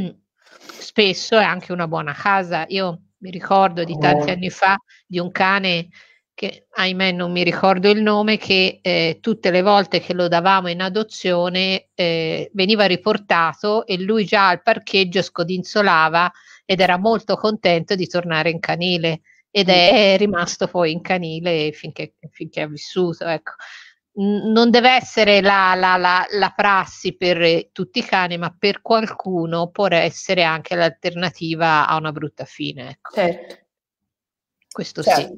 spesso è anche una buona casa. Io mi ricordo di tanti anni fa di un cane che, ahimè, non mi ricordo il nome, che tutte le volte che lo davamo in adozione veniva riportato e lui già al parcheggio scodinzolava ed era molto contento di tornare in canile, ed è rimasto poi in canile finché ha vissuto, ecco. Non deve essere la prassi per tutti i cani, ma per qualcuno può essere anche l'alternativa a una brutta fine, ecco. Certo. Questo certo.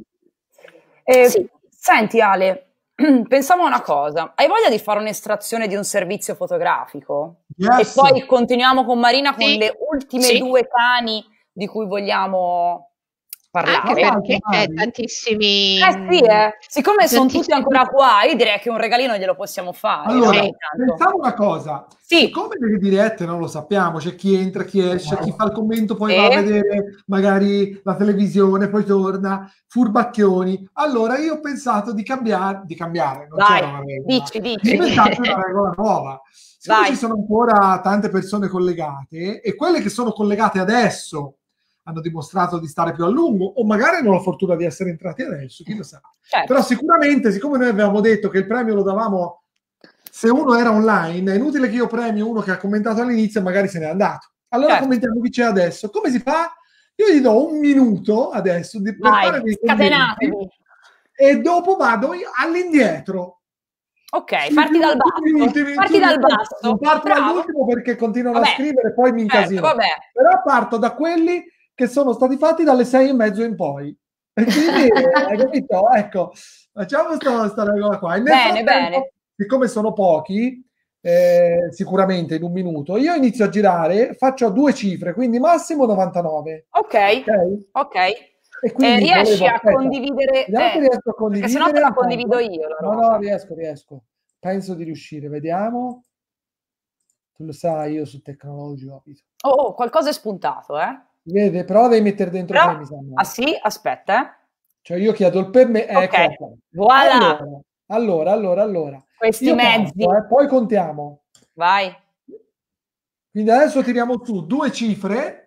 sì. Sì. Senti Ale, pensavo a una cosa, hai voglia di fare un'estrazione di un servizio fotografico? Yes. E poi continuiamo con Marina con Sì. le ultime due cani di cui vogliamo parlare. Anche perché tantissimi... sì, siccome sono tutti ancora qua, io direi che un regalino glielo possiamo fare. Allora, pensavo una cosa, sì. siccome nelle dirette non lo sappiamo, c'è chi entra, chi esce, chi fa il commento, poi va a vedere magari la televisione, poi torna, furbacchioni. Allora io ho pensato di cambiare, non c'era una regola. Dici. Ho pensato una regola nuova. Siccome ci sono ancora tante persone collegate, e quelle che sono collegate adesso hanno dimostrato di stare più a lungo, o magari hanno la fortuna di essere entrati adesso, chi lo sa. Certo. Però sicuramente, siccome noi avevamo detto che il premio lo davamo se uno era online, è inutile che io premio uno che ha commentato all'inizio e magari se n'è andato. Allora commentiamo chi c'è adesso. Come si fa? Io gli do un minuto adesso per fare dei commenti e dopo vado all'indietro. Ok, parti dal basso. Non parto dall'ultimo perché continuano a scrivere e poi mi incasino. Però parto da quelli che sono stati fatti dalle 6:30 in poi. E quindi, hai capito? Ecco, facciamo sta regola qua. Bene. Siccome sono pochi, sicuramente in un minuto, io inizio a girare, faccio a 2 cifre, quindi massimo 99. Ok. E quindi riesci a condividere? Riesco a condividere. Perché se no te la condivido io. No, riesco. Penso di riuscire, vediamo. Tu lo sai, io su tecnologico abito. Oh, qualcosa è spuntato, Vede, però devi mettere dentro però, me, mi sembra. Ah sì? Aspetta, Cioè io chiedo il per me, ecco. Voilà. Allora. Questi io mezzi. Parto, poi contiamo. Vai. Quindi adesso tiriamo su 2 cifre.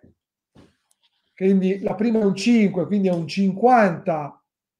Quindi la prima è un 5, quindi è un 50,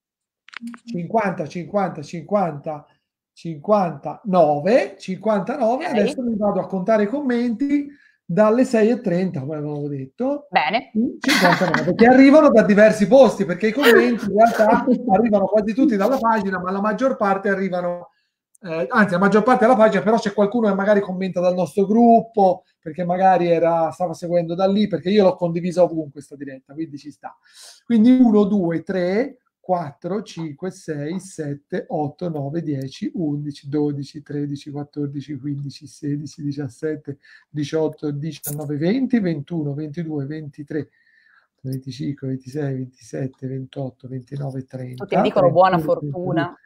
59. Okay. Adesso mi vado a contare i commenti dalle 6:30, come avevo detto. Bene. 59, che arrivano da diversi posti, perché i commenti in realtà arrivano quasi tutti dalla pagina, ma la maggior parte arrivano, anzi la maggior parte della pagina, però c'è qualcuno che magari commenta dal nostro gruppo, perché magari stava seguendo da lì, perché io l'ho condivisa ovunque questa diretta, quindi ci sta. Quindi 1, 2, 3, 4, 5, 6, 7, 8, 9, 10, 11, 12, 13, 14, 15, 16, 17, 18, 19, 20, 21, 22, 23, 25, 26, 27, 28, 29, 30. Tutti mi dicono buona fortuna.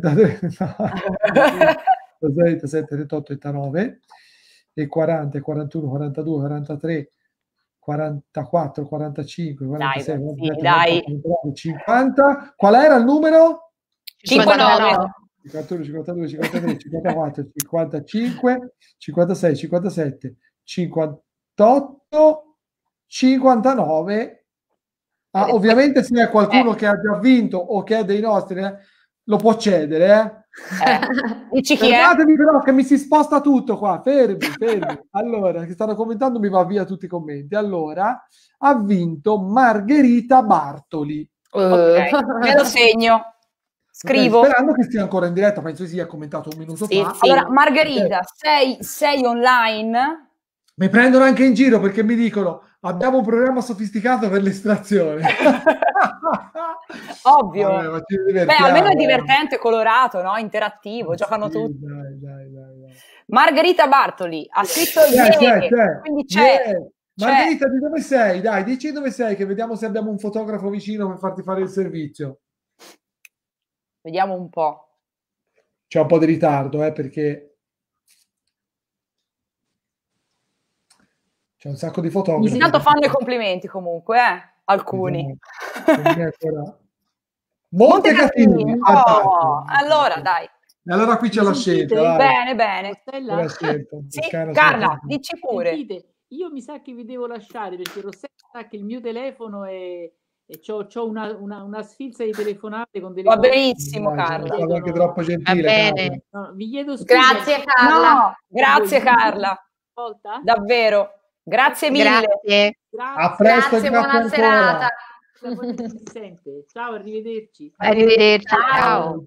27, 38, 39 e 40, 41, 42, 43, 44, 45, 46, 47, dai. 48, 50. Qual era il numero? 59. 51, 52, 53, 54, 55, 56, 57, 58, 59. Ovviamente se è qualcuno che ha già vinto o che è dei nostri, lo può cedere, Dici chi è? Fermatevi però che mi si sposta tutto qua, fermi. Allora, che stanno commentando, mi va via tutti i commenti. Allora, ha vinto Margherita Bartoli. Ok, me lo segno. Scrivo. Okay, sperando che stia ancora in diretta, penso sia commentato un minuto fa. Sì. Allora, Margherita, sei online? Mi prendono anche in giro perché mi dicono abbiamo un programma sofisticato per l'estrazione. Ovvio. Vabbè, almeno è divertente, colorato, no? Interattivo, giocano tutti. Dai. Margherita Bartoli ha scritto ieri, quindi c'è. Margherita, di dove sei? Dai, dici dove sei, che vediamo se abbiamo un fotografo vicino per farti fare il servizio. Vediamo un po'. C'è un po' di ritardo, perché c'è un sacco di fotografi. Intanto fanno i complimenti comunque, alcuni. Montecatini. Allora, dai. E allora qui c'è la scelta. Bene. Sì, Carla, dici pure. Sentite, io mi sa che vi devo lasciare perché Rossella sa che il mio telefono è... E c'ho una sfilza di telefonate con delle Va benissimo, Carla. Sono anche troppo gentile. Va bene. No, vi chiedo scusa. Grazie Carla. No, grazie Carla. Davvero. Grazie mille. Grazie. A presto, grazie, buona serata. Ciao, arrivederci. Arrivederci. Ciao.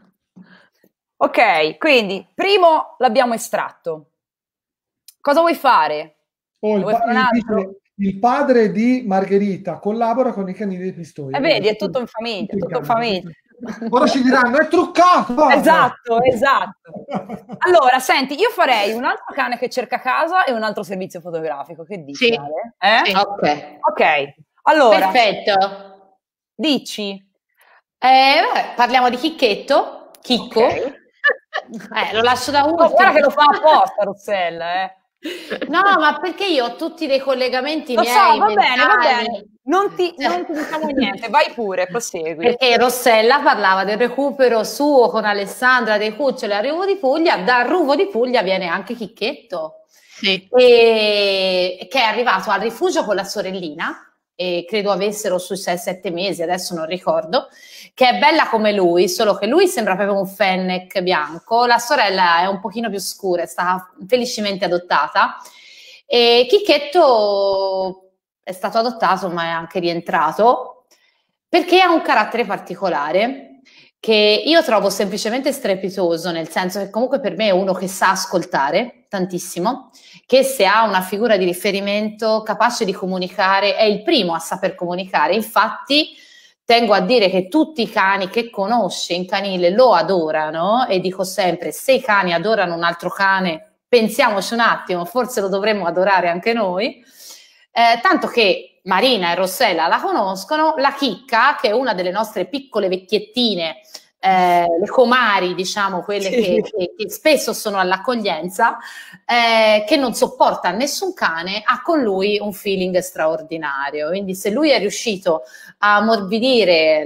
Ok, quindi primo l'abbiamo estratto. Cosa vuoi fare? Il padre di Margherita collabora con i Canidi di Pistoia. Vedi, è tutto in famiglia. Ora ci diranno, è truccato! Esatto. Allora, senti, io farei un altro cane che cerca casa e un altro servizio fotografico. Che dici? Sì. Sì. Ok. Allora. Perfetto. Dici? Parliamo di Chicchetto. Chicco. Okay. Lo lascio da ultimo. Guarda che lo fa apposta, Rossella, No, ma perché io ho tutti dei collegamenti Lo miei so, va mentali. bene. Non ti diciamo niente, vai pure, prosegui. Perché Rossella parlava del recupero suo con Alessandra dei cuccioli a Ruvo di Puglia, dal Ruvo di Puglia viene anche Chicchetto, sì. Che è arrivato al rifugio con la sorellina, e credo avessero sui 6-7 mesi, adesso non ricordo, che è bella come lui, solo che lui sembra proprio un fennec bianco, la sorella è un pochino più scura, è stata felicemente adottata, e Chicchetto è stato adottato ma è anche rientrato perché ha un carattere particolare che io trovo semplicemente strepitoso, nel senso che comunque per me è uno che sa ascoltare tantissimo, che se ha una figura di riferimento capace di comunicare, è il primo a saper comunicare. Infatti tengo a dire che tutti i cani che conosce in canile lo adorano, e dico sempre, se i cani adorano un altro cane, pensiamoci un attimo, forse lo dovremmo adorare anche noi, tanto che Marina e Rossella la conoscono, la Chicca, che è una delle nostre piccole vecchiettine, le comari, diciamo, quelle che spesso sono all'accoglienza, che non sopporta nessun cane, ha con lui un feeling straordinario. Quindi se lui è riuscito a ammorbidire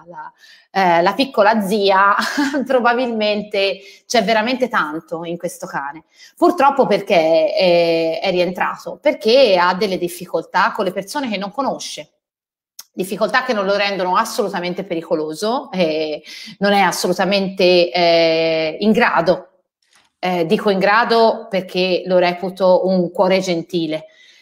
la piccola zia, probabilmente c'è veramente tanto in questo cane. Purtroppo perché è rientrato, perché ha delle difficoltà con le persone che non conosce. Difficoltà che non lo rendono assolutamente pericoloso, non è assolutamente in grado, dico in grado perché lo reputo un cuore gentile,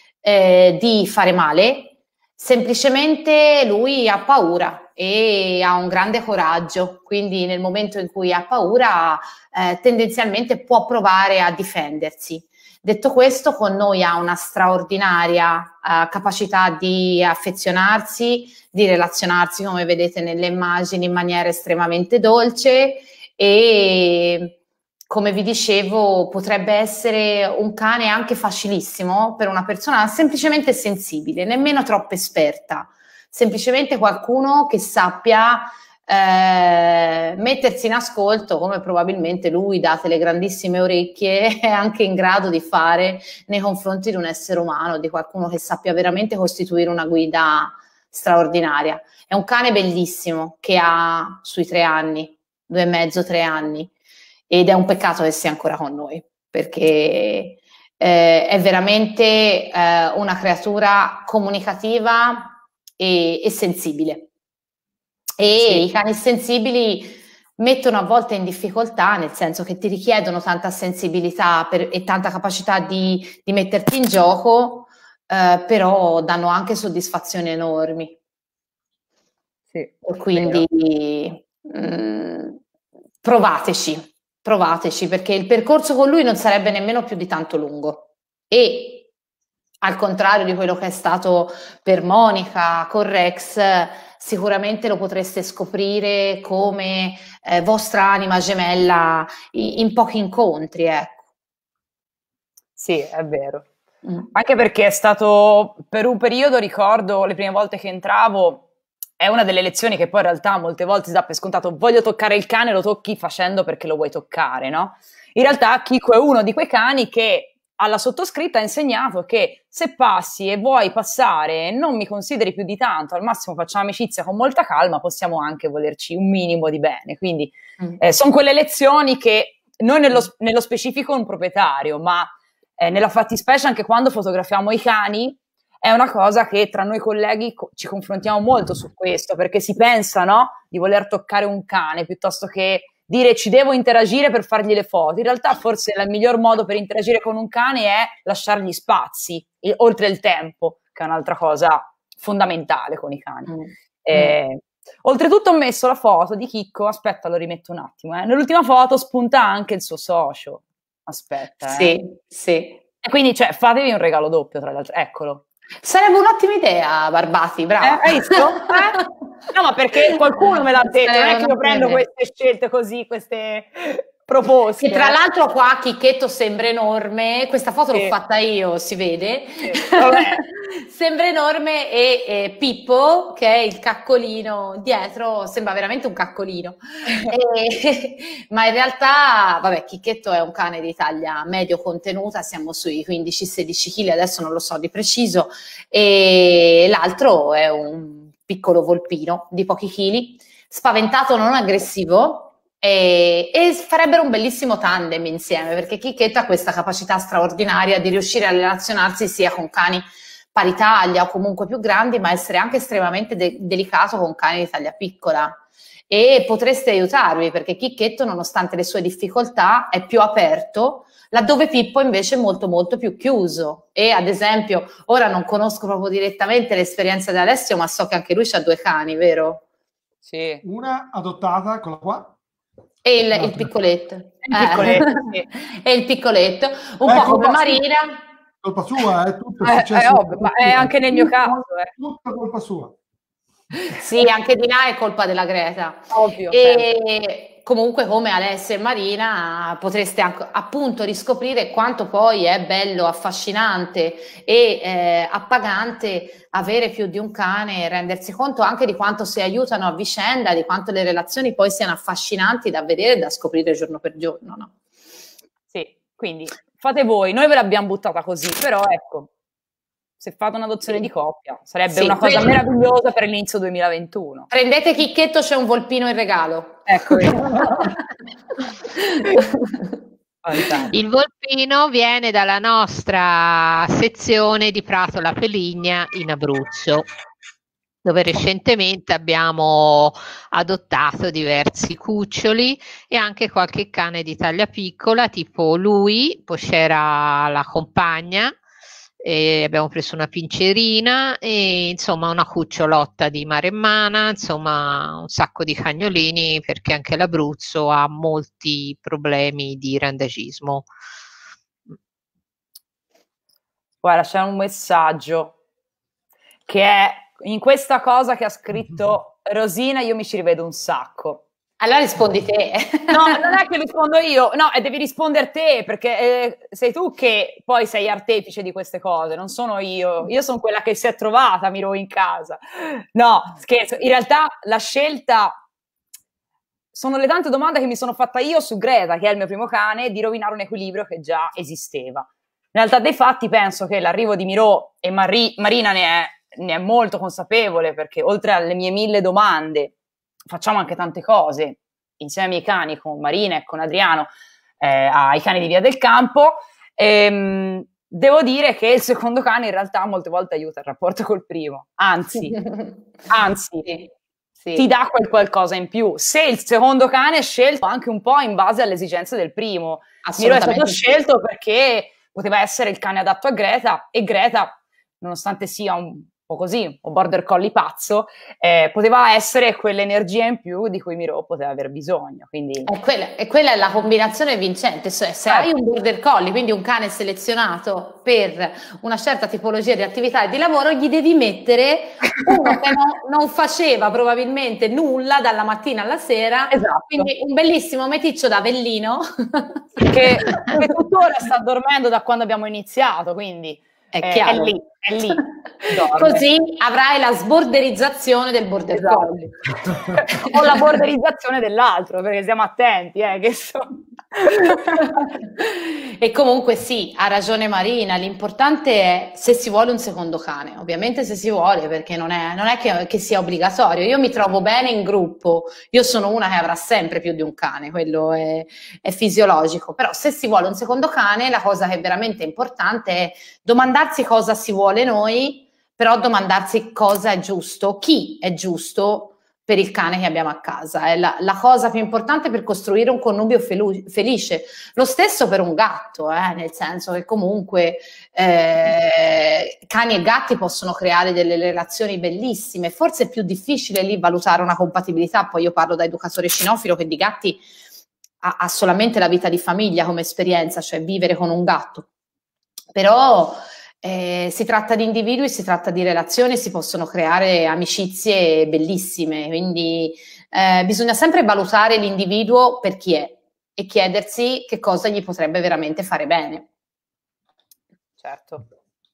di fare male. Semplicemente lui ha paura e ha un grande coraggio, quindi nel momento in cui ha paura tendenzialmente può provare a difendersi. Detto questo, con noi ha una straordinaria capacità di affezionarsi, di relazionarsi, come vedete nelle immagini, in maniera estremamente dolce e, come vi dicevo, potrebbe essere un cane anche facilissimo per una persona semplicemente sensibile, nemmeno troppo esperta, semplicemente qualcuno che sappia mettersi in ascolto, come probabilmente lui, date le grandissime orecchie, è anche in grado di fare nei confronti di un essere umano, di qualcuno che sappia veramente costituire una guida straordinaria. È un cane bellissimo che ha sui 3 anni, 2 e mezzo, 3 anni, ed è un peccato che sia ancora con noi, perché è veramente una creatura comunicativa e sensibile. E Sì. i cani sensibili mettono a volte in difficoltà, nel senso che ti richiedono tanta sensibilità e tanta capacità di metterti in gioco, però danno anche soddisfazioni enormi. Sì, E quindi provateci, perché il percorso con lui non sarebbe nemmeno più di tanto lungo. E al contrario di quello che è stato per Monica con Rex, sicuramente lo potreste scoprire come vostra anima gemella in pochi incontri, ecco. Sì, è vero. Anche perché è stato, per un periodo, ricordo le prime volte che entravo, è una delle lezioni che poi in realtà molte volte si dà per scontato: voglio toccare il cane, lo tocchi facendo perché lo vuoi toccare, no? In realtà Kiko è uno di quei cani che alla sottoscritta ha insegnato che se passi e vuoi passare e non mi consideri più di tanto, al massimo facciamo amicizia con molta calma, possiamo anche volerci un minimo di bene. Quindi sono quelle lezioni che noi nello specifico un proprietario, ma nella fattispecie anche quando fotografiamo i cani, è una cosa che tra noi colleghi ci confrontiamo molto su questo, perché si pensa, no, di voler toccare un cane piuttosto che dire ci devo interagire per fargli le foto. In realtà forse il miglior modo per interagire con un cane è lasciargli spazi, oltre il tempo, che è un'altra cosa fondamentale con i cani. Oltretutto ho messo la foto di Chicco, aspetta lo rimetto un attimo, nell'ultima foto spunta anche il suo socio, aspetta. Sì. E quindi cioè, fatevi un regalo doppio, tra l'altro, eccolo. Sarebbe un'ottima idea, Barbati, brava. Hai visto? No, ma perché qualcuno me l'ha detto, non è che io prendo queste scelte così, queste proposte. E tra l'altro qua Chicchetto sembra enorme, questa foto l'ho fatta io, si vede, sembra enorme e Pippo, che è il caccolino dietro, sembra veramente un caccolino. Ma in realtà, vabbè, Chicchetto è un cane di taglia medio contenuta, siamo sui 15-16 kg, adesso non lo so di preciso, e l'altro è un piccolo volpino di pochi chili, spaventato, non aggressivo, e farebbero un bellissimo tandem insieme, perché Chicchetto ha questa capacità straordinaria di riuscire a relazionarsi sia con cani pari taglia o comunque più grandi, ma essere anche estremamente delicato con cani di taglia piccola. E potreste aiutarvi, perché Chicchetto, nonostante le sue difficoltà, è più aperto, laddove Pippo invece è molto molto più chiuso. E ad esempio, ora non conosco proprio direttamente l'esperienza di Alessio, ma so che anche lui ha 2 cani, vero? Sì. Una adottata, eccola qua. E il piccoletto. Sì. E il piccoletto, un po' come Marina. Colpa sua, è tutto successo. È ovvio, ma è anche nel mio caso. Tutta colpa sua. Sì, anche di là è colpa della Greta. Ovvio. E comunque come Alessia e Marina potreste appunto riscoprire quanto poi è bello, affascinante e appagante avere più di un cane e rendersi conto anche di quanto si aiutano a vicenda, di quanto le relazioni poi siano affascinanti da vedere e da scoprire giorno per giorno, no? Sì, quindi fate voi, noi ve l'abbiamo buttata così, però ecco, se fate un'adozione di coppia sarebbe una cosa meravigliosa per l'inizio 2021. Prendete Chicchetto, c'è un volpino in regalo. Ecco. Il volpino viene dalla nostra sezione di Prato La Feligna in Abruzzo, dove recentemente abbiamo adottato diversi cuccioli e anche qualche cane di taglia piccola, tipo lui, poi c'era la compagna, e abbiamo preso una pincerina e insomma una cucciolotta di maremmana, insomma un sacco di cagnolini, perché anche l'Abruzzo ha molti problemi di randagismo. Guarda, c'è un messaggio che è in questa cosa che ha scritto Rosina, io mi ci rivedo un sacco. Allora rispondi te. No, non è che rispondo io, no, e devi rispondere te, perché sei tu che poi sei artefice di queste cose, non sono io. Io sono quella che si è trovata Miro in casa. No, scherzo. In realtà la scelta, sono le tante domande che mi sono fatta io su Greta, che è il mio primo cane, di rovinare un equilibrio che già esisteva. In realtà dei fatti penso che l'arrivo di Miro, e Marina ne è molto consapevole, perché oltre alle mie 1000 domande facciamo anche tante cose insieme ai miei cani, con Marina e con Adriano, ai cani di Via del Campo. Devo dire che il secondo cane in realtà molte volte aiuta il rapporto col primo, anzi, sì. ti dà qualcosa in più. Se il secondo cane è scelto anche un po' in base alle esigenze del primo, Miro è stato scelto perché poteva essere il cane adatto a Greta, e Greta, nonostante sia un po' così, un border collie pazzo, poteva essere quell'energia in più di cui Miro poteva aver bisogno. Quindi... E quella è la combinazione vincente, cioè, se hai un border collie, quindi un cane selezionato per una certa tipologia di attività e di lavoro, gli devi mettere uno che non faceva probabilmente nulla dalla mattina alla sera, esatto. Quindi un bellissimo meticcio da Avellino che tuttora sta dormendo da quando abbiamo iniziato, quindi è lì. Così avrai la sborderizzazione del border collie. O la borderizzazione dell'altro, perché siamo attenti, che so. E comunque sì, ha ragione Marina, l'importante è se si vuole un secondo cane, ovviamente se si vuole, perché non è che sia obbligatorio. Io mi trovo bene in gruppo, io sono una che avrà sempre più di un cane, quello è fisiologico, però se si vuole un secondo cane, la cosa che è veramente importante è domandarsi cosa si vuole noi, però domandarsi cosa è giusto, chi è giusto per il cane che abbiamo a casa. È la cosa più importante per costruire un connubio felice. Lo stesso per un gatto, nel senso che comunque cani e gatti possono creare delle relazioni bellissime. Forse è più difficile lì valutare una compatibilità, poi io parlo da educatore cinofilo che di gatti ha solamente la vita di famiglia come esperienza, cioè vivere con un gatto. Però si tratta di individui, si tratta di relazioni, si possono creare amicizie bellissime, quindi bisogna sempre valutare l'individuo per chi è e chiedersi che cosa gli potrebbe veramente fare bene. Certo.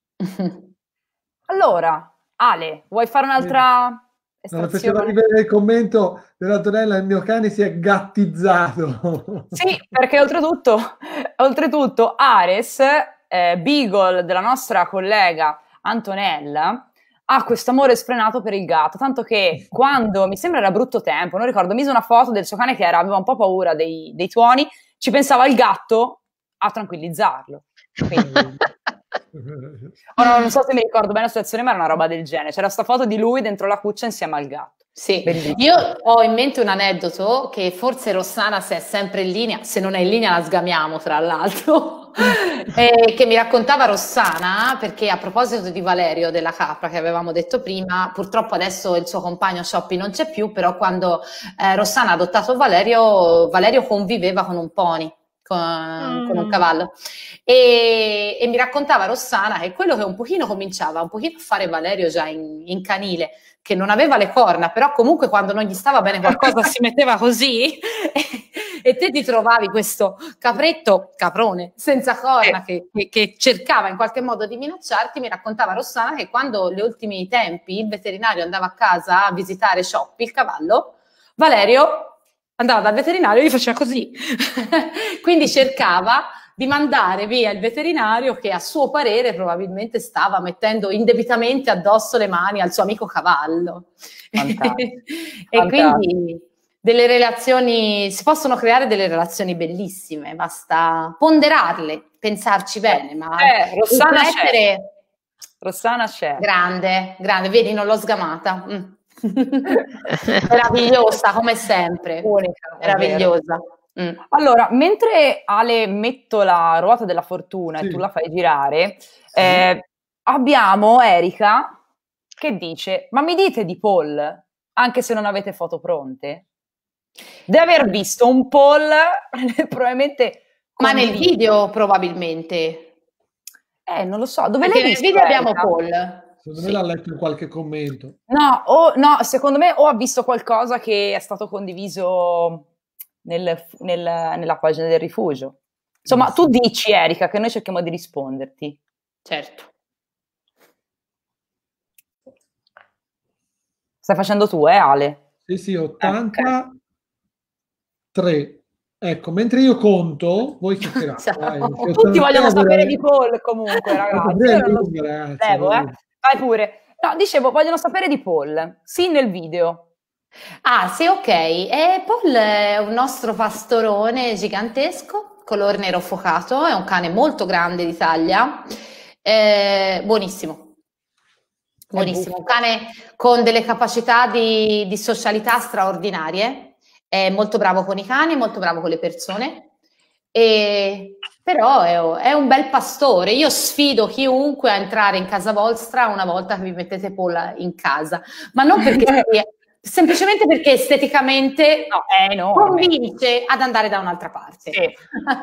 Allora, Ale, vuoi fare un'altra estrazione? Non faceva arrivare il commento dell'Antonella, il mio cane si è gattizzato. Sì, perché oltretutto Ares, Beagle della nostra collega Antonella, ha questo amore sfrenato per il gatto, tanto che quando, mi sembra era brutto tempo, non ricordo, mise una foto del suo cane che aveva un po' paura dei tuoni, ci pensava il gatto a tranquillizzarlo. Quindi... Ora non so se mi ricordo bene la situazione, ma era una roba del genere, c'era sta foto di lui dentro la cuccia insieme al gatto. Sì, io ho in mente un aneddoto che forse Rossana, se è sempre in linea, se non è in linea la sgamiamo tra l'altro, che mi raccontava Rossana, perché a proposito di Valerio della capra che avevamo detto prima, purtroppo adesso il suo compagno Shoppy non c'è più, però quando Rossana ha adottato Valerio conviveva con un pony, con un cavallo, e mi raccontava Rossana che quello che un pochino cominciava a fare Valerio già in canile, che non aveva le corna, però comunque quando non gli stava bene qualcosa si metteva così e te ti trovavi questo caprone senza corna che cercava in qualche modo di minacciarti. Mi raccontava Rossana che quando gli ultimi tempi il veterinario andava a casa a visitare Shoppy, il cavallo, Valerio andava dal veterinario e gli faceva così. Quindi cercava di mandare via il veterinario che a suo parere probabilmente stava mettendo indebitamente addosso le mani al suo amico cavallo. E quindi delle relazioni, si possono creare delle relazioni bellissime, basta ponderarle, pensarci bene, ma Rossana c'è. Grande, vedi, non l'ho sgamata. Meravigliosa come sempre. Unica, meravigliosa. Allora, mentre Ale metto la ruota della fortuna e tu la fai girare, abbiamo Erika che dice: ma mi dite di Paul, anche se non avete foto pronte? Deve aver visto un Paul probabilmente... Ma nel video probabilmente. Non lo so, dove Perché l'hai nel visto, video abbiamo Erika? Paul. Secondo me l'ha letto in qualche commento. No, secondo me o ha visto qualcosa che è stato condiviso nella pagina del rifugio. Insomma, tu dici, Erika, che noi cerchiamo di risponderti. Certo. Stai facendo tu, Ale? Sì, 83. Ecco, mentre io conto, voi chiacchierate. Tutti vogliono sapere di Paul comunque, ragazzi. Vai pure. No, dicevo, vogliono sapere di Paul. Sì, nel video. Ah, sì, ok. Paul è un nostro pastorone gigantesco, color nero focato, è un cane molto grande di taglia, buonissimo. Buonissimo, un cane con delle capacità di socialità straordinarie, è molto bravo con i cani, molto bravo con le persone, però è un bel pastore. Io sfido chiunque a entrare in casa vostra una volta che vi mettete Paul in casa, ma non perché semplicemente perché esteticamente è enorme, convince ad andare da un'altra parte. Sì.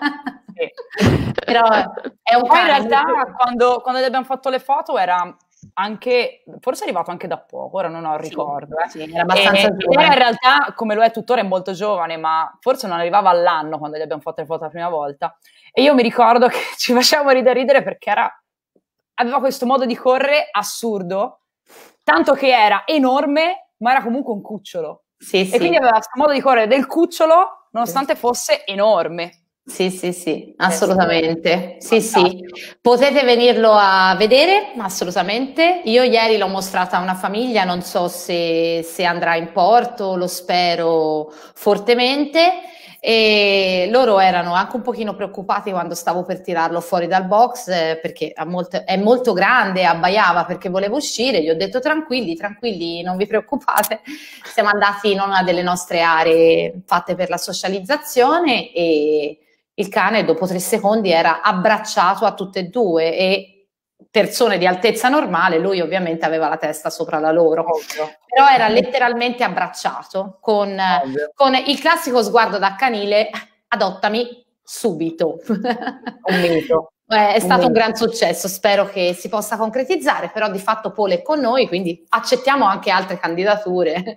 Però è un cane. In realtà quando gli abbiamo fatto le foto era anche, forse è arrivato anche da poco, ora non ho il ricordo. Sì, era abbastanza giovane. In realtà, come lo è tuttora, è molto giovane, ma forse non arrivava all'anno quando gli abbiamo fatto le foto la prima volta. E io mi ricordo che ci facevamo ridere perché aveva questo modo di correre assurdo, tanto che era enorme, ma era comunque un cucciolo. Sì. Quindi aveva questo modo di correre del cucciolo, nonostante fosse enorme. Sì, assolutamente. Sì. Potete venirlo a vedere, assolutamente. Io ieri l'ho mostrata a una famiglia, non so se andrà in porto, lo spero fortemente. E loro erano anche un pochino preoccupati quando stavo per tirarlo fuori dal box perché è molto grande, abbaiava perché voleva uscire. Gli ho detto tranquilli, non vi preoccupate. Siamo andati in una delle nostre aree fatte per la socializzazione e il cane dopo 3 secondi era abbracciato a tutte e due, e persone di altezza normale, lui ovviamente aveva la testa sopra la loro, però era letteralmente abbracciato con il classico sguardo da canile: adottami subito. Un mito. È stato un gran successo, spero che si possa concretizzare, però di fatto Paul è con noi, quindi accettiamo anche altre candidature.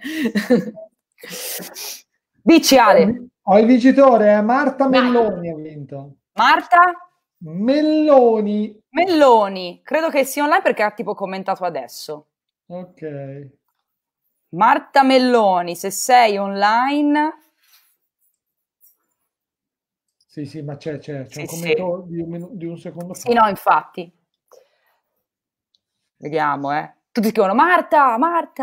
Dici, Ale. Ho il vincitore, Marta Melloni ha vinto. Marta? Melloni, credo che sia online perché ha tipo commentato adesso. Ok. Marta Melloni, se sei online. Sì, ma c'è un commento di un secondo fa. Sì, no, infatti. Vediamo, Tutti scrivono Marta.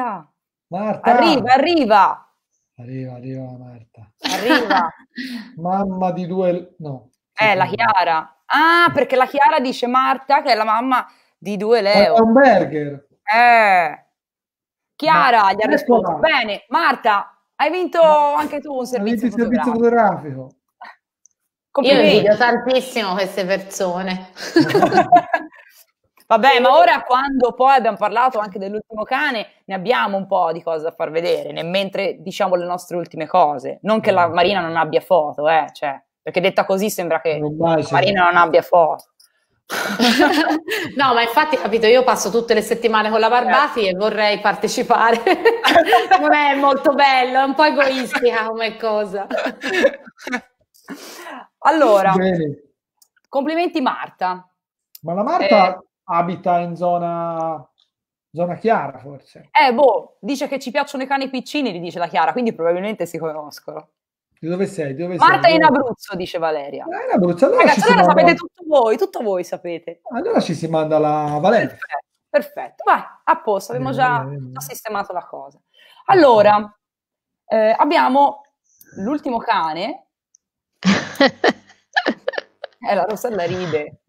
Arriva. Arriva Marta. Arriva. Mamma di due... No. La Chiara. Ah, perché la Chiara dice Marta che è la mamma di 2 Leo. È un burger. Chiara gli ha risposto. Bene, Marta, hai vinto anche tu un servizio fotografico. Io invidio tantissimo queste persone. Vabbè, ma ora quando poi abbiamo parlato anche dell'ultimo cane, ne abbiamo un po' di cose da far vedere, mentre diciamo le nostre ultime cose. Non che la Marina non abbia foto, cioè, perché detta così sembra che la Marina non abbia foto. No, ma infatti, capito, io passo tutte le settimane con la Barbati e vorrei partecipare. Non è molto bello, è un po' egoistica come cosa. Allora, complimenti Marta. Ma la Marta abita in zona Chiara, forse. Dice che ci piacciono i cani piccini, gli dice la Chiara, quindi probabilmente si conoscono. Di dove sei? Marta è in Abruzzo, dice Valeria. In Abruzzo, allora ragazzi, allora sapete tutto voi sapete. Allora ci si manda la Valeria. Perfetto, vai, a posto, abbiamo già sistemato la cosa. Allora, abbiamo l'ultimo cane. La Rossella ride.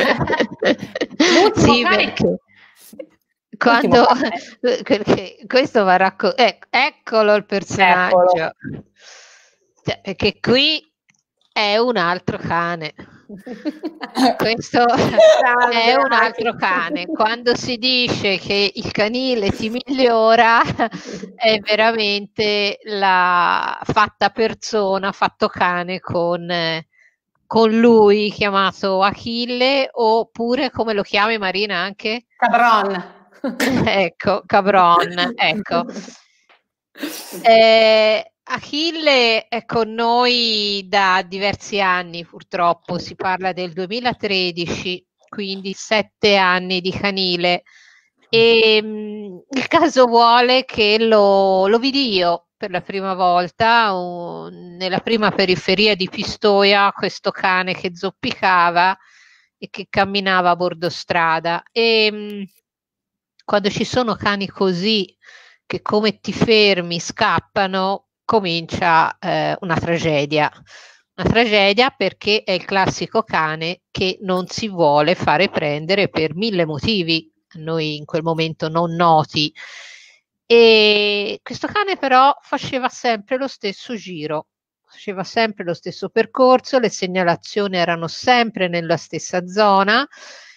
Sì, perché quando questo va eccolo il personaggio. Cioè, perché qui è un altro cane. Questo è un altro cane. Quando si dice che il canile ti migliora, è veramente la fatta persona, fatto cane con con lui chiamato Achille, oppure come lo chiami Marina anche? Cabron. Ecco, Cabron, ecco. Achille è con noi da diversi anni, purtroppo, si parla del 2013, quindi 7 anni di canile. E il caso vuole che lo vidi io per la prima volta nella prima periferia di Pistoia, questo cane che zoppicava e che camminava a bordo strada. E quando ci sono cani così, che come ti fermi scappano, comincia una tragedia. Una tragedia perché è il classico cane che non si vuole fare prendere per 1000 motivi, a noi in quel momento non noti. E questo cane però faceva sempre lo stesso giro, faceva sempre lo stesso percorso, le segnalazioni erano sempre nella stessa zona.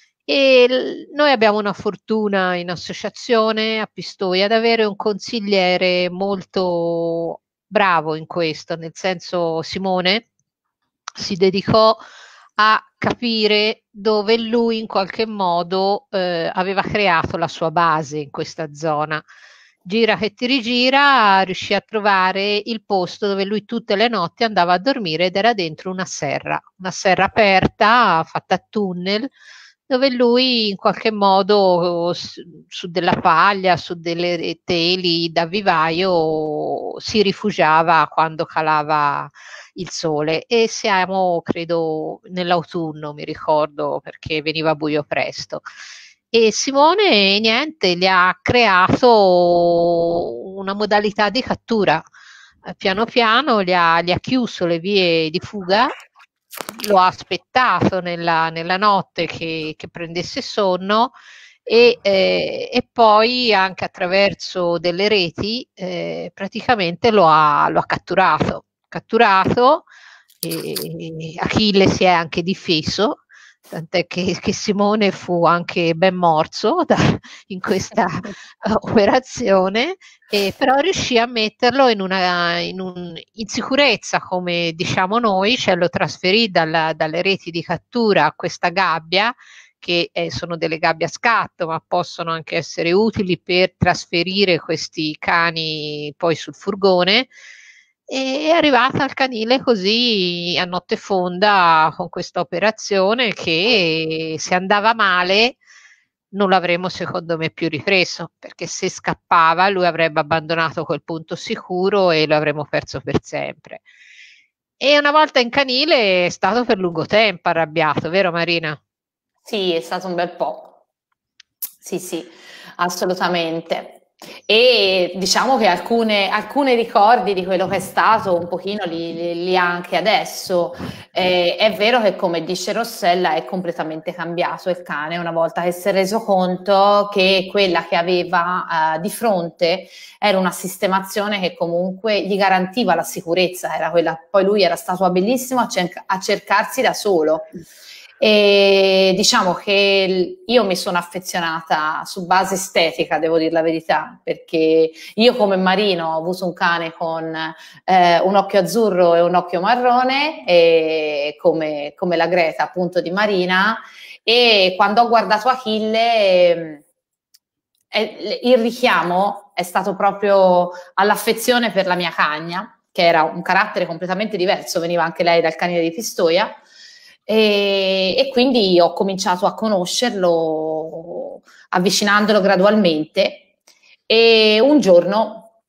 E noi abbiamo una fortuna in associazione a Pistoia ad avere un consigliere molto bravo in questo, nel senso Simone si dedicò a capire dove lui in qualche modo aveva creato la sua base in questa zona. Gira che ti rigira, riuscì a trovare il posto dove lui tutte le notti andava a dormire ed era dentro una serra aperta, fatta a tunnel, dove lui in qualche modo su della paglia, su delle teli da vivaio si rifugiava quando calava il sole. E siamo, credo, nell'autunno, mi ricordo, perché veniva buio presto. E Simone, niente, gli ha creato una modalità di cattura. Piano piano gli ha chiuso le vie di fuga, lo ha aspettato nella notte che prendesse sonno e poi anche attraverso delle reti praticamente lo ha catturato. E Achille si è anche difeso, tant'è che Simone fu anche ben morso in questa operazione, però riuscì a metterlo in sicurezza, come diciamo noi, cioè lo trasferì dalle reti di cattura a questa gabbia, che sono delle gabbie a scatto, ma possono anche essere utili per trasferire questi cani poi sul furgone. E è arrivata al canile così a notte fonda con questa operazione che se andava male non l'avremmo secondo me più ripreso, perché se scappava lui avrebbe abbandonato quel punto sicuro e lo avremmo perso per sempre. E una volta in canile è stato per lungo tempo arrabbiato, vero Marina? Sì, è stato un bel po'. Sì, assolutamente. E diciamo che alcuni ricordi di quello che è stato un pochino li ha anche adesso. È vero che, come dice Rossella, è completamente cambiato il cane una volta che si è reso conto che quella che aveva di fronte era una sistemazione che comunque gli garantiva la sicurezza, era quella. Poi lui era stato abilissimo a cercarsi da solo. E diciamo che io mi sono affezionata su base estetica, devo dire la verità, perché io come Marino ho avuto un cane con un occhio azzurro e un occhio marrone, e come la Greta appunto di Marina, e quando ho guardato Achille il richiamo è stato proprio all'affezione per la mia cagna, che era un carattere completamente diverso, veniva anche lei dal canile di Pistoia. E quindi ho cominciato a conoscerlo avvicinandolo gradualmente, e un giorno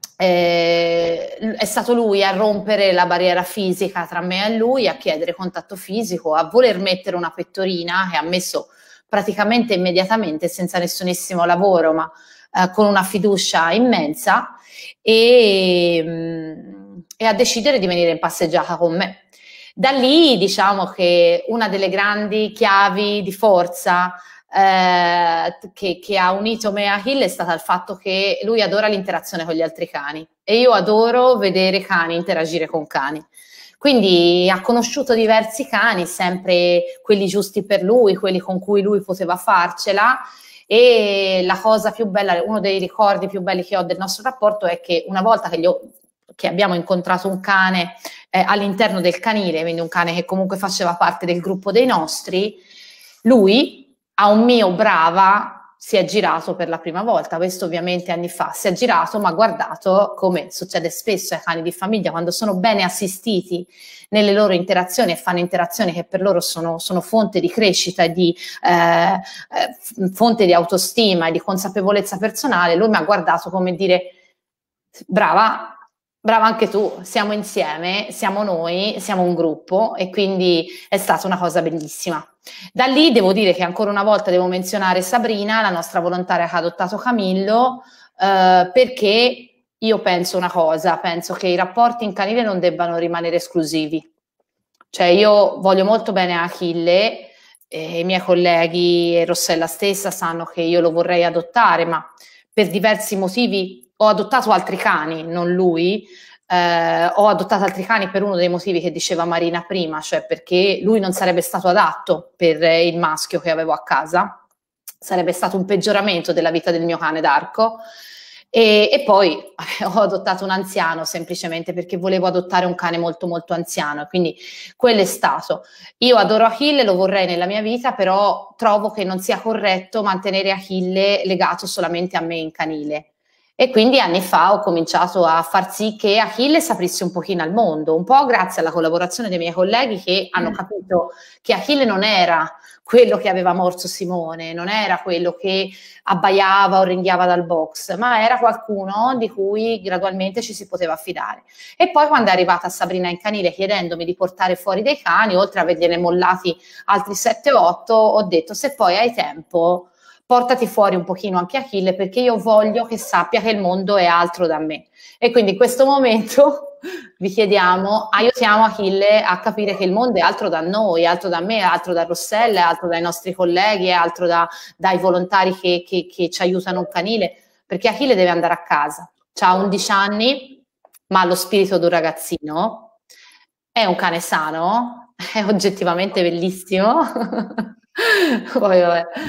è stato lui a rompere la barriera fisica tra me e lui, a chiedere contatto fisico, a voler mettere una pettorina che ha messo praticamente immediatamente, senza nessunissimo lavoro, ma con una fiducia immensa, e a decidere di venire in passeggiata con me. Da lì diciamo che una delle grandi chiavi di forza che ha unito me e Achille è stata il fatto che lui adora l'interazione con gli altri cani e io adoro vedere cani interagire con cani. Quindi ha conosciuto diversi cani, sempre quelli giusti per lui, quelli con cui lui poteva farcela. E la cosa più bella, uno dei ricordi più belli che ho del nostro rapporto è che una volta che abbiamo incontrato un cane all'interno del canile, quindi un cane che comunque faceva parte del gruppo dei nostri, lui a un mio brava si è girato per la prima volta, questo ovviamente anni fa, si è girato, ma ha guardato, come succede spesso ai cani di famiglia, quando sono bene assistiti nelle loro interazioni e fanno interazioni che per loro sono fonte di crescita e di fonte di autostima e di consapevolezza personale, lui mi ha guardato come dire, brava anche tu, siamo insieme, siamo noi, siamo un gruppo, e quindi è stata una cosa bellissima. Da lì devo dire che ancora una volta devo menzionare Sabrina, la nostra volontaria che ha adottato Camillo, perché io penso una cosa, penso che i rapporti in canile non debbano rimanere esclusivi. Cioè io voglio molto bene a Achille, i miei colleghi e Rossella stessa sanno che io lo vorrei adottare, ma per diversi motivi ho adottato altri cani, non lui. Ho adottato altri cani per uno dei motivi che diceva Marina prima, cioè perché lui non sarebbe stato adatto per il maschio che avevo a casa, sarebbe stato un peggioramento della vita del mio cane d'Arco, e poi ho adottato un anziano semplicemente perché volevo adottare un cane molto molto anziano, quindi quello è stato. Io adoro Achille, lo vorrei nella mia vita, però trovo che non sia corretto mantenere Achille legato solamente a me in canile. E quindi anni fa ho cominciato a far sì che Achille si aprisse un pochino al mondo, un po' grazie alla collaborazione dei miei colleghi che hanno capito che Achille non era quello che aveva morso Simone, non era quello che abbaiava o ringhiava dal box, ma era qualcuno di cui gradualmente ci si poteva affidare. E poi quando è arrivata Sabrina in canile chiedendomi di portare fuori dei cani, oltre a avergliene mollati altri 7-8, ho detto se poi hai tempo portati fuori un pochino anche Achille, perché io voglio che sappia che il mondo è altro da me. E quindi in questo momento vi chiediamo, aiutiamo Achille a capire che il mondo è altro da noi, altro da me, altro da Rossella, altro dai nostri colleghi, altro dai volontari che ci aiutano un canile, perché Achille deve andare a casa. Ha 11 anni, ma ha lo spirito di un ragazzino, è un cane sano, è oggettivamente bellissimo. Poi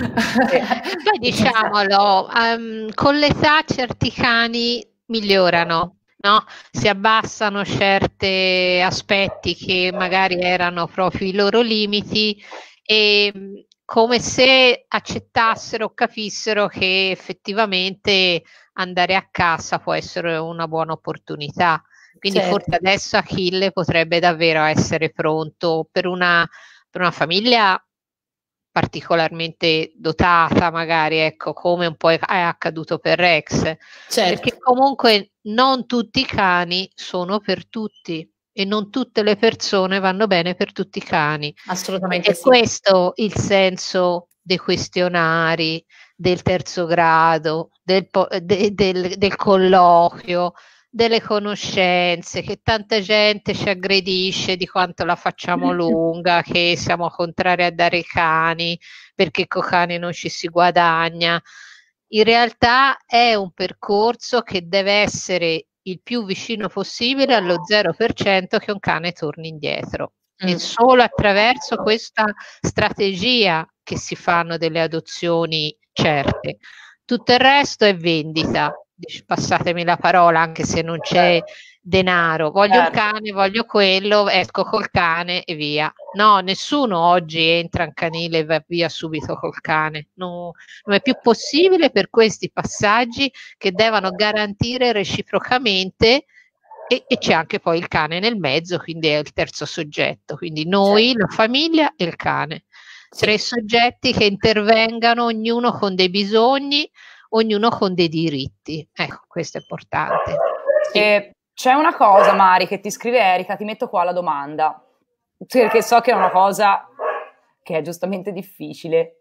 diciamolo, con l'età certi cani migliorano, no? Si abbassano certi aspetti che magari erano proprio i loro limiti, e come se accettassero, capissero che effettivamente andare a casa può essere una buona opportunità. Quindi forse adesso Achille potrebbe davvero essere pronto per una famiglia particolarmente dotata, magari, ecco, come un po' è accaduto per Rex, perché comunque non tutti i cani sono per tutti e non tutte le persone vanno bene per tutti i cani. Assolutamente. E questo il senso dei questionari, del terzo grado, del colloquio, delle conoscenze, che tanta gente ci aggredisce di quanto la facciamo lunga, che siamo contrari a dare i cani perché con i cani non ci si guadagna. In realtà è un percorso che deve essere il più vicino possibile allo 0% che un cane torni indietro. E solo attraverso questa strategia che si fanno delle adozioni certe. Tutto il resto è vendita, passatemi la parola, anche se non c'è denaro. Voglio un cane, voglio quello, esco col cane e via. No, nessuno oggi entra in canile e va via subito col cane. No, non è più possibile per questi passaggi che devono garantire reciprocamente, e c'è anche poi il cane nel mezzo, quindi è il terzo soggetto, quindi noi, la famiglia e il cane. Tre soggetti che intervengano, ognuno con dei bisogni, ognuno con dei diritti. Ecco, questo è importante. C'è una cosa, Mari, che ti scrive Erika, ti metto qua la domanda, perché so che è una cosa che è giustamente difficile.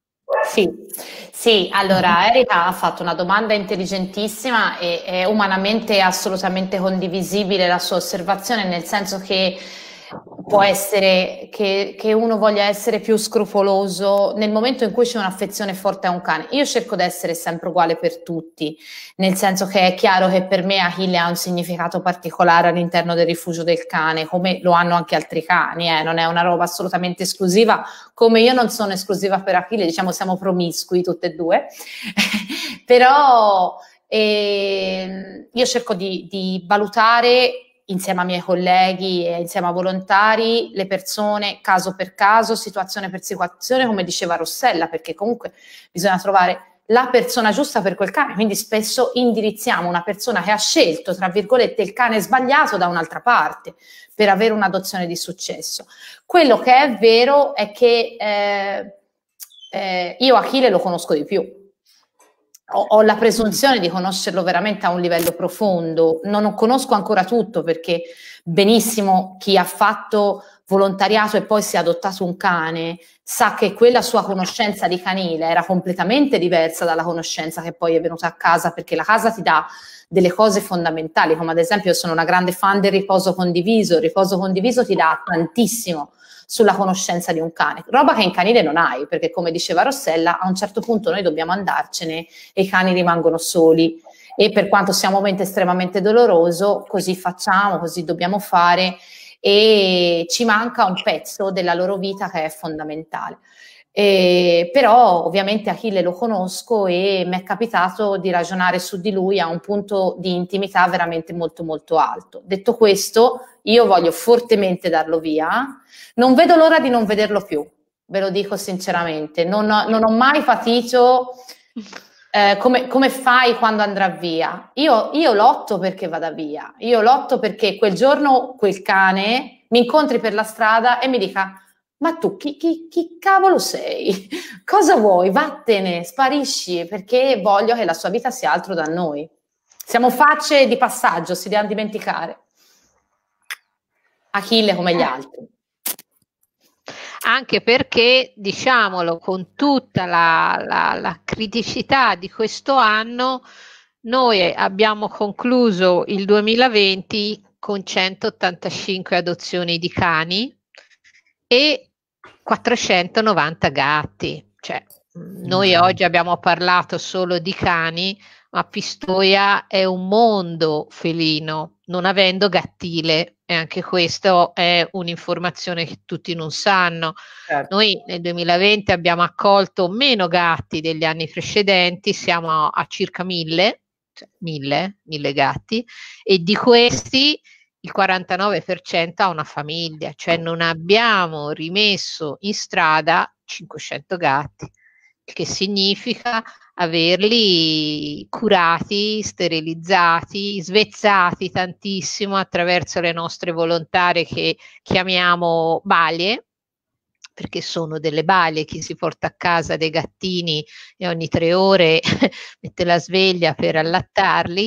Sì, allora Erika ha fatto una domanda intelligentissima e è umanamente assolutamente condivisibile la sua osservazione, nel senso che può essere che uno voglia essere più scrupoloso nel momento in cui c'è un'affezione forte a un cane. Io cerco di essere sempre uguale per tutti, nel senso che è chiaro che per me Achille ha un significato particolare all'interno del rifugio del cane, come lo hanno anche altri cani, non è una roba assolutamente esclusiva, come io non sono esclusiva per Achille, diciamo siamo promiscui tutte e due, però io cerco di valutare insieme ai miei colleghi e insieme a volontari, le persone caso per caso, situazione per situazione, come diceva Rossella, perché comunque bisogna trovare la persona giusta per quel cane, quindi spesso indirizziamo una persona che ha scelto, tra virgolette, il cane sbagliato da un'altra parte per avere un'adozione di successo. Quello che è vero è che io Achille lo conosco di più. Ho la presunzione di conoscerlo veramente a un livello profondo, non conosco ancora tutto, perché benissimo chi ha fatto volontariato e poi si è adottato un cane sa che quella sua conoscenza di canile era completamente diversa dalla conoscenza che poi è venuta a casa, perché la casa ti dà delle cose fondamentali, come ad esempio io sono una grande fan del riposo condiviso. Il riposo condiviso ti dà tantissimo sulla conoscenza di un cane, roba che in canile non hai, perché come diceva Rossella, a un certo punto noi dobbiamo andarcene e i cani rimangono soli, e per quanto sia un momento estremamente doloroso, così facciamo, così dobbiamo fare, e ci manca un pezzo della loro vita che è fondamentale. Però ovviamente Achille lo conosco e mi è capitato di ragionare su di lui a un punto di intimità veramente molto molto alto. Detto questo, io voglio fortemente darlo via, non vedo l'ora di non vederlo più, ve lo dico sinceramente, non ho mai patito come fai quando andrà via. Io lotto perché vada via, io lotto perché quel giorno quel cane mi incontri per la strada e mi dica: ma tu chi cavolo sei? Cosa vuoi? Vattene, sparisci, perché voglio che la sua vita sia altro da noi. Siamo facce di passaggio, si deve dimenticare. Achille come gli altri. Anche perché, diciamolo, con tutta la criticità di questo anno, noi abbiamo concluso il 2020 con 185 adozioni di cani e 490 gatti. Cioè, noi oggi abbiamo parlato solo di cani, ma Pistoia è un mondo felino, non avendo gattile, e anche questo è un'informazione che tutti non sanno. Certo. Noi nel 2020 abbiamo accolto meno gatti degli anni precedenti, siamo a circa 1000, cioè 1000 gatti, e di questi il 49% ha una famiglia, cioè non abbiamo rimesso in strada 500 gatti, il che significa averli curati, sterilizzati, svezzati tantissimo attraverso le nostre volontarie che chiamiamo balie, perché sono delle balie, chi si porta a casa dei gattini e ogni 3 ore mette la sveglia per allattarli,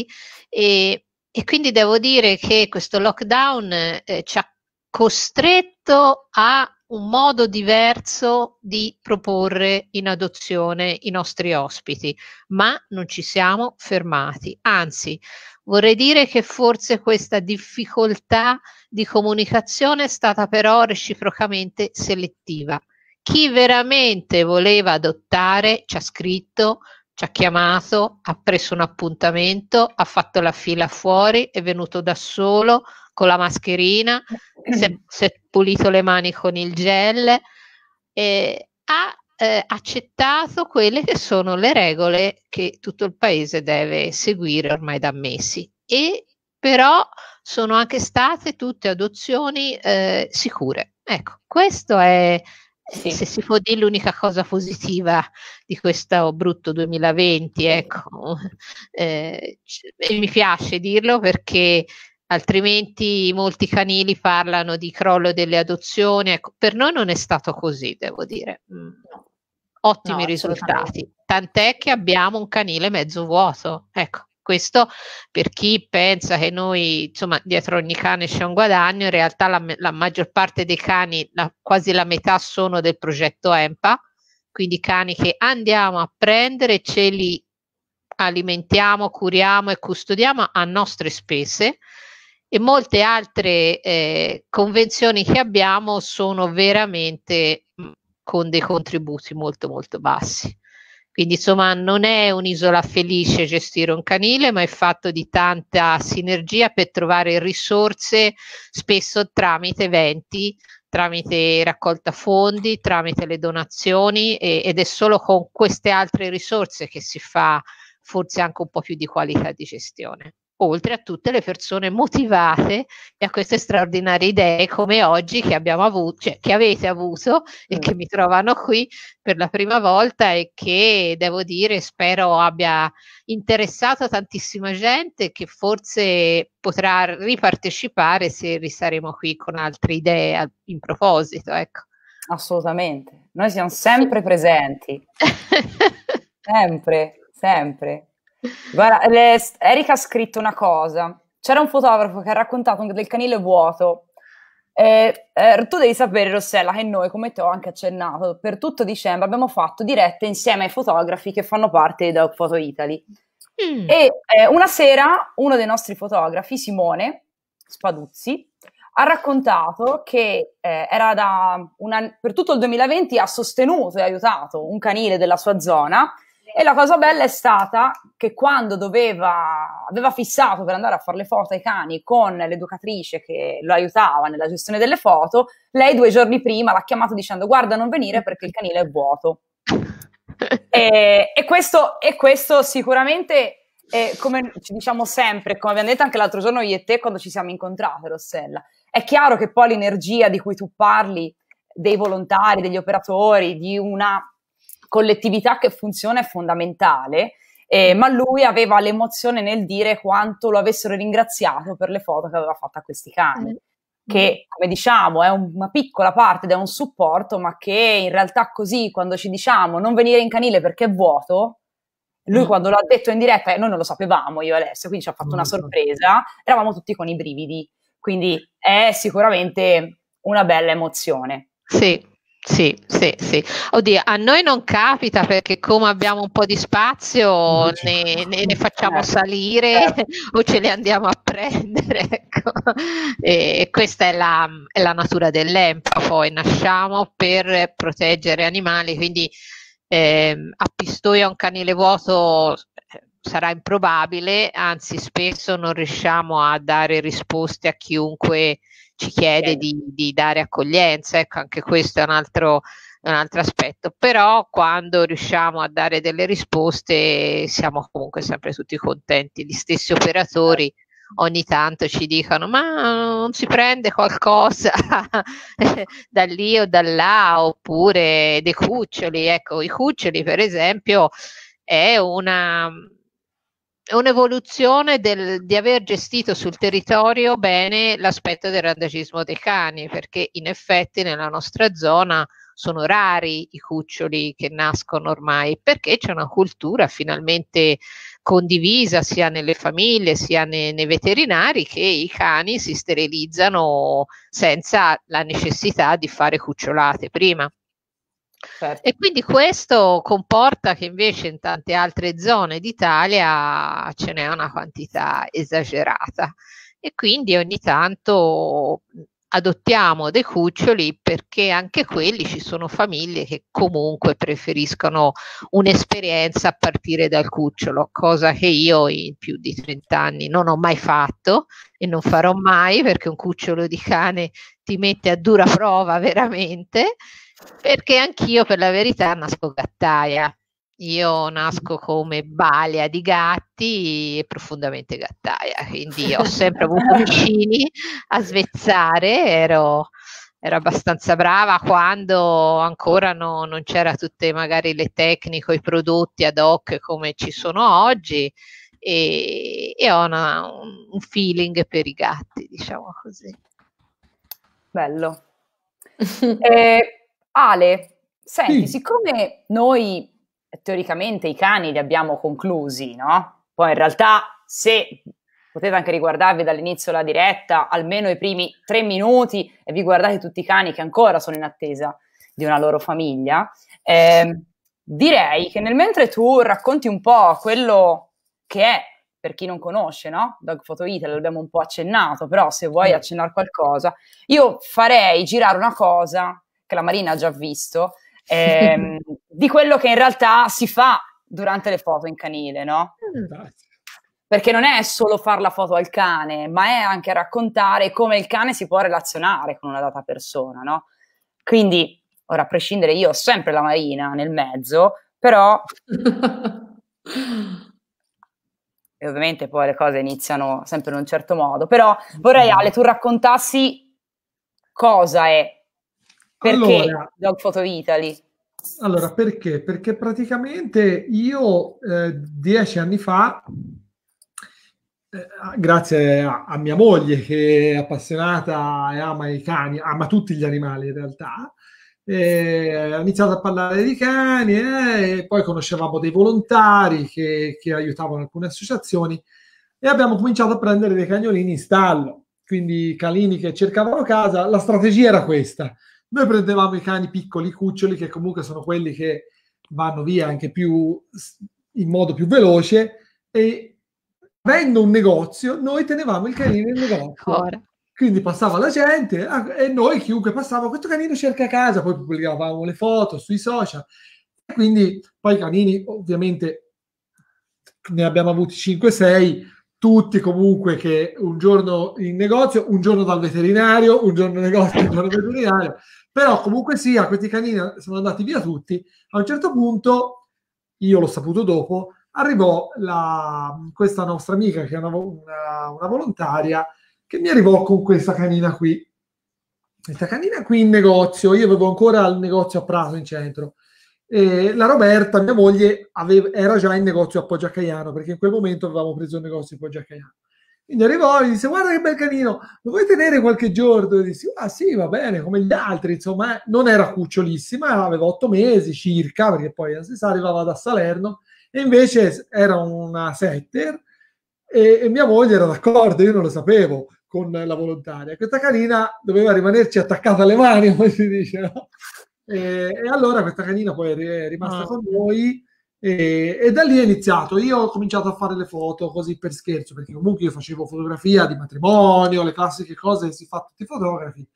e quindi devo dire che questo lockdown ci ha costretto a un modo diverso di proporre in adozione i nostri ospiti, ma non ci siamo fermati. Anzi, vorrei dire che forse questa difficoltà di comunicazione è stata però reciprocamente selettiva. Chi veramente voleva adottare ci ha scritto, ci ha chiamato, ha preso un appuntamento, ha fatto la fila fuori, è venuto da solo con la mascherina, si è pulito le mani con il gel e ha accettato quelle che sono le regole che tutto il paese deve seguire ormai da mesi. E però sono anche state tutte adozioni sicure. Ecco, questo è, Sì. se si può dire, l'unica cosa positiva di questo brutto 2020, ecco. E mi piace dirlo perché altrimenti molti canili parlano di crollo delle adozioni. Ecco, per noi non è stato così, devo dire. Ottimi risultati, tant'è che abbiamo un canile mezzo vuoto. Ecco, questo per chi pensa che noi, insomma, dietro ogni cane c'è un guadagno, in realtà la maggior parte dei cani, quasi la metà, sono del progetto EMPA, quindi cani che andiamo a prendere, ce li alimentiamo, curiamo e custodiamo a nostre spese, e molte altre convenzioni che abbiamo sono veramente con dei contributi molto molto bassi. Quindi insomma non è un'isola felice gestire un canile, ma è fatto di tanta sinergia per trovare risorse, spesso tramite eventi, tramite raccolta fondi, tramite le donazioni, ed è solo con queste altre risorse che si fa forse anche un po' più di qualità di gestione. oltre a tutte le persone motivate e a queste straordinarie idee come oggi che abbiamo avuto, cioè che avete avuto e che mi trovano qui per la prima volta e che devo dire spero abbia interessato tantissima gente che forse potrà ripartecipare se ristaremo qui con altre idee in proposito, ecco. Assolutamente, noi siamo sempre presenti, sempre. Guarda, Erika ha scritto una cosa, c'era un fotografo che ha raccontato del canile vuoto. Tu devi sapere, Rossella, che noi, come ti ho anche accennato, per tutto dicembre abbiamo fatto dirette insieme ai fotografi che fanno parte di Dog Photo Italy. E una sera uno dei nostri fotografi, Simone Spaduzzi, ha raccontato che per tutto il 2020 ha sostenuto e aiutato un canile della sua zona, e la cosa bella è stata che quando aveva fissato per andare a fare le foto ai cani con l'educatrice che lo aiutava nella gestione delle foto, lei 2 giorni prima l'ha chiamato dicendo: guarda, non venire perché il canile è vuoto. E questo sicuramente, come ci diciamo sempre, come abbiamo detto anche l'altro giorno io e te quando ci siamo incontrate, Rossella, è chiaro che poi l'energia di cui tu parli, dei volontari, degli operatori, di una collettività che funziona è fondamentale, ma lui aveva l'emozione nel dire quanto lo avessero ringraziato per le foto che aveva fatto a questi cani, che come diciamo è una piccola parte ed è un supporto, ma che in realtà così quando ci diciamo non venire in canile perché è vuoto, lui quando l'ha detto in diretta, noi non lo sapevamo, io e Alessio, quindi ci ha fatto una sorpresa, eravamo tutti con i brividi, quindi è sicuramente una bella emozione. Sì. Oddio, a noi non capita perché come abbiamo un po' di spazio ne facciamo salire o ce li andiamo a prendere, ecco. E questa è la natura dell'EMPA, poi nasciamo per proteggere animali, quindi a Pistoia un canile vuoto sarà improbabile, anzi spesso non riusciamo a dare risposte a chiunque ci chiede di dare accoglienza, ecco, anche questo è un altro aspetto, però quando riusciamo a dare delle risposte siamo comunque sempre tutti contenti. Gli stessi operatori ogni tanto ci dicono: ma non si prende qualcosa da lì o da là, oppure dei cuccioli, ecco, i cuccioli per esempio è un'evoluzione di aver gestito sul territorio bene l'aspetto del randagismo dei cani, perché in effetti nella nostra zona sono rari i cuccioli che nascono ormai, perché c'è una cultura finalmente condivisa sia nelle famiglie sia nei veterinari che i cani si sterilizzano senza la necessità di fare cucciolate prima. Certo. E quindi questo comporta che invece in tante altre zone d'Italia ce n'è una quantità esagerata e quindi ogni tanto adottiamo dei cuccioli perché anche quelli ci sono famiglie che comunque preferiscono un'esperienza a partire dal cucciolo, cosa che io in più di 30 anni non ho mai fatto e non farò mai, perché un cucciolo di cane ti mette a dura prova veramente, perché anch'io per la verità nasco gattaia. Io nasco come balia di gatti e profondamente gattaia, quindi ho sempre avuto vicini a svezzare, ero abbastanza brava quando ancora non c'era tutte magari le tecniche o i prodotti ad hoc come ci sono oggi e ho un feeling per i gatti, diciamo così. Bello. Ale, senti, siccome noi teoricamente i cani li abbiamo conclusi, no? Poi in realtà se potete anche riguardarvi dall'inizio la diretta, almeno i primi 3 minuti e vi guardate tutti i cani che ancora sono in attesa di una loro famiglia, direi che nel mentre tu racconti un po' quello che è, per chi non conosce, no? Dog Photo Italy, l'abbiamo un po' accennato, però se vuoi accennare qualcosa, io farei girare una cosa che la Marina ha già visto, di quello che in realtà si fa durante le foto in canile, no? Perché non è solo fare la foto al cane, ma è anche raccontare come il cane si può relazionare con una data persona, no? Quindi, ora a prescindere, io ho sempre la Marina nel mezzo, però... e ovviamente poi le cose iniziano sempre in un certo modo, però vorrei, Ale, tu raccontassi cosa è, perché Allora, Dog Photo Italy. Allora, perché? Perché praticamente io 10 anni fa, grazie a mia moglie che è appassionata e ama i cani, ama tutti gli animali in realtà, ho iniziato a parlare di cani e poi conoscevamo dei volontari che aiutavano alcune associazioni e abbiamo cominciato a prendere dei cagnolini in stallo, quindi canini che cercavano casa. La strategia era questa: noi prendevamo i cani piccoli, cuccioli, che comunque sono quelli che vanno via anche più in modo più veloce, e avendo un negozio, noi tenevamo il canino in negozio. Ora. Quindi passava la gente e noi, chiunque passava, questo canino cerca casa, poi pubblicavamo le foto sui social. E quindi poi i canini, ovviamente, ne abbiamo avuti 5-6, tutti comunque che un giorno in negozio, un giorno dal veterinario, un giorno in negozio, un giorno veterinario. Però comunque sia, questi canini sono andati via tutti. A un certo punto, io l'ho saputo dopo, arrivò questa nostra amica che è una volontaria, che mi arrivò con questa canina qui. Questa canina qui in negozio, io avevo ancora il negozio a Prato in centro. E la Roberta, mia moglie, era già in negozio a Poggio a Caiano, perché in quel momento avevamo preso il negozio a Poggio a Caiano. Quindi arrivò e disse: guarda che bel canino, lo vuoi tenere qualche giorno? E dissi: ah sì, va bene, come gli altri, insomma. Non era cucciolissima, aveva 8 mesi circa, perché poi arrivava da Salerno, e invece era una setter, e mia moglie era d'accordo, io non lo sapevo, con la volontaria. Questa canina doveva rimanerci attaccata alle mani, come si dice, no? E allora questa canina poi è rimasta con noi, e da lì è iniziato. Io ho cominciato a fare le foto così per scherzo, perché comunque io facevo fotografia di matrimonio, le classiche cose che si fa tutti i fotografi,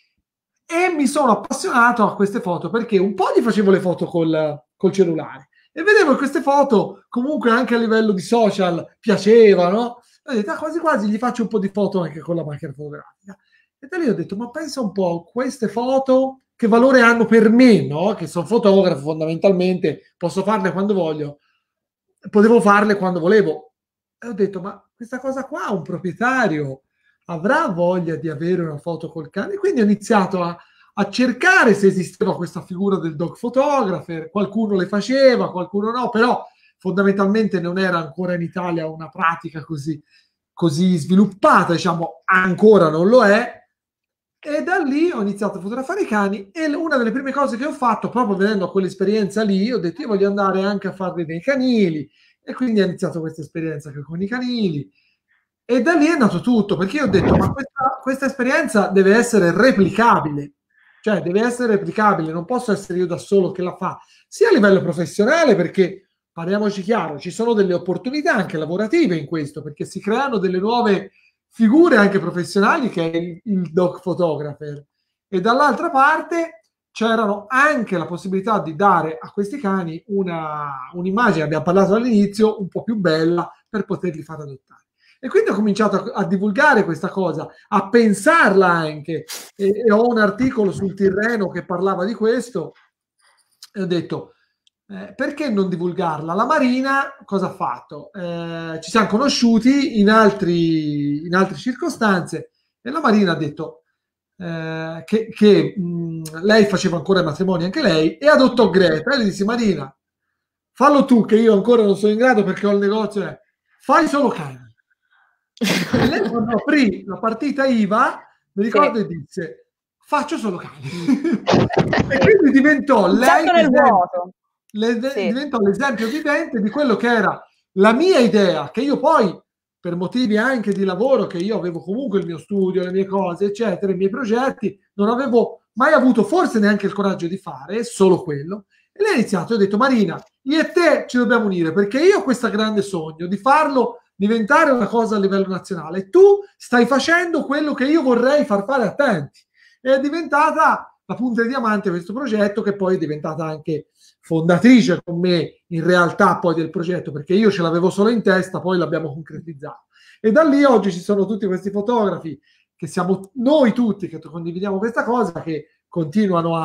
e mi sono appassionato a queste foto perché un po' gli facevo le foto col cellulare e vedevo che queste foto comunque anche a livello di social piacevano. Ho detto: quasi quasi gli faccio un po' di foto anche con la macchina fotografica. E da lì ho detto: ma pensa un po', queste foto che valore hanno per me, no? Che sono fotografo fondamentalmente, posso farle quando voglio, potevo farle quando volevo. E ho detto: ma questa cosa qua, un proprietario avrà voglia di avere una foto col cane? Quindi ho iniziato a cercare se esisteva questa figura del dog photographer. Qualcuno le faceva, qualcuno no, però fondamentalmente non era ancora in Italia una pratica così sviluppata, diciamo, ancora non lo è. E da lì ho iniziato a fotografare i cani, e una delle prime cose che ho fatto, proprio venendo a quell'esperienza lì, ho detto: io voglio andare anche a farli dei canili, e quindi ho iniziato questa esperienza con i canili, e da lì è nato tutto, perché io ho detto: ma questa esperienza deve essere replicabile, cioè deve essere replicabile, non posso essere io da solo che la fa, sia a livello professionale, perché parliamoci chiaro, ci sono delle opportunità anche lavorative in questo, perché si creano delle nuove figure anche professionali, che è il dog photographer, e dall'altra parte c'erano anche la possibilità di dare a questi cani un'immagine, abbiamo parlato all'inizio, un po' più bella per poterli far adottare. E quindi ho cominciato a divulgare questa cosa, a pensarla anche, e ho un articolo sul Tirreno che parlava di questo, e ho detto: perché non divulgarla? La Marina cosa ha fatto? Ci siamo conosciuti in altre circostanze, e la Marina ha detto che lei faceva ancora i matrimoni anche lei, e adottò Greta, e le disse: Marina, fallo tu, che io ancora non sono in grado perché ho il negozio, fai solo cani. E lei, quando aprì la partita IVA, mi ricordo, e disse: faccio solo cani. E quindi diventò lei diventò l'esempio vivente di quello che era la mia idea, che io poi, per motivi anche di lavoro, che io avevo comunque il mio studio, le mie cose, eccetera, i miei progetti, non avevo mai avuto forse neanche il coraggio di fare, solo quello. E lei ha iniziato, e ho detto: Marina, io e te ci dobbiamo unire, perché io ho questo grande sogno di farlo diventare una cosa a livello nazionale, e tu stai facendo quello che io vorrei far fare a tanti. E è diventata la punta di diamante questo progetto, che poi è diventata anche fondatrice con me in realtà poi del progetto, perché io ce l'avevo solo in testa, poi l'abbiamo concretizzato. E da lì oggi ci sono tutti questi fotografi, che siamo noi tutti che condividiamo questa cosa, che continuano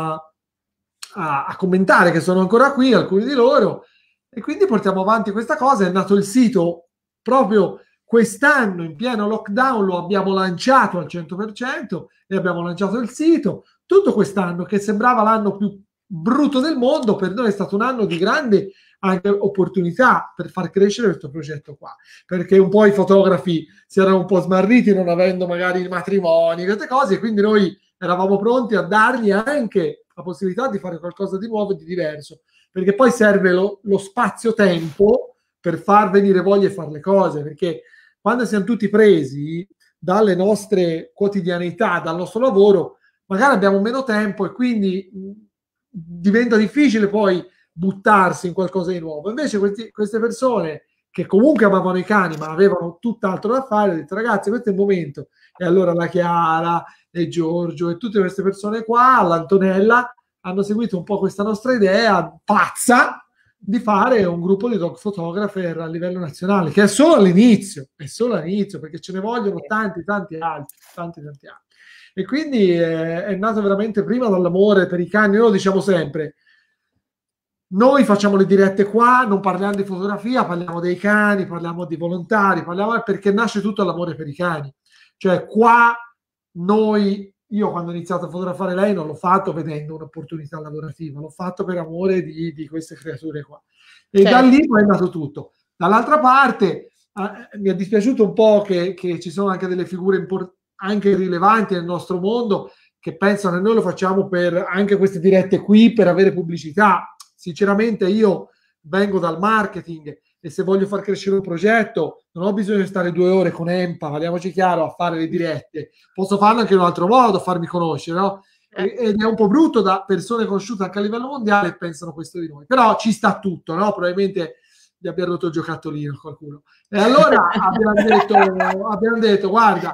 a commentare, che sono ancora qui, alcuni di loro, e quindi portiamo avanti questa cosa. È nato il sito proprio quest'anno in pieno lockdown lo abbiamo lanciato al 100% e abbiamo lanciato il sito. Tutto quest'anno, che sembrava l'anno più brutto del mondo, per noi è stato un anno di grande anche opportunità per far crescere questo progetto qua, perché un po' i fotografi si erano un po' smarriti non avendo magari i matrimoni, queste cose, e quindi noi eravamo pronti a dargli anche la possibilità di fare qualcosa di nuovo e di diverso, perché poi serve lo spazio-tempo per far venire voglia e fare le cose, perché quando siamo tutti presi dalle nostre quotidianità, dal nostro lavoro, magari abbiamo meno tempo e quindi diventa difficile poi buttarsi in qualcosa di nuovo. Invece queste persone che comunque amavano i cani ma avevano tutt'altro da fare, hanno detto ragazzi questo è il momento, e allora la Chiara e Giorgio e tutte queste persone qua, l'Antonella, hanno seguito un po' questa nostra idea pazza di fare un gruppo di dog photographer a livello nazionale, che è solo all'inizio, perché ce ne vogliono tanti altri. E quindi è nato veramente prima dall'amore per i cani. Noi lo diciamo sempre, noi facciamo le dirette qua, non parliamo di fotografia, parliamo dei cani, parliamo di volontari, parliamo perché nasce tutto l'amore per i cani. Cioè qua io quando ho iniziato a fotografare lei non l'ho fatto vedendo un'opportunità lavorativa, l'ho fatto per amore di queste creature qua. E da lì poi è nato tutto. Dall'altra parte mi è dispiaciuto un po' che ci sono anche delle figure anche rilevanti nel nostro mondo che pensano che noi lo facciamo per anche queste dirette qui per avere pubblicità. Sinceramente io vengo dal marketing e se voglio far crescere un progetto non ho bisogno di stare 2 ore con Empa, parliamoci chiaro, a fare le dirette. Posso farlo anche in un altro modo, farmi conoscere, no? Ed è un po' brutto da persone conosciute anche a livello mondiale e pensano questo di noi. Però ci sta tutto, no? Probabilmente gli abbia rotto il giocattolino qualcuno. E allora abbiamo detto guarda,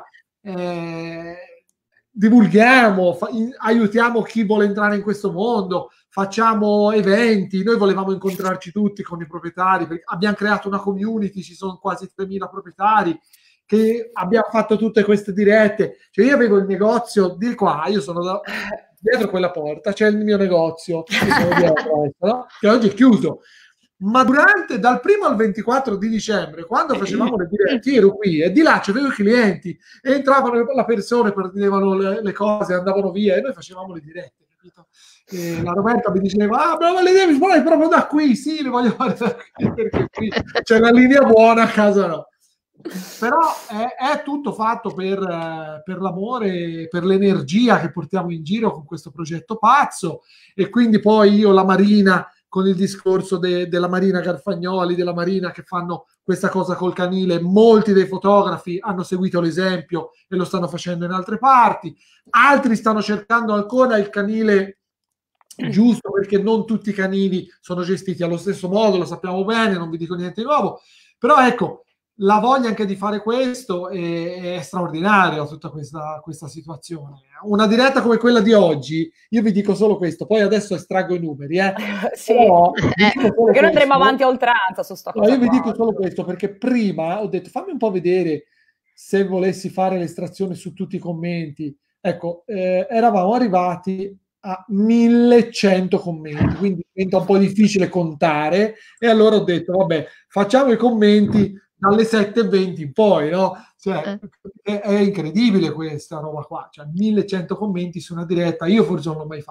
divulghiamo, aiutiamo chi vuole entrare in questo mondo, facciamo eventi. Noi volevamo incontrarci tutti con i proprietari, perché abbiamo creato una community, ci sono quasi 3.000 proprietari che abbiamo fatto tutte queste dirette. Cioè io avevo il negozio di qua, io sono dietro quella porta, c'è il mio negozio no? Che oggi è chiuso. Ma dal 1° al 24 di dicembre, quando facevamo le dirette, ero qui e di là c'avevo i clienti e entravano le persone, prendevano le cose, andavano via e noi facevamo le dirette, capito? E la Roberta mi diceva ma le devi fare proprio da qui, sì, le voglio fare da qui perché qui c'è una linea buona, a casa no. Però è tutto fatto per l'amore, per l'energia che portiamo in giro con questo progetto pazzo. E quindi poi io, la Marina, con il discorso della Marina Garfagnoli, della Marina che fanno questa cosa col canile, molti dei fotografi hanno seguito l'esempio e lo stanno facendo in altre parti, altri stanno cercando ancora il canile giusto, perché non tutti i canili sono gestiti allo stesso modo, lo sappiamo bene, non vi dico niente di nuovo, però ecco, la voglia anche di fare questo è straordinaria, tutta questa situazione. Una diretta come quella di oggi, io vi dico solo questo, poi adesso estraggo i numeri. Sì, perché noi andremo avanti a oltranza su sta cosa. Io vi dico solo questo, perché prima ho detto fammi un po' vedere se volessi fare l'estrazione su tutti i commenti. Ecco, eravamo arrivati a 1100 commenti, quindi diventa un po' difficile contare, e allora ho detto vabbè, facciamo i commenti dalle 7:20 in poi, no? Cioè, è incredibile questa roba qua, cioè 1100 commenti su una diretta, io forse non l'ho mai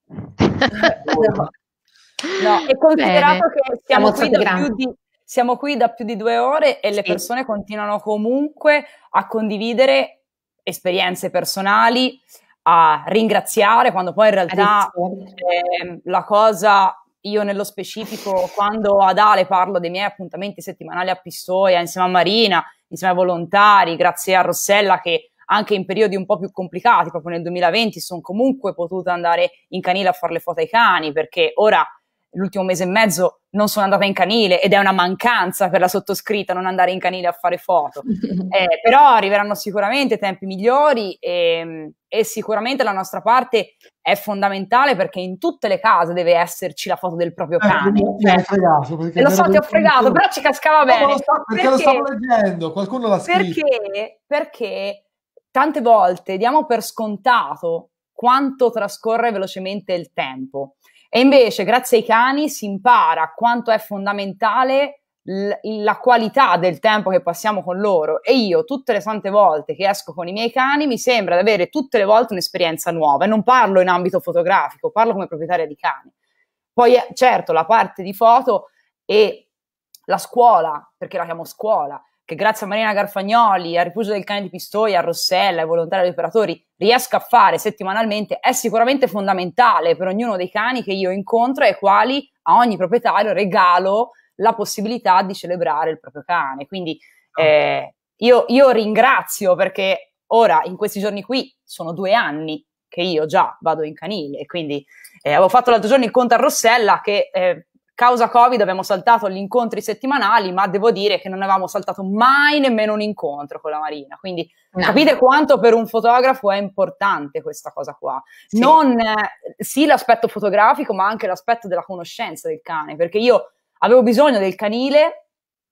fatto. No, è considerato che siamo qui da più di 2 ore e le persone continuano comunque a condividere esperienze personali, a ringraziare, quando poi in realtà la cosa... Io nello specifico, quando ad Ale parlo dei miei appuntamenti settimanali a Pistoia, insieme a Marina, insieme ai volontari, grazie a Rossella che anche in periodi un po' più complicati, proprio nel 2020, sono comunque potuta andare in canile a fare le foto ai cani, perché ora l'ultimo mese e mezzo non sono andata in canile ed è una mancanza per la sottoscritta non andare in canile a fare foto. Però arriveranno sicuramente tempi migliori e sicuramente la nostra parte è fondamentale, perché in tutte le case deve esserci la foto del proprio cane. Lo so, ti ho fregato, però ci cascava bene. Perché lo stavo leggendo, qualcuno l'ha scritto. Perché tante volte diamo per scontato quanto trascorre velocemente il tempo. E invece, grazie ai cani, si impara quanto è fondamentale la qualità del tempo che passiamo con loro, e io tutte le tante volte che esco con i miei cani mi sembra di avere tutte le volte un'esperienza nuova, e non parlo in ambito fotografico, parlo come proprietaria di cani. Poi certo la parte di foto e la scuola, perché la chiamo scuola, che grazie a Marina Garfagnoli, al Rifugio del Cane di Pistoia, a Rossella, ai volontari e agli operatori riesco a fare settimanalmente, è sicuramente fondamentale per ognuno dei cani che io incontro e ai quali a ogni proprietario regalo la possibilità di celebrare il proprio cane. Quindi io ringrazio, perché ora in questi giorni qui sono 2 anni che io già vado in canile, e quindi avevo fatto l'altro giorno il conto a Rossella che causa Covid abbiamo saltato gli incontri settimanali, ma devo dire che non avevamo saltato mai nemmeno un incontro con la Marina, quindi capite quanto per un fotografo è importante questa cosa qua. Sì. Non sì l'aspetto fotografico, ma anche l'aspetto della conoscenza del cane, perché io avevo bisogno del canile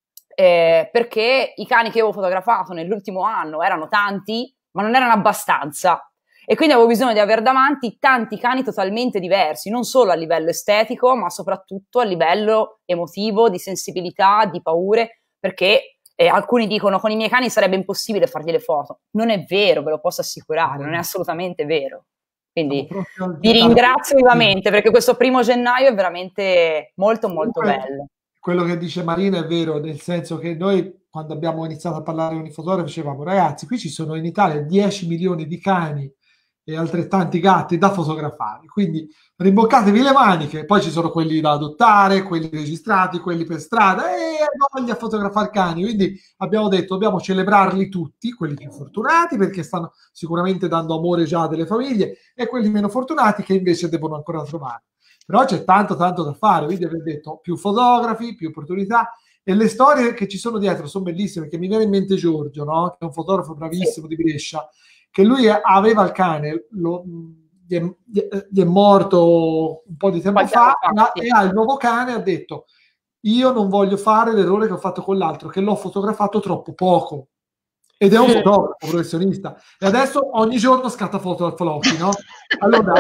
perché i cani che avevo fotografato nell'ultimo anno erano tanti, ma non erano abbastanza. E quindi avevo bisogno di avere davanti tanti cani totalmente diversi, non solo a livello estetico, ma soprattutto a livello emotivo, di sensibilità, di paure, perché alcuni dicono con i miei cani sarebbe impossibile fargli le foto. Non è vero, ve lo posso assicurare, non è assolutamente vero. Quindi vi ringrazio vivamente, perché questo 1° gennaio è veramente molto molto bello. Quello che dice Marina è vero, nel senso che noi quando abbiamo iniziato a parlare con i fotografi dicevamo: ragazzi, qui ci sono in Italia 10 milioni di cani e altrettanti gatti da fotografare, quindi rimboccatevi le maniche. Poi ci sono quelli da adottare, quelli registrati, quelli per strada, e voglia fotografare cani. Quindi abbiamo detto dobbiamo celebrarli tutti, quelli più fortunati perché stanno sicuramente dando amore già a delle famiglie, e quelli meno fortunati che invece devono ancora trovare. Però c'è tanto da fare, quindi abbiamo detto più fotografi, più opportunità, e le storie che ci sono dietro sono bellissime, che mi viene in mente Giorgio, no? Che è un fotografo bravissimo di Brescia, che lui aveva il cane, gli è morto un po' di tempo fa, e ha il nuovo cane, ha detto: io non voglio fare l'errore che ho fatto con l'altro, che l'ho fotografato troppo poco, ed è un fotografo professionista, e adesso ogni giorno scatta foto al Flocchi, no? Allora,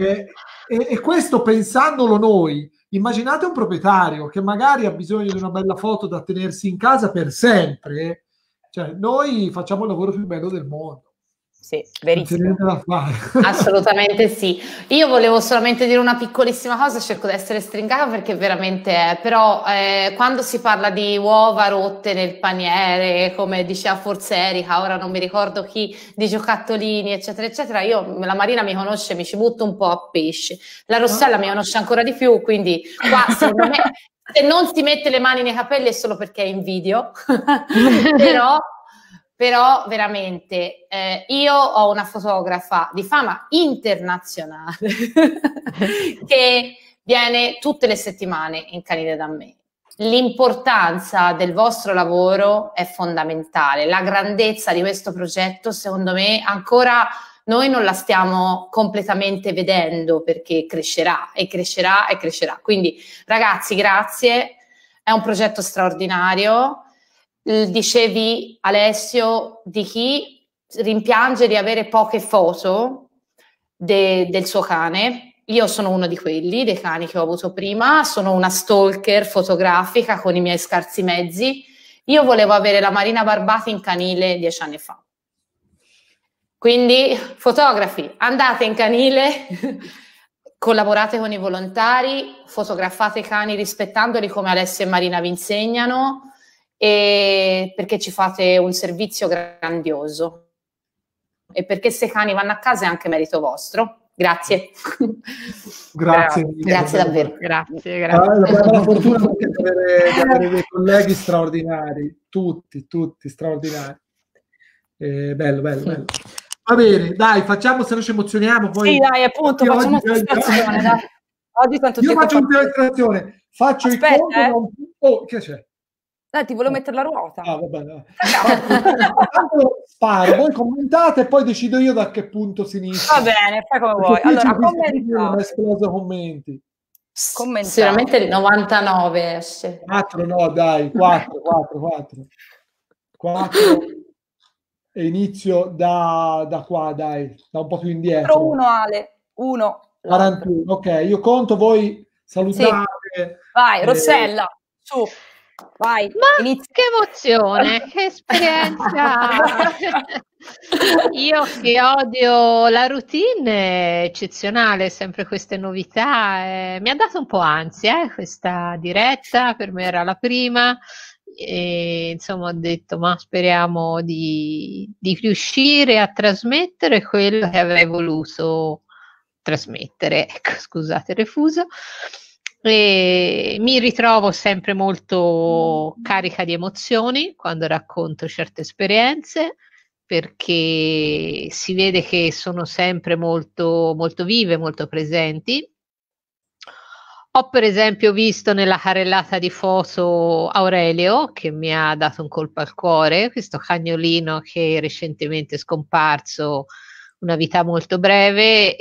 e questo pensandolo noi, immaginate un proprietario che magari ha bisogno di una bella foto da tenersi in casa per sempre, cioè noi facciamo il lavoro più bello del mondo. Sì, verissimo. Assolutamente sì. Io volevo solamente dire una piccolissima cosa, cerco di essere stringata perché veramente è, però quando si parla di uova rotte nel paniere, come diceva forse Erika, ora non mi ricordo chi, di giocattolini, eccetera, eccetera, io, la Marina mi conosce, mi ci butto un po' a pesce. La Rossella mi conosce ancora di più, quindi qua secondo me se non si mette le mani nei capelli è solo perché è in video, però veramente io ho una fotografa di fama internazionale che viene tutte le settimane in canile da me. L'importanza del vostro lavoro è fondamentale, la grandezza di questo progetto secondo me ancora noi non la stiamo completamente vedendo, perché crescerà e crescerà e crescerà. Quindi ragazzi, grazie, è un progetto straordinario. Dicevi, Alessio, di chi rimpiange di avere poche foto del suo cane. Io sono uno di quelli, dei cani che ho avuto prima, sono una stalker fotografica con i miei scarsi mezzi. Io volevo avere la Marina Barbati in canile 10 anni fa. Quindi, fotografi, andate in canile, collaborate con i volontari, fotografate i cani rispettandoli come Alessio e Marina vi insegnano, e perché ci fate un servizio grandioso e perché se i cani vanno a casa è anche merito vostro. Grazie. Grazie davvero. Grazie. Abbiamo la fortuna di avere dei colleghi straordinari, tutti straordinari. Bello. Va bene, dai, facciamo, se no ci emozioniamo. Poi, sì, dai, appunto, facciamo un'illustrazione, dai. Oggi tanto io faccio un'illustrazione, faccio aspetta, il conto. Oh, che c'è? Dai, ti volevo mettere la ruota. Ah, vabbè. Sparo, voi commentate e poi decido io da che punto si inizia. Va bene, fai come vuoi. Allora, commenti. Sicuramente il 99 esce. 4, no, dai, 4. 4 e inizio da qua, dai, da un po' più indietro. 1, Ale, 1. 41, ok, io conto, voi salutate. Sì. Vai, Rossella, su. Vai, Ma inizia. che emozione, che esperienza! Io che odio la routine, è eccezionale, sempre queste novità. Mi ha dato un po' ansia, questa diretta, per me era la prima. E, insomma, ho detto, ma speriamo di riuscire a trasmettere quello che avrei voluto trasmettere. Ecco, scusate il refuso. E mi ritrovo sempre molto carica di emozioni quando racconto certe esperienze, perché si vede che sono sempre molto, molto vive, molto presenti. Ho per esempio visto nella carrellata di foto Aurelio, che mi ha dato un colpo al cuore, questo cagnolino che è recentemente scomparso, una vita molto breve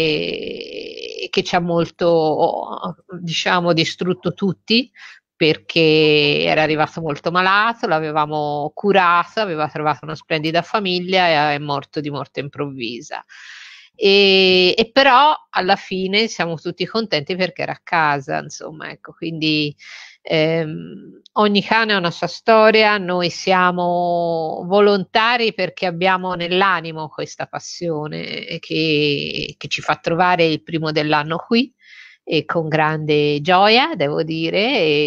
e che ci ha molto, diciamo, distrutto tutti, perché era arrivato molto malato, l'avevamo curato, aveva trovato una splendida famiglia e è morto di morte improvvisa. E però alla fine siamo tutti contenti perché era a casa, insomma, ecco, quindi ogni cane ha una sua storia, noi siamo volontari perché abbiamo nell'animo questa passione che ci fa trovare il primo dell'anno qui e con grande gioia, devo dire,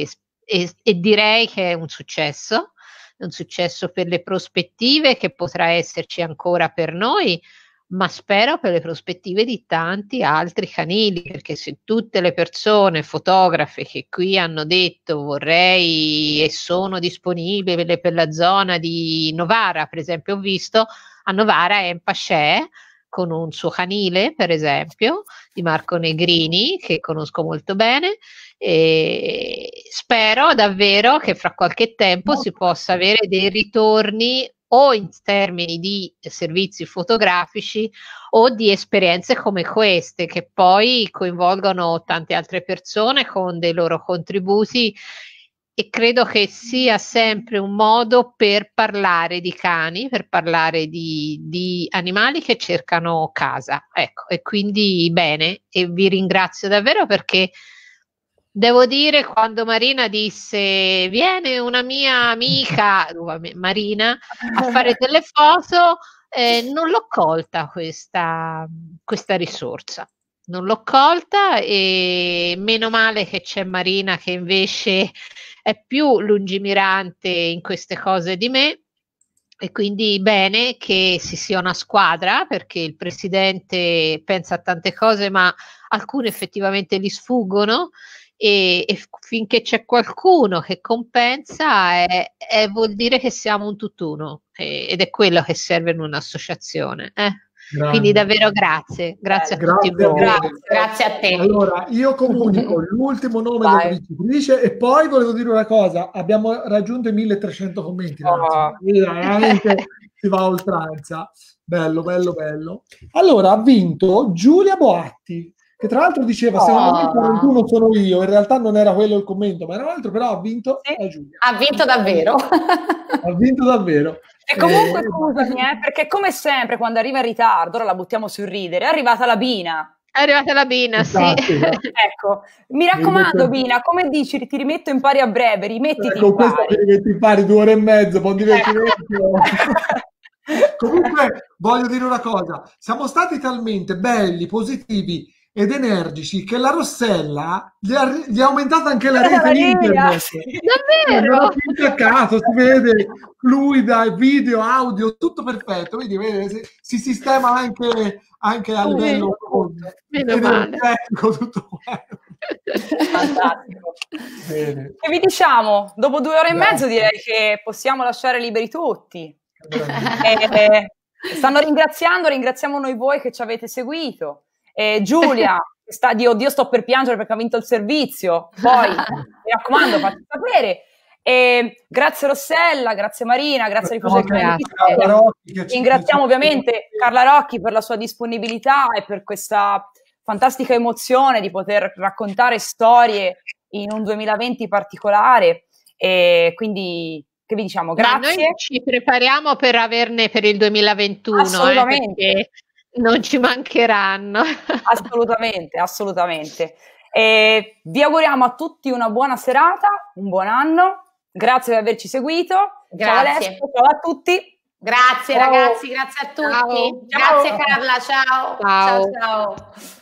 e direi che è un successo per le prospettive che potrà esserci ancora per noi, ma spero per le prospettive di tanti altri canili, perché se tutte le persone fotografe che qui hanno detto vorrei e sono disponibili per la zona di Novara, per esempio, ho visto a Novara Empasce con un suo canile, per esempio, di Marco Negrini, che conosco molto bene, e spero davvero che fra qualche tempo si possa avere dei ritorni o in termini di servizi fotografici o di esperienze come queste, che poi coinvolgono tante altre persone con dei loro contributi, e credo che sia sempre un modo per parlare di cani, per parlare di animali che cercano casa. Ecco, e quindi bene, e vi ringrazio davvero perché devo dire, quando Marina disse viene una mia amica, Marina, a fare delle foto, non l'ho colta questa risorsa. Non l'ho colta, e meno male che c'è Marina che invece è più lungimirante in queste cose di me, e quindi bene che si sia una squadra, perché il presidente pensa a tante cose ma alcune effettivamente gli sfuggono, e finché c'è qualcuno che compensa vuol dire che siamo un tutt'uno, ed è quello che serve in un'associazione. Quindi davvero grazie a tutti voi. Grazie a te. Allora, io comunico l'ultimo nome della vincitrice e poi volevo dire una cosa, abbiamo raggiunto i 1300 commenti, veramente si va a oltranza, bello. Allora, ha vinto Giulia Boatti, che tra l'altro diceva secondo me il 41 sono io, in realtà non era quello il commento, ma era un altro, però ha vinto Giulia. Ha vinto davvero. Ha vinto davvero. E comunque scusami, perché come sempre quando arriva in ritardo, ora la buttiamo sul ridere, è arrivata la Bina. È arrivata la Bina, esatto, sì. Ecco, mi raccomando Bina, come dici, ti rimetto in pari a breve, rimettiti in pari. Ti rimetti in pari 2 ore e mezzo, buon divertimento. Comunque voglio dire una cosa, siamo stati talmente belli, positivi ed energici che la Rossella gli è aumentata anche la rete internet. Davvero? Non ho più intaccato, si vede fluida, video, audio, tutto perfetto. Vedi, si sistema anche a livello tutto fantastico. Bene. Che vi diciamo? Dopo 2 ore e mezzo direi che possiamo lasciare liberi tutti. Stanno ringraziamo noi voi che ci avete seguito. Giulia sta di oddio sto per piangere perché ha vinto il servizio, poi mi raccomando fatti sapere. Grazie Rossella, grazie Marina, grazie a Rifugio del Cane. Ringraziamo ovviamente Carla Rocchi per la sua disponibilità e per questa fantastica emozione di poter raccontare storie in un 2020 particolare, e quindi che vi diciamo, grazie. Ma noi ci prepariamo per averne per il 2021, assolutamente. Non ci mancheranno. Assolutamente. Vi auguriamo a tutti una buona serata, un buon anno Grazie per averci seguito. Grazie. Ciao Alessio, ciao a tutti. Grazie Ciao. ragazzi, grazie a tutti. Ciao. Grazie Carla, ciao. Ciao. Ciao.